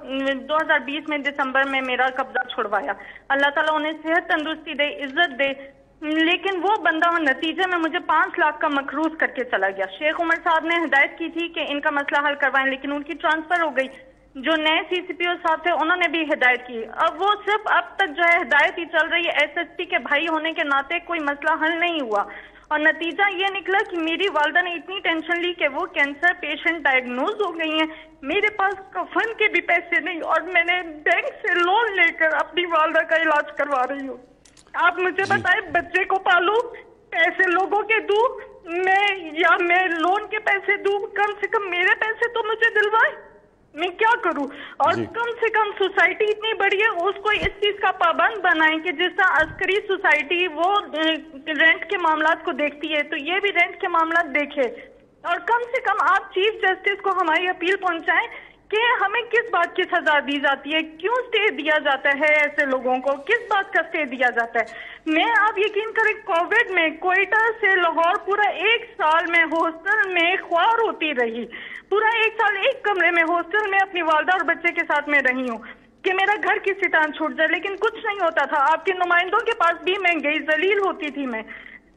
Speaker 17: 2020 میں دسمبر میں میرا قبضہ چھڑوایا. اللہ تعالیٰ انہیں صحت تندرستی دے, عزت دے, لیکن وہ بندہ نتیجے میں مجھے 5 لاکھ کا مقروض کر کے چلا گیا. شیخ عمر صاحب نے ہدایت کی تھی کہ ان کا مسئلہ حل کروائیں, لیکن ان کی ٹرانسفر ہو گئی. جو نئے CCPO صاحب تھے انہوں نے بھی ہدایت کی. اب وہ صرف اب تک جو ہے ہدایت ہی چل رہی ہے. SSP کے بھائی ہونے کے ناطے کوئی مسئلہ حل نہیں ہوا, اور نتیجہ یہ نکلا کہ میری والدہ نے اتنی ٹینشن لی کہ وہ کینسر پیشنٹ ڈائگنوز ہو گئی ہیں. میرے پاس کفن کے بھی پیسے نہیں, اور میں نے بینک سے لون لے کر اپنی والدہ کا علاج کروا رہی ہوں. آپ مجھے بتائیں, بچے کو پالوں, پیسے لوگوں کے دوں میں, یا میں لون کے پیسے دوں؟ کم سے کم میرے پیسے تو مجھے دلوائے, میں کیا کروں؟ اور کم سے کم سوسائٹی اتنی بڑی ہے, اس کو اس چیز کا پابند بنائیں کہ جس طرح عسکری سوسائٹی وہ رینٹ کے معاملات کو دیکھتی ہے تو یہ بھی رینٹ کے معاملات دیکھے. اور کم سے کم آپ چیف جسٹس کو ہماری اپیل پہنچائیں کہ ہمیں کس بات کی سزا دی جاتی ہے, کیوں اسٹے دیا جاتا ہے ایسے لوگوں کو, کس بات کا اسٹے دیا جاتا ہے. میں آپ یقین کریں کووڈ میں کوئٹہ سے لاہور پورا 1 سال میں ہاسٹل میں خوار ہوتی رہی, پورا 1 سال ایک کمرے میں ہاسٹل میں اپنی والدہ اور بچے کے ساتھ میں رہی ہوں کہ میرا گھر کسی طرح چھوٹ جائے, لیکن کچھ نہیں ہوتا تھا. آپ کے نمائندوں کے پاس بھی میں گئی, ذلیل ہوتی تھی میں.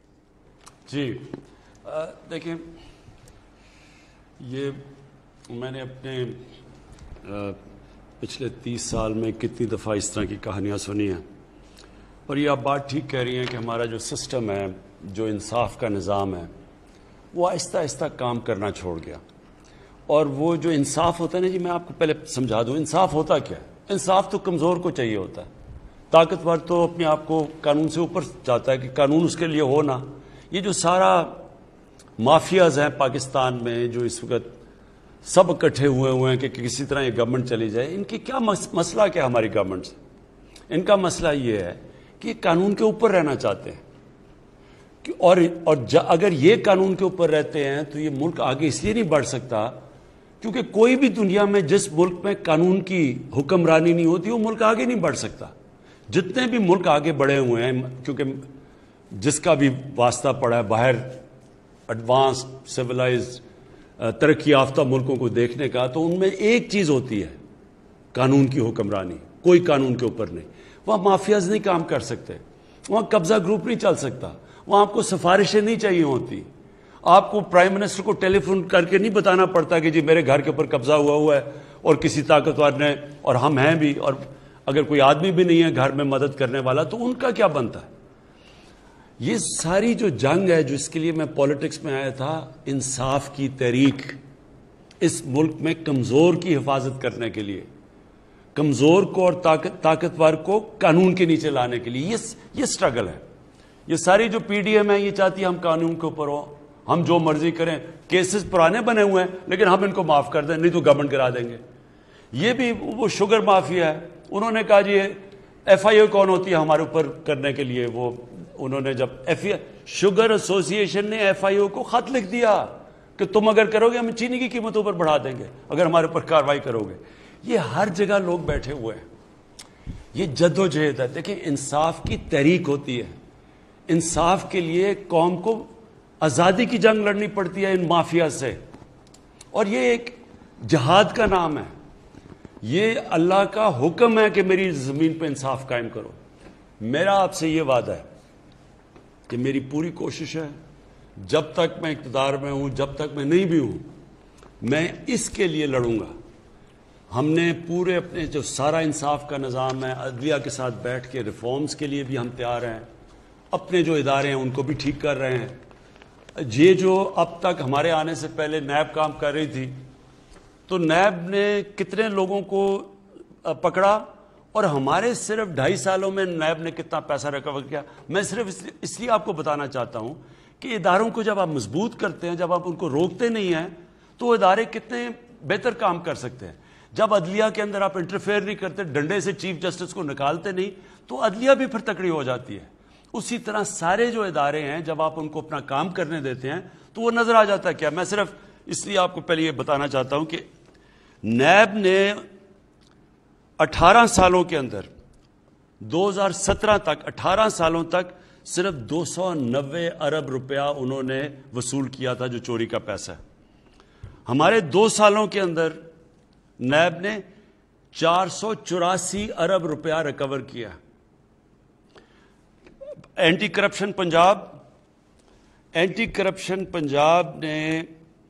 Speaker 3: جی دیکھیں, یہ میں نے اپنے پچھلے 30 سال میں کتنی دفعہ اس طرح کی کہانیاں سنی ہیں, اور یہ آپ بات ٹھیک کہہ رہی ہیں کہ ہمارا جو سسٹم ہے, جو انصاف کا نظام ہے, وہ آہستہ آہستہ کام کرنا چھوڑ گیا. اور وہ جو انصاف ہوتا ہے نا جی, میں آپ کو پہلے سمجھا دوں انصاف ہوتا کیا ہے. انصاف تو کمزور کو چاہیے ہوتا ہے, طاقتور تو اپنے آپ کو قانون سے اوپر چاہتا ہے کہ قانون اس کے لیے ہو نا. یہ جو سارا مافیاز ہیں پاکستان میں جو اس وقت سب اکٹھے ہوئے ہیں کہ کسی طرح یہ گورنمنٹ چلی جائے, ان کی کیا مسئلہ کیا ہماری گورنمنٹ سے؟ ان کا مسئلہ یہ ہے کہ قانون کے اوپر رہنا چاہتے ہیں اور اگر یہ قانون کے اوپر رہتے ہیں تو یہ ملک آگے اس لیے نہیں بڑھ سکتا کیونکہ کوئی بھی دنیا میں جس ملک میں قانون کی حکمرانی نہیں ہوتی وہ ملک آگے نہیں بڑھ سکتا. جتنے بھی ملک آگے بڑھے ہوئے ہیں, کیونکہ جس کا بھی واسطہ پڑا ہے باہر ایڈوانس سویلائزڈ ترقی یافتہ ملکوں کو دیکھنے کا, تو ان میں ایک چیز ہوتی ہے قانون کی حکمرانی. کوئی قانون کے اوپر نہیں. وہاں مافیاز نہیں کام کر سکتے, وہاں قبضہ گروپ نہیں چل سکتا, وہاں آپ کو سفارشیں نہیں چاہیے ہوتی. آپ کو پرائم منسٹر کو ٹیلی فون کر کے نہیں بتانا پڑتا کہ جی میرے گھر کے اوپر قبضہ ہوا ہے اور کسی طاقتور نے, اور ہم ہیں بھی, اور اگر کوئی آدمی بھی نہیں ہے گھر میں مدد کرنے والا تو ان کا کیا بنتا ہے. یہ ساری جو جنگ ہے جو اس کے لیے میں پولیٹکس میں آیا تھا, انصاف کی تحریک, اس ملک میں کمزور کی حفاظت کرنے کے لیے, کمزور کو اور طاقتور کو قانون کے نیچے لانے کے لیے یہ سٹرگل ہے. یہ ساری جو پی ڈی ایم ہے یہ چاہتی ہے ہم قانون کے اوپر ہو, ہم جو مرضی کریں, کیسز پرانے بنے ہوئے ہیں لیکن ہم ان کو معاف کر دیں نہیں تو گورنمنٹ کرا دیں گے. یہ بھی وہ شوگر مافیا ہے, انہوں نے کہا جی ایف آئی او کون ہوتی ہے ہمارے اوپر کرنے کے لیے. وہ انہوں نے جب شوگر ایسوسی ایشن نے ایف آئی او کو خط لکھ دیا کہ تم اگر کرو گے ہم چینی کی قیمتوں پر بڑھا دیں گے اگر ہمارے اوپر کارروائی کرو گے. یہ ہر جگہ لوگ بیٹھے ہوئے ہیں, یہ جد و جہد ہے. دیکھیں انصاف کی تحریک ہوتی ہے, انصاف کے لیے قوم کو آزادی کی جنگ لڑنی پڑتی ہے ان مافیا سے, اور یہ ایک جہاد کا نام ہے. یہ اللہ کا حکم ہے کہ میری زمین پہ انصاف قائم کرو. میرا آپ سے یہ وعدہ ہے کہ میری پوری کوشش ہے جب تک میں اقتدار میں ہوں, جب تک میں نہیں بھی ہوں, میں اس کے لیے لڑوں گا. ہم نے پورے اپنے جو سارا انصاف کا نظام ہے عدلیہ کے ساتھ بیٹھ کے ریفارمز کے لیے بھی ہم تیار ہیں, اپنے جو ادارے ہیں ان کو بھی ٹھیک کر رہے ہیں. یہ جو اب تک ہمارے آنے سے پہلے نیب کام کر رہی تھی تو نیب نے کتنے لوگوں کو پکڑا اور ہمارے صرف 2.5 سالوں میں نیب نے کتنا پیسہ ریکور کیا. میں صرف اس لیے آپ کو بتانا چاہتا ہوں کہ اداروں کو جب آپ مضبوط کرتے ہیں, جب آپ ان کو روکتے نہیں ہیں تو وہ ادارے کتنے بہتر کام کر سکتے ہیں. جب عدلیہ کے اندر آپ انٹرفیئر نہیں کرتے, ڈنڈے سے چیف جسٹس کو نکالتے نہیں, تو عدلیہ بھی پھر تکڑی ہو جاتی ہے. اسی طرح سارے جو ادارے ہیں جب آپ ان کو اپنا کام کرنے دیتے ہیں تو وہ نظر آ جاتا ہے. کیا میں صرف اس لیے آپ کو پہلے یہ بتانا چاہتا ہوں کہ نیب نے 18 سالوں کے اندر 2017 تک 18 سالوں تک صرف 290 ارب روپیہ انہوں نے وصول کیا تھا جو چوری کا پیسہ ہے. ہمارے 2 سالوں کے اندر نیب نے 484 ارب روپیہ ریکور کیا. اینٹی کرپشن پنجاب نے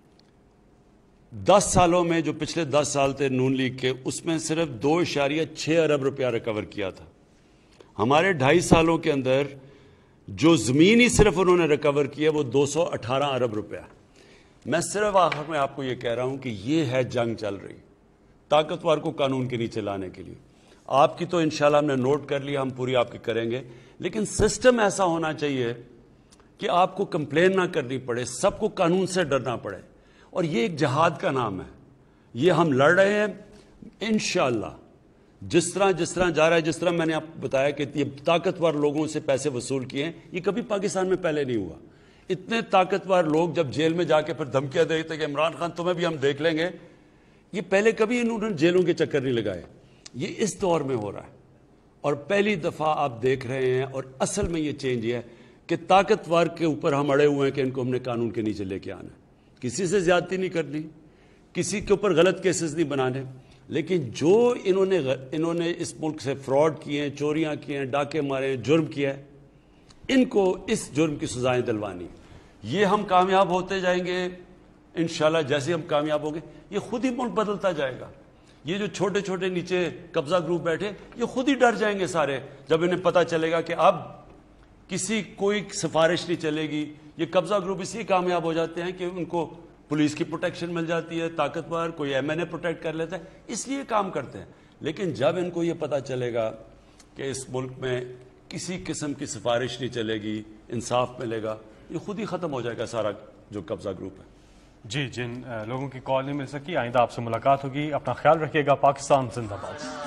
Speaker 3: 10 سالوں میں, جو پچھلے 10 سال تھے نون لیگ کے, اس میں صرف 2.6 ارب روپیہ ریکور کیا تھا. ہمارے 2.5 سالوں کے اندر جو زمین ہی صرف انہوں نے ریکور کیا وہ 218 ارب روپیہ. میں صرف آخر میں آپ کو یہ کہہ رہا ہوں کہ یہ ہے جنگ چل رہی طاقتور کو قانون کے نیچے لانے کے لیے. آپ کی تو انشاءاللہ ہم نے نوٹ کر لیا, ہم پوری آپ کی کریں گے, لیکن سسٹم ایسا ہونا چاہیے کہ آپ کو کمپلین نہ کرنی پڑے, سب کو قانون سے ڈرنا پڑے. اور یہ ایک جہاد کا نام ہے, یہ ہم لڑ رہے ہیں انشاءاللہ. جس طرح جا رہا ہے, جس طرح میں نے آپ کو بتایا کہ یہ طاقتور لوگوں سے پیسے وصول کیے ہیں, یہ کبھی پاکستان میں پہلے نہیں ہوا. اتنے طاقتور لوگ جب جیل میں جا کے پھر دھمکیاں دیتے کہ عمران خان تمہیں بھی ہم دیکھ لیں گے, یہ پہلے کبھی انہوں نے جیلوں کے چکر نہیں لگائے. یہ اس دور میں ہو رہا ہے اور پہلی دفعہ آپ دیکھ رہے ہیں. اور اصل میں یہ چینج یہ ہے کہ طاقتور کے اوپر ہم اڑے ہوئے ہیں کہ ان کو ہم نے قانون کے نیچے لے کے آنا ہے. کسی سے زیادتی نہیں کرنی, کسی کے اوپر غلط کیسز نہیں بنانے, لیکن جو انہوں نے اس ملک سے فراڈ کیے ہیں, چوریاں کی ہیں, ڈاکے مارے ہیں, جرم کیا ہے, ان کو اس جرم کی سزائیں دلوانی. یہ ہم کامیاب ہوتے جائیں گے انشاءاللہ. جیسے ہم کامیاب ہوں گے یہ خود ہی ملک بدلتا جائے گا. یہ جو چھوٹے چھوٹے نیچے قبضہ گروپ بیٹھے یہ خود ہی ڈر جائیں گے سارے, جب انہیں پتہ چلے گا کہ اب کسی کوئی سفارش نہیں چلے گی. یہ قبضہ گروپ اس لیے کامیاب ہو جاتے ہیں کہ ان کو پولیس کی پروٹیکشن مل جاتی ہے, طاقتور کوئی ایم این اے پروٹیکٹ کر لیتا ہے, اس لیے کام کرتے ہیں. لیکن جب ان کو یہ پتہ چلے گا کہ اس ملک میں کسی قسم کی سفارش نہیں چلے گی, انصاف ملے گا, یہ خود ہی ختم ہو جائے گا سارا جو قبضہ گروپ ہے.
Speaker 1: جی, جن لوگوں کی کال نہیں مل سکی, آئندہ آپ سے ملاقات ہوگی. اپنا خیال رکھیے گا. پاکستان زندہ باد.